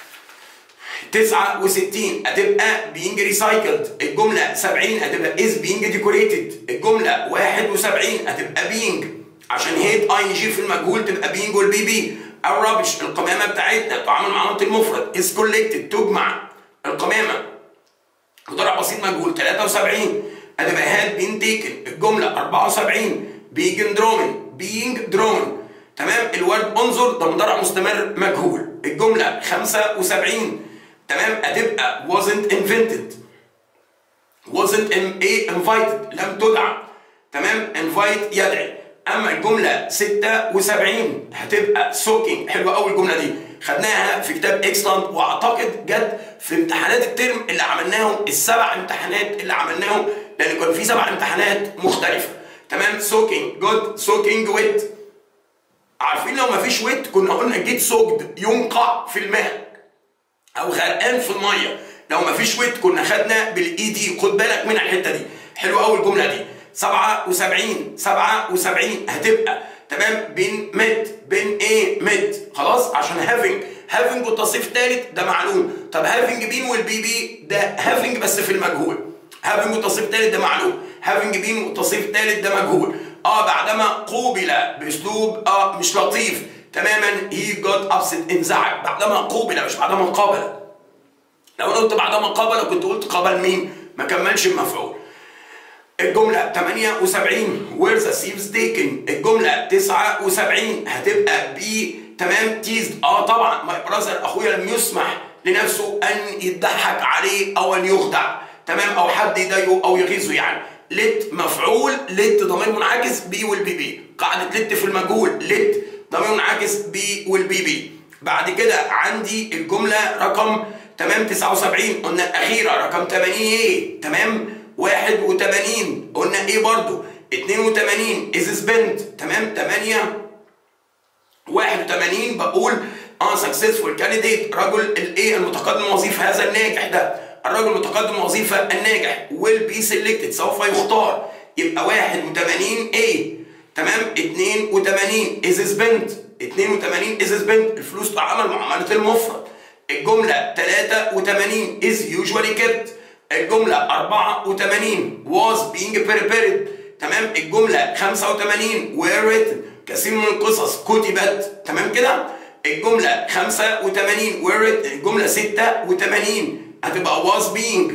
تسعة وستين هتبقى being recycled. الجملة سبعين هتبقى is being decorated. الجملة واحد وسبعين هتبقى being عشان هيد اي جي في المجهول تبقى being والبي بي. الرابش القمامة بتاعتنا تعامل مع نقطة المفرد is collected تجمع. القمامة مضارع بسيط مجهول. تلاتة وسبعين هتبقى had been taken. الجملة أربعة وسبعين being drawn being drawn. تمام. الورد انظر ده مضارع مستمر مجهول. الجملة خمسة وسبعين تمام هتبقى wasn't invented wasn't invited لم تدعى. تمام. invite يدعي. اما الجمله ستة وسبعين هتبقى سوكينج. حلوه قوي الجمله دي، خدناها في كتاب اكسلانت، واعتقد جت في امتحانات الترم اللي عملناهم، السبع امتحانات اللي عملناهم، لان كان في سبع امتحانات مختلفه. تمام. سوكينج جود، سوكينج ويت. عارفين لو مفيش ويت كنا قلنا جيت سوكد، ينقع في الماء او غرقان في الميه. لو مفيش ويت كنا خدنا بالاي دي. خد بالك من الحته دي، حلوه قوي الجمله دي. سبعة وسبعين، سبعة وسبعين هتبقى تمام بين ميد، بين ايه ميد، خلاص، عشان هافينج. هافينج والتصريف الثالث ده معلوم. طب هافينج بين والبي بي ده هافينج بس في المجهول. هافينج والتصريف الثالث ده معلوم. هافينج بين والتصريف الثالث ده مجهول. اه بعدما قوبل باسلوب اه مش لطيف تماما. هي جوت ابسط، انزعج. بعدما قوبل مش بعدما قابل. لو انا قلت بعدما قابل كنت قلت قابل مين؟ ما كملش المفعول. الجملة ثمانية وسبعين where the thieves taken. الجملة تسعة وسبعين هتبقى بي تمام teased. اه طبعا ماي براذر، اخويا لم يسمح لنفسه ان يضحك عليه او ان يخدع. تمام، او حد يضايقه او يغيظه يعني. لت مفعول، لت ضمير منعكس، بي والبي بي. قاعدة لت في المجهول، لت ضمير منعكس، بي والبي بي. بعد كده عندي الجملة رقم تمام تسعة وسبعين قلنا الأخيرة. رقم ثمانين ايه؟ تمام واحد وثمانين قلنا ايه برضو؟ اثنين وثمانين از سبنت. تمام ثمانية واحد وثمانين بقول اه سكسسفول كانديديت، رجل الايه المتقدم وظيفة، هذا الناجح ده الرجل المتقدم وظيفة الناجح will be selected سوف يختار. يبقى واحد وثمانين ايه تمام اثنين وثمانين is spent، اثنين وثمانين is spent الفلوس تعمل معاملة المفرد. الجملة ثلاثة وثمانين is usually kept. الجملة أربعة وثمانين was being prepared. تمام. الجملة خمسة وثمانين were written كثير من القصص كتبت. تمام كده. الجملة خمسة وثمانين were written. الجملة ستة وثمانين هتبقى was being،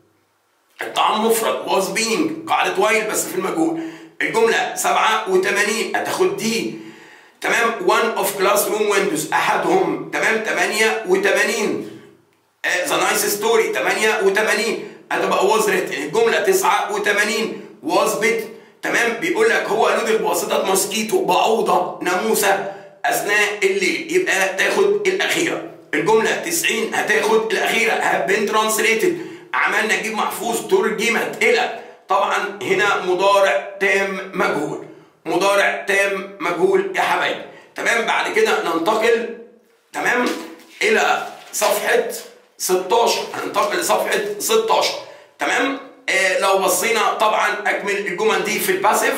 الطعام مفرد was being قاعدة وايل بس في المجهول. الجملة سبعة وثمانين هتاخد دي. تمام one of classroom windows أحدهم. تمام ثمانية وثمانين ذا نايس ستوري ثمانية وثمانين هتبقى was written. الجملة تسعة وثمانين was bit. تمام بيقول لك هو لدغ بواسطة موسكيتو، بعوضة، ناموسة أثناء الليل، يبقى تاخد الأخيرة. الجملة تسعين هتاخد الأخيرة have been translated، عملنا نجيب محفوظ ترجمت إلى. طبعا هنا مضارع تام مجهول، مضارع تام مجهول يا حبايبي. تمام. بعد كده ننتقل تمام إلى صفحة ستاشر، هننتقل لصفحة ستاشر. تمام. آه لو بصينا طبعا أكمل الجمل دي في الباسيف.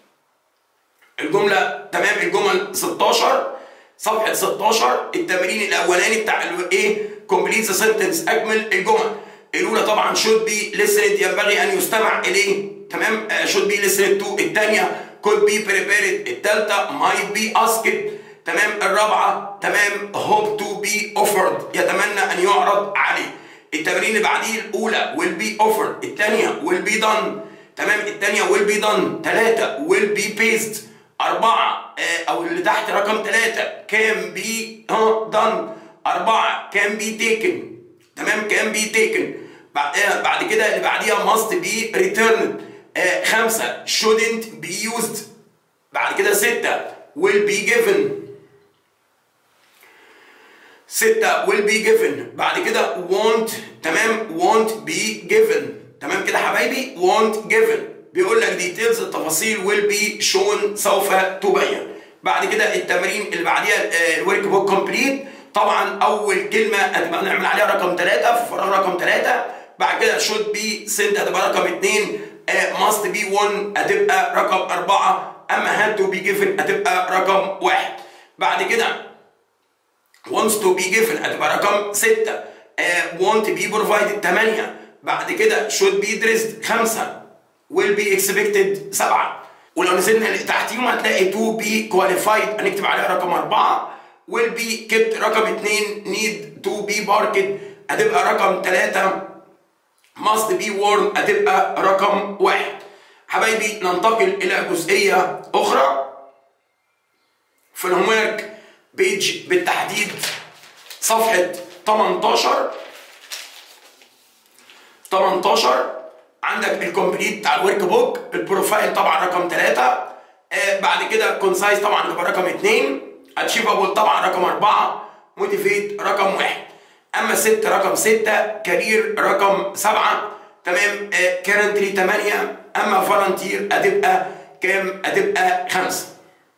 الجملة تمام الجمل ستاشر صفحة ستاشر التمرين الأولاني بتاع الإيه؟ كومبليت ذا سنتنس، أكمل الجمل. الأولى طبعا should be listened ينبغي أن يستمع إليه. تمام. uh, should be listened to. الثانية could be prepared. الثالثة might be asked. تمام. الرابعة تمام hope to be offered يتمنى أن يعرض عليه. التمرين اللي بعديه الأولى will be offered، الثانية will be done. تمام. الثانية will be done. ثلاثة will be paced. أربعة آه أو اللي تحت رقم ثلاثة can be uh, done. أربعة can be taken. تمام can be taken. بعد آه بعد كده اللي بعديها must be returned. آه خمسة shouldn't be used. بعد كده ستة will be given. ستة will be given. بعد كده won't تمام won't be given. تمام كده حبايبي won't given. بيقول لك ديتيلز التفاصيل will be shown سوف تبين. بعد كده التمرين اللي بعديها الورك بوك كومبليت. طبعا اول كلمه هتبقى نعمل عليها رقم ثلاثة في فراغ رقم ثلاثة. بعد كده should be sent هتبقى رقم اثنين. must be one هتبقى رقم أربعة. اما had to be given هتبقى رقم واحد. بعد كده wants to be given هتبقى رقم ستة. want to be provided ثمانية. بعد كده should be dressed خمسة. will be expected سبعة. ولو نزلنا اللي تحتيهم هتلاقي to be qualified هنكتب عليها رقم أربعة. will be kept رقم اثنين. need to be parked هتبقى رقم ثلاثة. must be worn هتبقى رقم واحد. حبايبي ننتقل إلى جزئية أخرى في الهومورك بيج، بالتحديد صفحة تمنتاشر. تمنتاشر عندك الكومبليت بتاع الورك بوك، البروفايل طبعا رقم ثلاثة. آه بعد كده كونسايز طبعا يبقى رقم اتنين، اتشيفابل طبعا رقم اربعه، موتيفيت رقم واحد. اما ست رقم سته، كارير رقم سبعه، تمام. آه كارنتلي تمانيه، اما فالنتير هتبقى كام؟ هتبقى خمسه.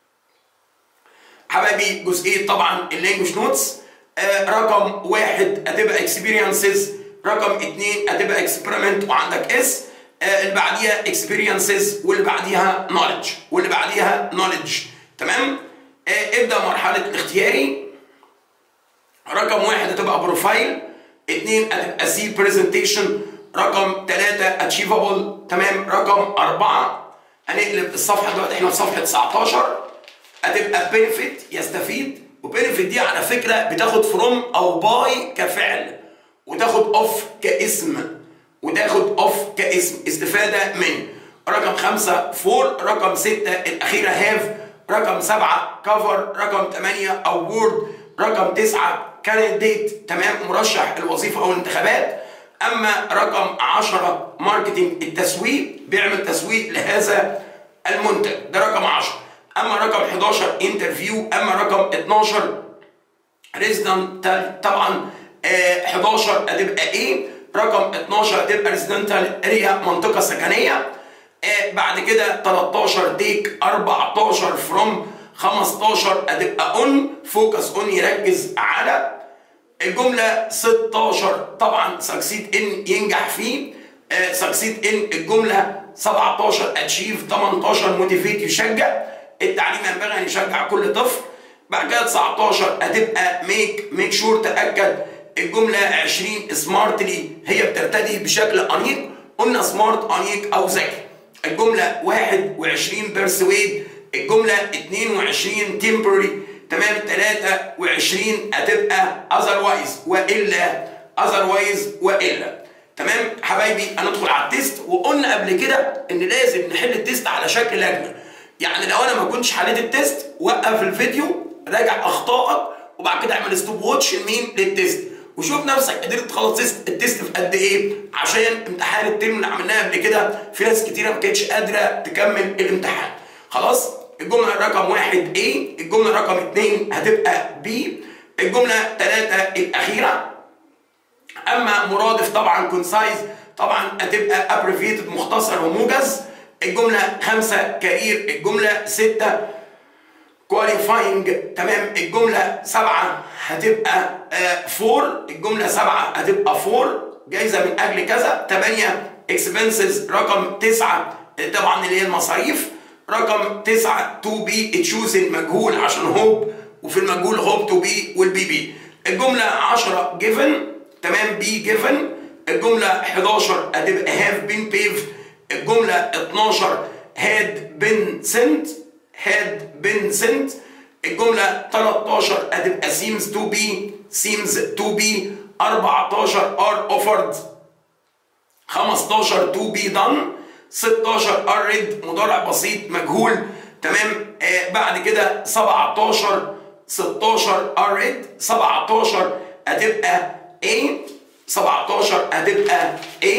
حبايبي جزئيه طبعا اللانجوج نوتس، آه رقم واحد هتبقى اكسبيرينسز، رقم اتنين هتبقى اكسبيرمنت وعندك اس، آه اللي بعديها اكسبيرينسز واللي بعديها نوليدج واللي بعديها نوليدج، تمام. آه ابدا مرحله الاختياري. رقم واحد هتبقى بروفايل، اتنين هتبقى سي برزنتيشن، رقم تلاته اتشيفابل، تمام. رقم اربعه هنقلب الصفحه دلوقتي، احنا في صفحه تسعتاشر، هتبقى بينفيت يستفيد، وبينفيت دي على فكره بتاخد فروم او باي كفعل، وتاخد اوف كاسم، وتاخد اوف كاسم، استفاده من. رقم خمسه فور، رقم سته الاخيره هاف، رقم سبعه كفر، رقم ثمانيه اوورد، رقم تسعه كانديديت، تمام، مرشح الوظيفه او الانتخابات. اما رقم عشره ماركتنج، التسويق، بيعمل تسويق لهذا المنتج، ده رقم عشره. اما رقم حداشر انترفيو، اما رقم اتناشر ريزيدنت، طبعا آه حداشر هتبقى ايه، رقم اتناشر هتبقى ريزيدنتال اريا، منطقه سكنيه. آه بعد كده تلتاشر تيك، اربعتاشر فروم، خمستاشر هتبقى اون، فوكس اون، يركز على. الجمله ستاشر طبعا سكسيد ان، ينجح فيه، سكسيد ان الجمله. سبعتاشر اتشيف، تمنتاشر موتيفيت، يشجع. التعليم ينبغي ان يشجع كل طفل. بعد كده تسعتاشر هتبقى ميك، ميك شور، تاكد. الجمله عشرين سمارتلي، هي بترتدي بشكل انيق، قلنا سمارت انيق او ذكي. الجمله واحد وعشرين بيرسويد، الجمله اتنين وعشرين تمبرري، تمام. تلاته وعشرين هتبقى اذروايز، والا، اذروايز والا، تمام. حبايبي هندخل على التيست، وقلنا قبل كده ان لازم نحل التيست على شكل لجنه. يعني لو انا ما كنتش حليت التيست، وقف الفيديو، راجع اخطائك، وبعد كده اعمل ستوب واتش لمين؟ للتيست، وشوف نفسك قدرت تخلص التيست في قد ايه، عشان امتحان الترم اللي عملناه قبل كده في ناس كتيره ما كانتش قادره تكمل الامتحان. خلاص. الجمله رقم واحد A، الجمله رقم اتنين هتبقى B، الجمله تلاته الاخيره. اما مرادف طبعا كونسايز، طبعا هتبقى ابريفيتد، مختصر وموجز. الجمله خمسه كارير، الجمله سته كواليفاينج، تمام. الجمله سبعه هتبقى فور، الجمله سبعه هتبقى فور، جايزه من اجل كذا. ثمانيه اكسبنسز، رقم تسعه طبعا اللي هي المصاريف. رقم تسعه تو بي تشوزن، مجهول عشان هوب، وفي المجهول هوب تو بي والبي بي. الجمله عشره جيفن، تمام، بي جيفن. الجمله حداشر هتبقى هاف بين بيف، الجمله اتناشر هاد بين سنت، هاد بين سنت. الجمله تلتاشر هتبقى seems to be، seems to be. اربعتاشر are offered، خمستاشر to be done. ستاشر are read، مضارع بسيط مجهول، تمام. آه بعد كده سبعتاشر، ستاشر are read، سبعتاشر هتبقى A، سبعتاشر هتبقى A،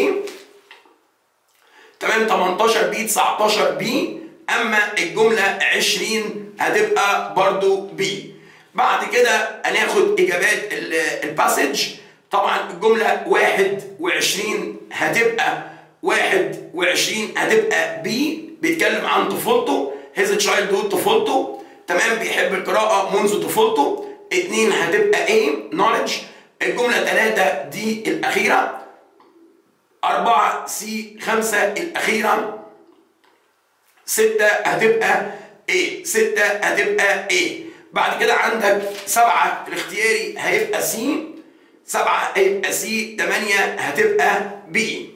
تمام. تمنتاشر B، تسعتاشر B. اما الجمله عشرين هتبقى برضو B. بعد كده هناخد اجابات الباسج. طبعا الجمله واحد وعشرين هتبقى واحد وعشرين هتبقى B، بيتكلم عن طفولته، هيز تشايلد هود، طفولته، تمام، بيحب القراءه منذ طفولته. اتنين هتبقى A knowledge. الجمله تلاته دي الاخيره. اربعه سي، خمسه الاخيره. سته هتبقى A، سته هتبقى A. بعد كده عندك سبعه الاختياري هيبقى C، سبعه هيبقى C، تمانيه هتبقى B.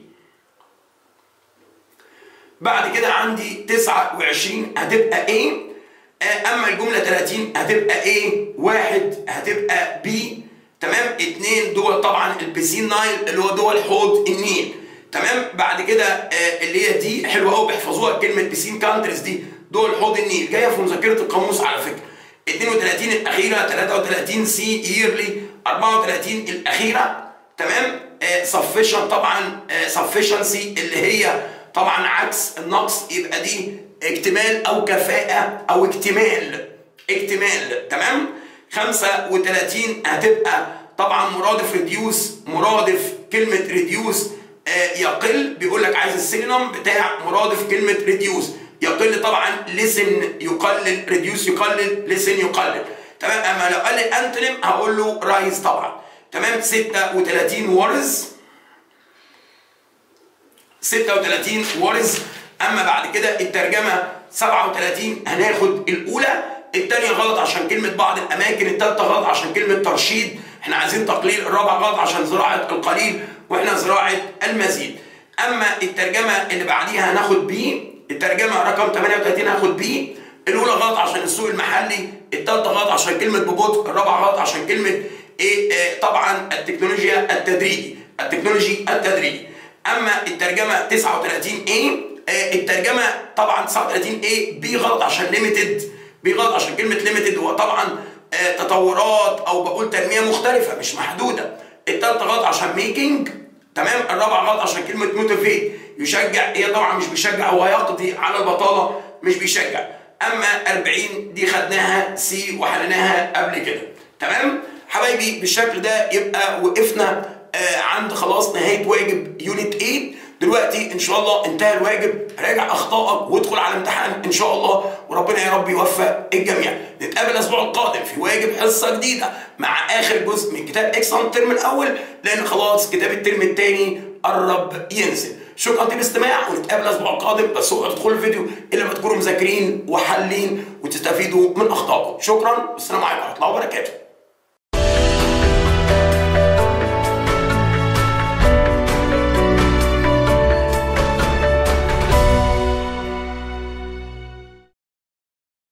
بعد كده عندي تسعه وعشرين هتبقى A. اما الجمله تلاتين هتبقى A، واحد هتبقى B، تمام. اتنين دول طبعا البيسين نايل، اللي هو دول حوض النيل، تمام. بعد كده اللي هي دي حلوه قوي، بيحفظوها كلمه بيسين كانتريز دي، دول حوض النيل، جايه في مذكره القاموس على فكره. اتنين وتلاتين الاخيره، تلاته وتلاتين سي ييرلي، اربعه وتلاتين الاخيره، تمام. سفيشن طبعا، سفيشنسي اللي هي طبعا عكس النقص، يبقى دي اكتمال او كفاءة او اكتمال اكتمال تمام. خمسة وتلاتين هتبقى طبعا مرادف ريديوس، مرادف كلمة ريديوس آه يقل، بيقول لك عايز السينونيم بتاع مرادف كلمة ريديوس. يقل طبعا لسن يقلل، ريديوس يقلل، لسن يقلل تمام. اما لو قال لي انتونيم هقول له رايز طبعا تمام. ستة وتلاتين ورز، ستة وتلاتين ورز. اما بعد كده الترجمه سبعة وتلاتين هناخد الاولى، الثانيه غلط عشان كلمه بعض الاماكن، الثالثه غلط عشان كلمه ترشيد، احنا عايزين تقليل، الرابع غلط عشان زراعه القليل واحنا زراعه المزيد. اما الترجمه اللي بعديها هناخد بي، الترجمه رقم تمانية وتلاتين هاخد بي. الاولى غلط عشان السوق المحلي، الثالثه غلط عشان كلمه ببطء، الرابعه غلط عشان كلمه ايه آه طبعا التكنولوجيا التدريجي، التكنولوجي التدريجي. اما الترجمه تسعة وتلاتين ايه آه الترجمه طبعا تسعة وتلاتين ايه بي غلط عشان ليميتد، بي غلط عشان كلمه ليميتد هو طبعا آه تطورات او بقول تنميه مختلفه مش محدوده. الثالثه غلط عشان ميكينج تمام. الرابعه غلط عشان كلمه موتيفيت يشجع، هي طبعا مش بيشجع، هو يقضي على البطاله مش بيشجع. اما أربعين دي خدناها سي وحليناها قبل كده تمام حبايبي. بالشكل ده يبقى وقفنا آه عند خلاص نهايه واجب يونت تمانية. دلوقتي ان شاء الله انتهى الواجب، راجع اخطائك وادخل على امتحان ان شاء الله، وربنا يا رب يوفق الجميع. نتقابل الاسبوع القادم في واجب حصه جديده مع اخر جزء من كتاب اكسون الترم الاول، لان خلاص كتاب الترم الثاني قرب ينزل. شكرا للاستماع، ونتقابل الاسبوع القادم، بس اوعوا تدخلوا الفيديو الا لما تكونوا مذاكرين وحالين وتستفيدوا من اخطائكم. شكرا والسلام عليكم ورحمه الله وبركاته.